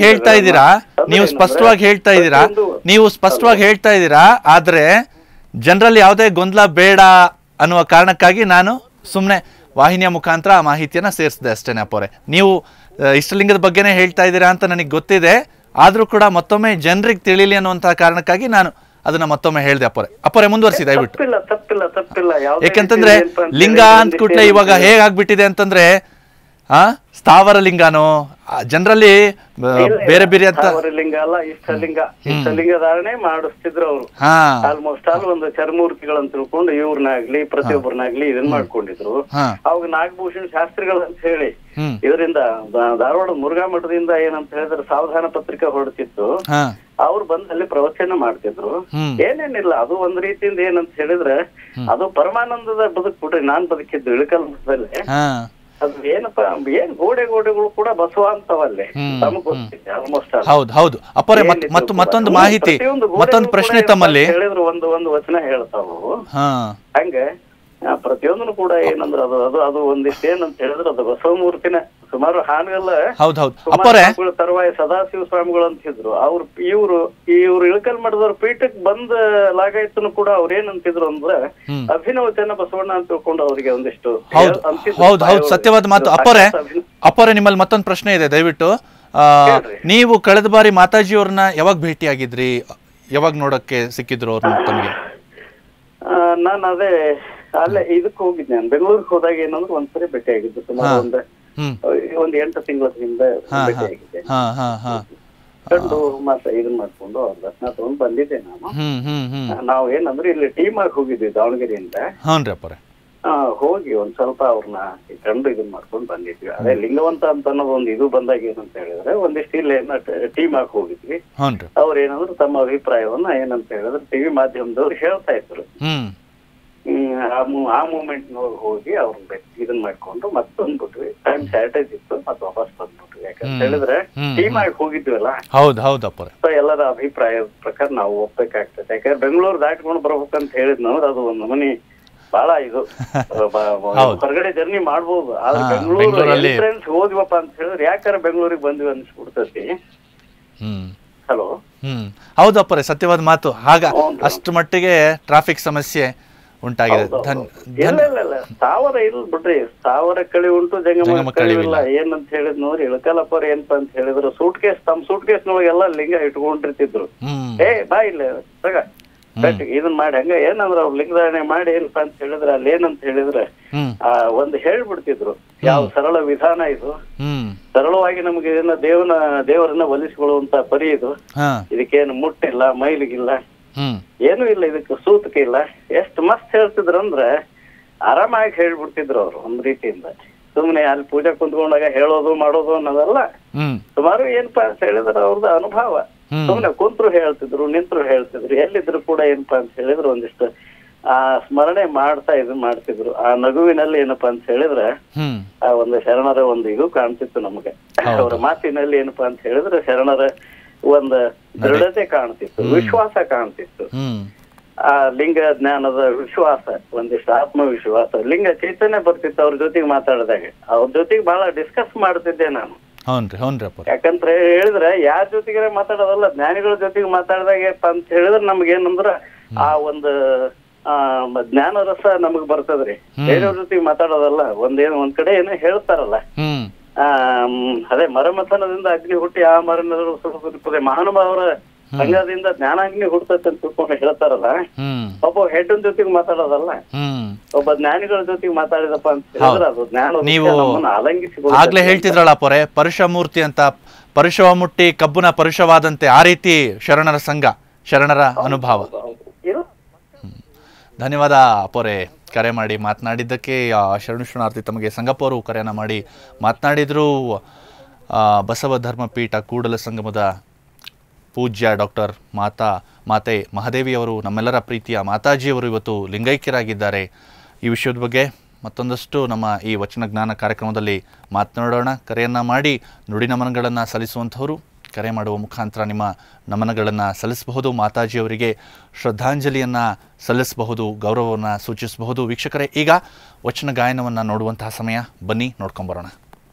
ಹೇಳ್ತಾ ಇದ್ದೀರಾ, ಆದ್ರೆ ಜನರಲ್ಲಿ ಯಾವುದೇ ಗೊಂದಲ ಬೇಡ ಅನ್ನುವ ಕಾರಣಕ್ಕಾಗಿ ನಾನು ಸುಮ್ಮನೆ ವಾಹಿನಿಯ ಮುಖಾಂತರ ಆ ಮಾಹಿತಿಯನ್ನ ಸೇರಿಸಿದೆ ಅಷ್ಟೇನೆ ಅಪ್ಪರೇ. ನೀವು ಇಷ್ಟಲಿಂಗದ ಬಗ್ಗೆನೇ ಹೇಳ್ತಾ ಇದ್ದೀರಾ ಅಂತ ನನಗೆ ಗೊತ್ತಿದೆ, ಆದ್ರೂ ಕೂಡ ಮತ್ತೊಮ್ಮೆ ಜನರಿಗೆ ತಿಳಿಲಿ ಅನ್ನುವಂತಹ ಕಾರಣಕ್ಕಾಗಿ ನಾನು ಅದನ್ನ ಮತ್ತೊಮ್ಮೆ ಹೇಳ್ದೆ ಅಪ್ಪರೇ ಮುಂದುವರಿಸಿ ದಯವಿಟ್ಟು. ತಪ್ಪಿಲ್ಲ. ಯಾಕಂತಂದ್ರೆ ಲಿಂಗ ಅಂತ ಕೂಡಲೇ ಇವಾಗ ಹೇಗಾಗ್ಬಿಟ್ಟಿದೆ ಅಂತಂದ್ರೆ ಸ್ಥಾವರ ಲಿಂಗನೋ ಜನರಲ್ಲಿ ಬೇರೆ ಬೇರೆ ಅಂತ ಲಿಂಗ ಅಲ್ಲ, ಇಷ್ಟಲಿಂಗ ಧಾರಣೆ ಮಾಡಿಸ್ತಿದ್ರು ಅವರು. ಆಲ್ಮೋಸ್ಟ್ ಆಲ್ ಒಂದು ಚರ್ಮೂರ್ತಿಗಳಂತ ತಿಳ್ಕೊಂಡು ಇವ್ರನ್ನಾಗ್ಲಿ ಪ್ರತಿಯೊಬ್ಬರನ್ನಾಗ್ಲಿ ಇದನ್ ಮಾಡ್ಕೊಂಡಿದ್ರು. ಅವಾಗ ನಾಗಭೂಷಣ್ ಶಾಸ್ತ್ರಿಗಳಂತ ಹೇಳಿ ಇದರಿಂದ ಧಾರವಾಡ ಮುರುಘಾ ಮಠದಿಂದ ಏನಂತ ಹೇಳಿದ್ರೆ ಸಾವಧಾನ ಪತ್ರಿಕೆ ಹೊರಡ್ತಿತ್ತು. ಅವ್ರು ಬಂದ್ ಅಲ್ಲಿ ಪ್ರವಚನ ಮಾಡ್ತಿದ್ರು. ಏನೇನಿಲ್ಲ, ಅದು ಒಂದ್ ರೀತಿಯಿಂದ ಏನಂತ ಹೇಳಿದ್ರೆ ಅದು ಪರಮಾನಂದದ ಬದುಕ್ಬಿಟ್ರಿ. ನಾನ್ ಬದುಕಿದ್ದು ಇಳಕಲ್ ಮಠದಲ್ಲಿ. ಅದು ಏನಪ್ಪಾ ಏನ್ ಗೋಡೆಗಳು ಕೂಡ ಬಸವ ಅಂತವಲ್ಲೇ ತಮಗ್ ಗೊತ್ತಿದೆ ಆಲ್ಮೋಸ್ಟ್. ಹೌದು ಅಪ್ಪರೇ. ಮತ್ತೊಂದು ಮಾಹಿತಿ, ಮತ್ತೊಂದು ಪ್ರಶ್ನೆ ತಮ್ಮಲ್ಲಿ ಹೇಳಿದ್ರು ಒಂದು ವಚನ ಹೇಳ್ತಾವು ಹಂಗೆ ಪ್ರತಿಯೊಂದನ್ನು ಕೂಡ ಏನಂದ್ರೆ ಅದು ಒಂದಿಷ್ಟು ಏನಂತ ಹೇಳಿದ್ರೆ ಅದು ಬಸವ ಮೂರ್ತಿನ ಸುಮಾರು ಹಾನಗಲ್ಲ ತರುವಾಯ ಸದಾಶಿವ ಸ್ವಾಮಿಗಳು ಅಂತಿದ್ರು. ಇವ್ರು ಇಳಕಲ್ ಮಠದವ್ರ ಪೀಠಕ್ಕೆ ಬಂದ ಲಾಗಾಯ್ತನು ಕೂಡ ಅವ್ರ ಏನಂತಿದ್ರು ಅಂದ್ರೆ ಅಭಿನವ ಚೆನ್ನ ಬಸವಣ್ಣ ಅಂತ ತಿಳ್ಕೊಂಡು ಅವ್ರಿಗೆ ಒಂದಿಷ್ಟು ಹೌದು ಸತ್ಯವಾದ ಮಾತು. ಅಪ್ಪರೇ ನಿಮ್ಮಲ್ಲಿ ಮತ್ತೊಂದು ಪ್ರಶ್ನೆ ಇದೆ, ದಯವಿಟ್ಟು. ನೀವು ಕಳೆದ ಬಾರಿ ಮಾತಾಜಿಯವ್ರನ್ನ ಯಾವಾಗ ಭೇಟಿಯಾಗಿದ್ರಿ? ಯಾವಾಗ ನೋಡಕ್ಕೆ ಸಿಕ್ಕಿದ್ರು ಅವ್ರನ್ನ ತಮಗೆ? ನಾನು ಅದೇ ಅಲ್ಲೇ ಇದಕ್ಕೆ ಹೋಗಿದ್ದೆ, ನಾನು ಬೆಂಗಳೂರಿಗೆ ಹೋದಾಗ ಏನಂದ್ರೆ ಒಂದ್ಸರಿ ಭೇಟಿ ಆಗಿದ್ದು. ಸುಮಾರು ಒಂದ್ 8 ತಿಂಗಳ ಹಿಂದೆ ಭೇಟಿ ಆಗಿದ್ದೆ. ಕಂಡು ಮತ್ತೆ ಇದನ್ ಮಾಡ್ಕೊಂಡು ಅವ್ರ ದರ್ಶನ ತಗೊಂಡ್ ಬಂದಿದ್ದೆ ನಾನು. ನಾವ್ ಏನಂದ್ರೆ ಇಲ್ಲಿ ಟೀಮ್ ಆಗಿ ಹೋಗಿದ್ವಿ ದಾವಣಗೆರೆಯಿಂದ. ಹೋಗಿ ಒಂದ್ ಸ್ವಲ್ಪ ಅವ್ರನ್ನ ಕಂಡು ಇದನ್ ಮಾಡ್ಕೊಂಡ್ ಬಂದಿದ್ವಿ. ಅದೇ ಲಿಂಗವಂತ ಅಂತ ಅನ್ನೋದು ಒಂದು ಇದು ಬಂದಾಗ ಏನಂತ ಹೇಳಿದ್ರೆ ಒಂದಿಷ್ಟು ಇಲ್ಲಿ ಟೀಮ್ ಆಗಿ ಹೋಗಿದ್ವಿ. ಅವ್ರ ಏನಂದ್ರು ತಮ್ಮ ಅಭಿಪ್ರಾಯವನ್ನ ಏನಂತ ಹೇಳಿದ್ರೆ ಟಿವಿ ಮಾಧ್ಯಮದವ್ರು ಹೇಳ್ತಾ ಇದ್ರು. ಆ ಮೂಮೆಂಟ್ ಹೋಗಿ ಅವ್ರನ್ನ ಇದನ್ ಮಾಡ್ಕೊಂಡು ಮತ್ತೆ ಬಂದ್ಬಿಟ್ವಿ. ಟೈಮ್ ಶಾರ್ಟೇಜ್ ಇತ್ತು, ಮತ್ತೆ ವಾಪಸ್ ಬಂದ್ಬಿಟ್ವಿ. ಯಾಕಂತ ಹೇಳಿದ್ರೆ ಟೀಮ್ ಆಗಿ ಹೋಗಿದ್ವಲ್ಲ, ಎಲ್ಲರ ಅಭಿಪ್ರಾಯದ ಪ್ರಕಾರ ನಾವು ಒಪ್ಬೇಕಾಗ್ತದೆ. ಯಾಕಂದ್ರೆ ಬೆಂಗಳೂರು ದಾಟ್ಕೊಂಡು ಬರ್ಬೇಕಂತ ಹೇಳಿದ್ನಂದ್ರೆ ಅದು ಒಂದು ಮನಿ ಬಹಳ ಇದು ಹೊರಗಡೆ ಜರ್ನಿ ಮಾಡ್ಬೋದು. ಆದ್ರೆ ಬೆಂಗಳೂರು ಫ್ರೆಂಡ್ಸ್ ಹೋದ್ವಪ್ಪ ಅಂತ ಹೇಳಿದ್ರೆ ಯಾಕಾರ ಬೆಂಗಳೂರಿಗೆ ಬಂದ್ವಿ ಅನ್ಸ್ಬಿಡ್ತೈತಿ. ಹಲೋ, ಹೌದಪ್ಪರೇ, ಸತ್ಯವಾದ ಮಾತು. ಹಾಗ ಅಷ್ಟು ಮಟ್ಟಿಗೆ ಟ್ರಾಫಿಕ್ ಸಮಸ್ಯೆ ಉಂಟಾಗಿದೆ. ಸ್ಥಾವರ ಇಲ್ಲ ಬಿಡ್ರಿ, ಸ್ಥಾವರ ಕಳಿ ಉಂಟು, ಜಂಗಮ ಕಳಿವಿಲ್ಲ. ಏನಂತ ಹೇಳಿದ್ ನೋಡಿ ಇಳಕಲಪ್ಪರ ಏನಪ್ಪ ಅಂತ ಹೇಳಿದ್ರು, ತಮ್ಮ ಸೂಟ್ ಕೇಸ್ನೊಳಗೆಲ್ಲ ಲಿಂಗ ಇಟ್ಕೊಂಡಿರ್ತಿದ್ರು. ಬಾ ಇಲ್ಲ ಇದನ್ ಮಾಡಿ ಹಂಗ ಏನಂದ್ರ ಅವ್ರು ಲಿಂಗಧಾರಣೆ ಮಾಡಿ ಏನಪ್ಪಾ ಅಂತ ಹೇಳಿದ್ರೆ ಅಲ್ಲಿ ಏನಂತ ಹೇಳಿದ್ರೆ ಒಂದ್ ಹೇಳ್ಬಿಡ್ತಿದ್ರು, ಯಾವ ಸರಳ ವಿಧಾನ ಇದು, ಸರಳವಾಗಿ ನಮ್ಗೆ ಇದನ್ನ ದೇವರನ್ನ ಒಲಿಸಿಕೊಳ್ಳುವಂತ ಪರಿ ಇದು, ಇದಕ್ಕೇನು ಮುಟ್ಟಿಲ್ಲ, ಮೈಲಿಗಿಲ್ಲ, ಏನು ಇಲ್ಲ, ಇದಕ್ಕೆ ಸೂತಕ ಇಲ್ಲ. ಎಷ್ಟು ಮಸ್ತ್ ಹೇಳ್ತಿದ್ರು ಅಂದ್ರೆ ಆರಾಮಾಗಿ ಹೇಳ್ಬಿಡ್ತಿದ್ರು ಅವ್ರು. ಒಂದ್ ರೀತಿಯಿಂದ ಸುಮ್ನೆ ಅಲ್ಲಿ ಪೂಜೆ ಕುಂತ್ಕೊಂಡಾಗ ಹೇಳೋದು ಮಾಡೋದು ಅನ್ನೋದಲ್ಲ. ಸುಮಾರು ಏನಪ್ಪಾ ಅಂತ ಹೇಳಿದ್ರೆ ಅವ್ರದ್ದು ಅನುಭವ. ಸುಮ್ನೆ ಕುಂತ್ರು ಹೇಳ್ತಿದ್ರು, ನಿಂತ್ರು ಹೇಳ್ತಿದ್ರು, ಎಲ್ಲಿದ್ರು ಕೂಡ ಏನಪ್ಪಾ ಅಂತ ಹೇಳಿದ್ರೆ ಒಂದಿಷ್ಟು ಆ ಸ್ಮರಣೆ ಮಾಡ್ತಿದ್ರು. ಆ ನಗುವಿನಲ್ಲಿ ಏನಪ್ಪಾ ಅಂತ ಹೇಳಿದ್ರೆ ಆ ಒಂದು ಶರಣರ ಒಂದು ಇದು ಕಾಣ್ತಿತ್ತು ನಮ್ಗೆ. ಅವರ ಮಾತಿನಲ್ಲಿ ಏನಪ್ಪಾ ಅಂತ ಹೇಳಿದ್ರೆ ಶರಣರ ಒಂದು ದೃಢತೆ ಕಾಣ್ತಿತ್ತು, ವಿಶ್ವಾಸ ಕಾಣ್ತಿತ್ತು. ಆ ಲಿಂಗ ಜ್ಞಾನದ ವಿಶ್ವಾಸ, ಒಂದಿಷ್ಟು ಆತ್ಮವಿಶ್ವಾಸ, ಲಿಂಗ ಚೈತನ್ಯ ಬರ್ತಿತ್ತು ಅವ್ರ ಜೊತೆಗೆ ಮಾತಾಡಿದಾಗ. ಅವ್ರ ಜೊತೆಗೆ ಬಹಳ ಡಿಸ್ಕಸ್ ಮಾಡ್ತಿದ್ದೆ ನಾನು. ಯಾಕಂತ ಹೇಳಿದ್ರೆ ಯಾರ ಜೊತೆಗೆ ಮಾತಾಡೋದಲ್ಲ, ಜ್ಞಾನಿಗಳ ಜೊತೆಗೆ ಮಾತಾಡಿದಾಗ ಅಂತ ಹೇಳಿದ್ರೆ ನಮ್ಗೇನಂದ್ರ ಆ ಒಂದು ಜ್ಞಾನ ರಸ ನಮಗ್ ಬರ್ತದ್ರಿ. ಬೇರೆಯವ್ರ ಜೊತೆಗೆ ಮಾತಾಡೋದಲ್ಲ. ಒಂದ್ ಕಡೆ ಏನೋ ಹೇಳ್ತಾರಲ್ಲ, ಅದೇ ಮರಮಥನದಿಂದ ಅಗ್ನಿ ಹುಟ್ಟಿ ಆ ಮರನ ಮಹಾನುಭಾವರ ಸಂಘದಿಂದ ಜ್ಞಾನಾಗ್ನಿ ಹುಡ್ತೈತೆ ಅಂತ ತಿಳ್ಕೊಂಡು ಹೇಳ್ತಾರಲ್ಲ. ಒಬ್ಬ ಹೆಡ್ಡನ್ ಜೊತೆಗೆ ಮಾತಾಡೋದಲ್ಲ, ಒಬ್ಬ ಜ್ಞಾನಿಗಳ ಜೊತೆಗೆ ಮಾತಾಡಿದಪ್ಪ ಅಂತ ಹೇಳಿದ್ರೆ ಅದು ಜ್ಞಾನ ಅಲಂಘಿಸಿ. ಆಗ್ಲೇ ಹೇಳ್ತಿದ್ರಲ್ಲ ಪೊರೆ, ಪರುಷಮೂರ್ತಿ ಅಂತ, ಪರುಷವ ಮುಟ್ಟಿ ಕಬ್ಬುನ ಪರುಷವಾದಂತೆ, ಆ ರೀತಿ ಶರಣರ ಸಂಘ, ಶರಣರ ಅನುಭವ. ಧನ್ಯವಾದ ಪೊರೆ, ಕರೆ ಮಾಡಿ ಮಾತನಾಡಿದ್ದಕ್ಕೆ. ಶರಣಾರ್ಥಿ ತಮಗೆ ಸಂಗಪ್ಪ ಅವರು ಕರೆಯನ್ನು ಮಾಡಿ ಮಾತನಾಡಿದರು. ಬಸವ ಧರ್ಮಪೀಠ ಕೂಡಲ ಸಂಗಮದ ಪೂಜ್ಯ ಡಾಕ್ಟರ್ ಮಾತೆ ಮಹಾದೇವಿಯವರು, ನಮ್ಮೆಲ್ಲರ ಪ್ರೀತಿಯ ಮಾತಾಜಿಯವರು ಇವತ್ತು ಲಿಂಗೈಕ್ಯರಾಗಿದ್ದಾರೆ. ಈ ವಿಷಯದ ಬಗ್ಗೆ ಮತ್ತೊಂದಷ್ಟು ನಮ್ಮ ಈ ವಚನ ಜ್ಞಾನ ಕಾರ್ಯಕ್ರಮದಲ್ಲಿ ಮಾತನಾಡೋಣ. ಕರೆಯನ್ನು ಮಾಡಿ ನುಡಿ ನಮನಗಳನ್ನು ಸಲ್ಲಿಸುವಂಥವರು ಕರೆ ಮಾಡುವ ಮುಖಾಂತರ ನಿಮ್ಮ ನಮನಗಳನ್ನು ಸಲ್ಲಿಸಬಹುದು. ಮಾತಾಜಿಯವರಿಗೆ ಶ್ರದ್ಧಾಂಜಲಿಯನ್ನು ಸಲ್ಲಿಸಬಹುದು, ಗೌರವವನ್ನು ಸೂಚಿಸಬಹುದು. ವೀಕ್ಷಕರೇ, ಈಗ ವಚನ ಗಾಯನವನ್ನು ನೋಡುವಂತಹ ಸಮಯ. ಬನ್ನಿ ನೋಡ್ಕೊಂಬರೋಣ.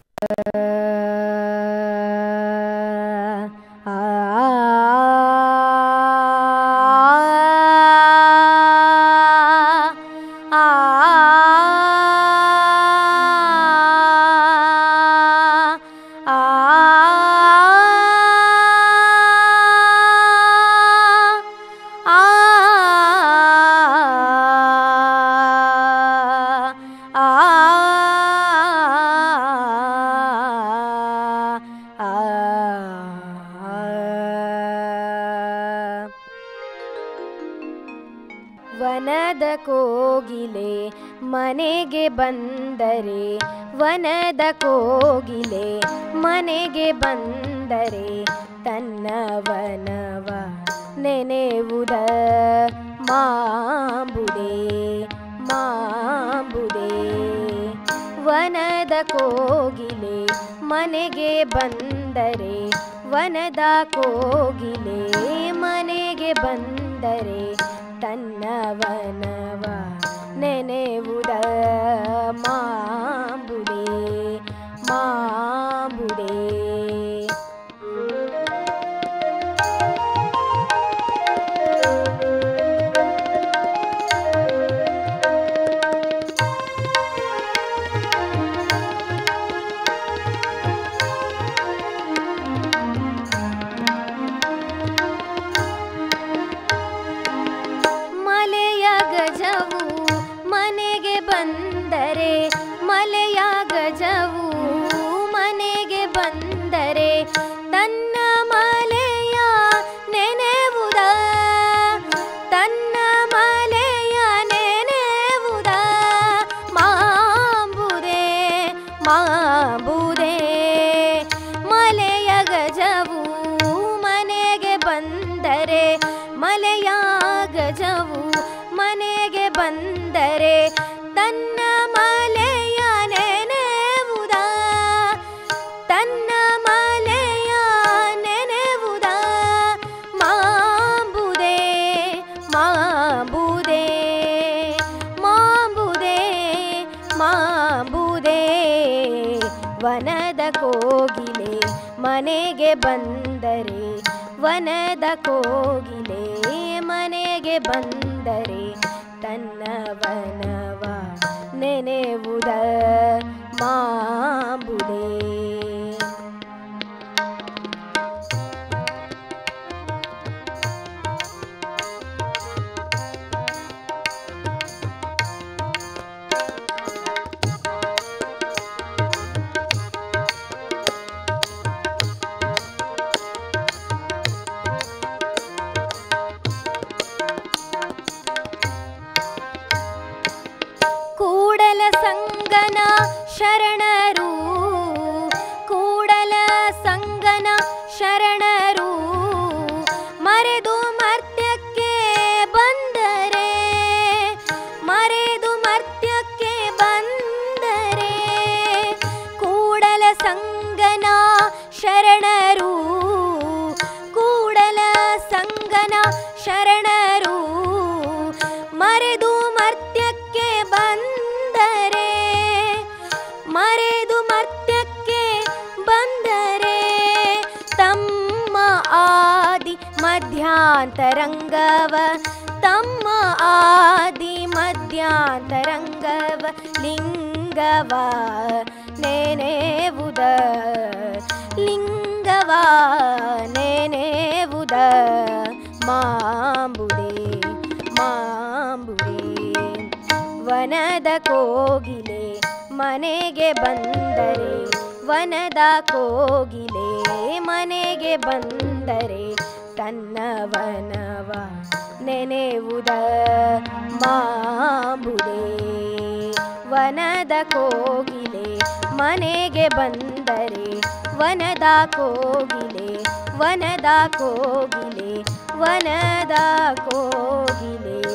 ವನದ ಕೋಗಿಲೆ ಮನೆಗೆ ಬಂದರೆ, ವನದ ಕೋಗಿಲೆ ಮನೆಗೆ ಬಂದರೆ, ತನ್ನ ವನವ ನೆನೆವುದ ಮಾಂಬುದೆ ಮಾಂಬುದೆ. ವನದ ಕೋಗಿಲೆ ಮನೆಗೆ ಬಂದರೆ, ವನದ ಕೋಗಿಲೆ ಮನೆಗೆ ಬಂದರೆ, ತನ್ನ ವನವ ನೆನೆವುದ ಮಾಂಬುದೆ ಮಾಂಬುದೆ. ಮಲೆಯ ಗಜವು ಕೋಗಿಲೆ ಮನೆಗೆ ಬಂದರೆ ವನದ ಕೋಗಿಲೆ ಮನೆಗೆ ಬಂದರೆ ತನ್ನ ವನವ ನೆನೆವುದ ಮಾಂಬುದೇ. ಕೂಡಲ ಸಂಗನ ಶರಣರು ಕೂಡಲ ಸಂಗನ ಶರಣರು ಮರೆದು ಮರ್ತ್ಯಕ್ಕೆ ಬಂದರೆ ಮರೆದು ಮರ್ತ್ಯಕ್ಕೆ ಬಂದರೆ ಕೂಡಲ ಸಂಗನ ಶರಣರು ಕೂಡಲ ಸಂಗನ ಶರಣರು ಮರೆದು ಮರ್ತ್ಯಕ್ಕೆ ಬಂದರೆ ಮರೆದು ಮರ್ತ್ಯಕ್ಕೆ ಬಂದರೆ ತಮ್ಮ ಆದಿ ಮಧ್ಯಾಂತರಂಗವ ತಮ್ಮ ಆದಿ ಮಧ್ಯಾಂತರಂಗವ ಲಿಂಗವ ನೆನೆವುದ ಲಿಂಗವ ನೆನೆವುದ ಮಾಂಬುದೇ ಮಾಂಬುದೇ. ವನದ ಕೋಗಿಲೆ ಮನೆಗೆ ಬಂದರೆ ವನದ ಕೋಗಿಲೆ ಮನೆಗೆ ಬಂದರೆ ತನ್ನ ವನವ ನೆನೆವುದ ಮಾಂಬುದೇ. ವನದ ಕೋಗಿಲೆ ಮನೆಗೆ ಬಂದರೆ ವನದ ಕೋಗಿಲೆ ವನದ ಕೋಗಿಲೆ ವನದ ಕೋಗಿಲೆ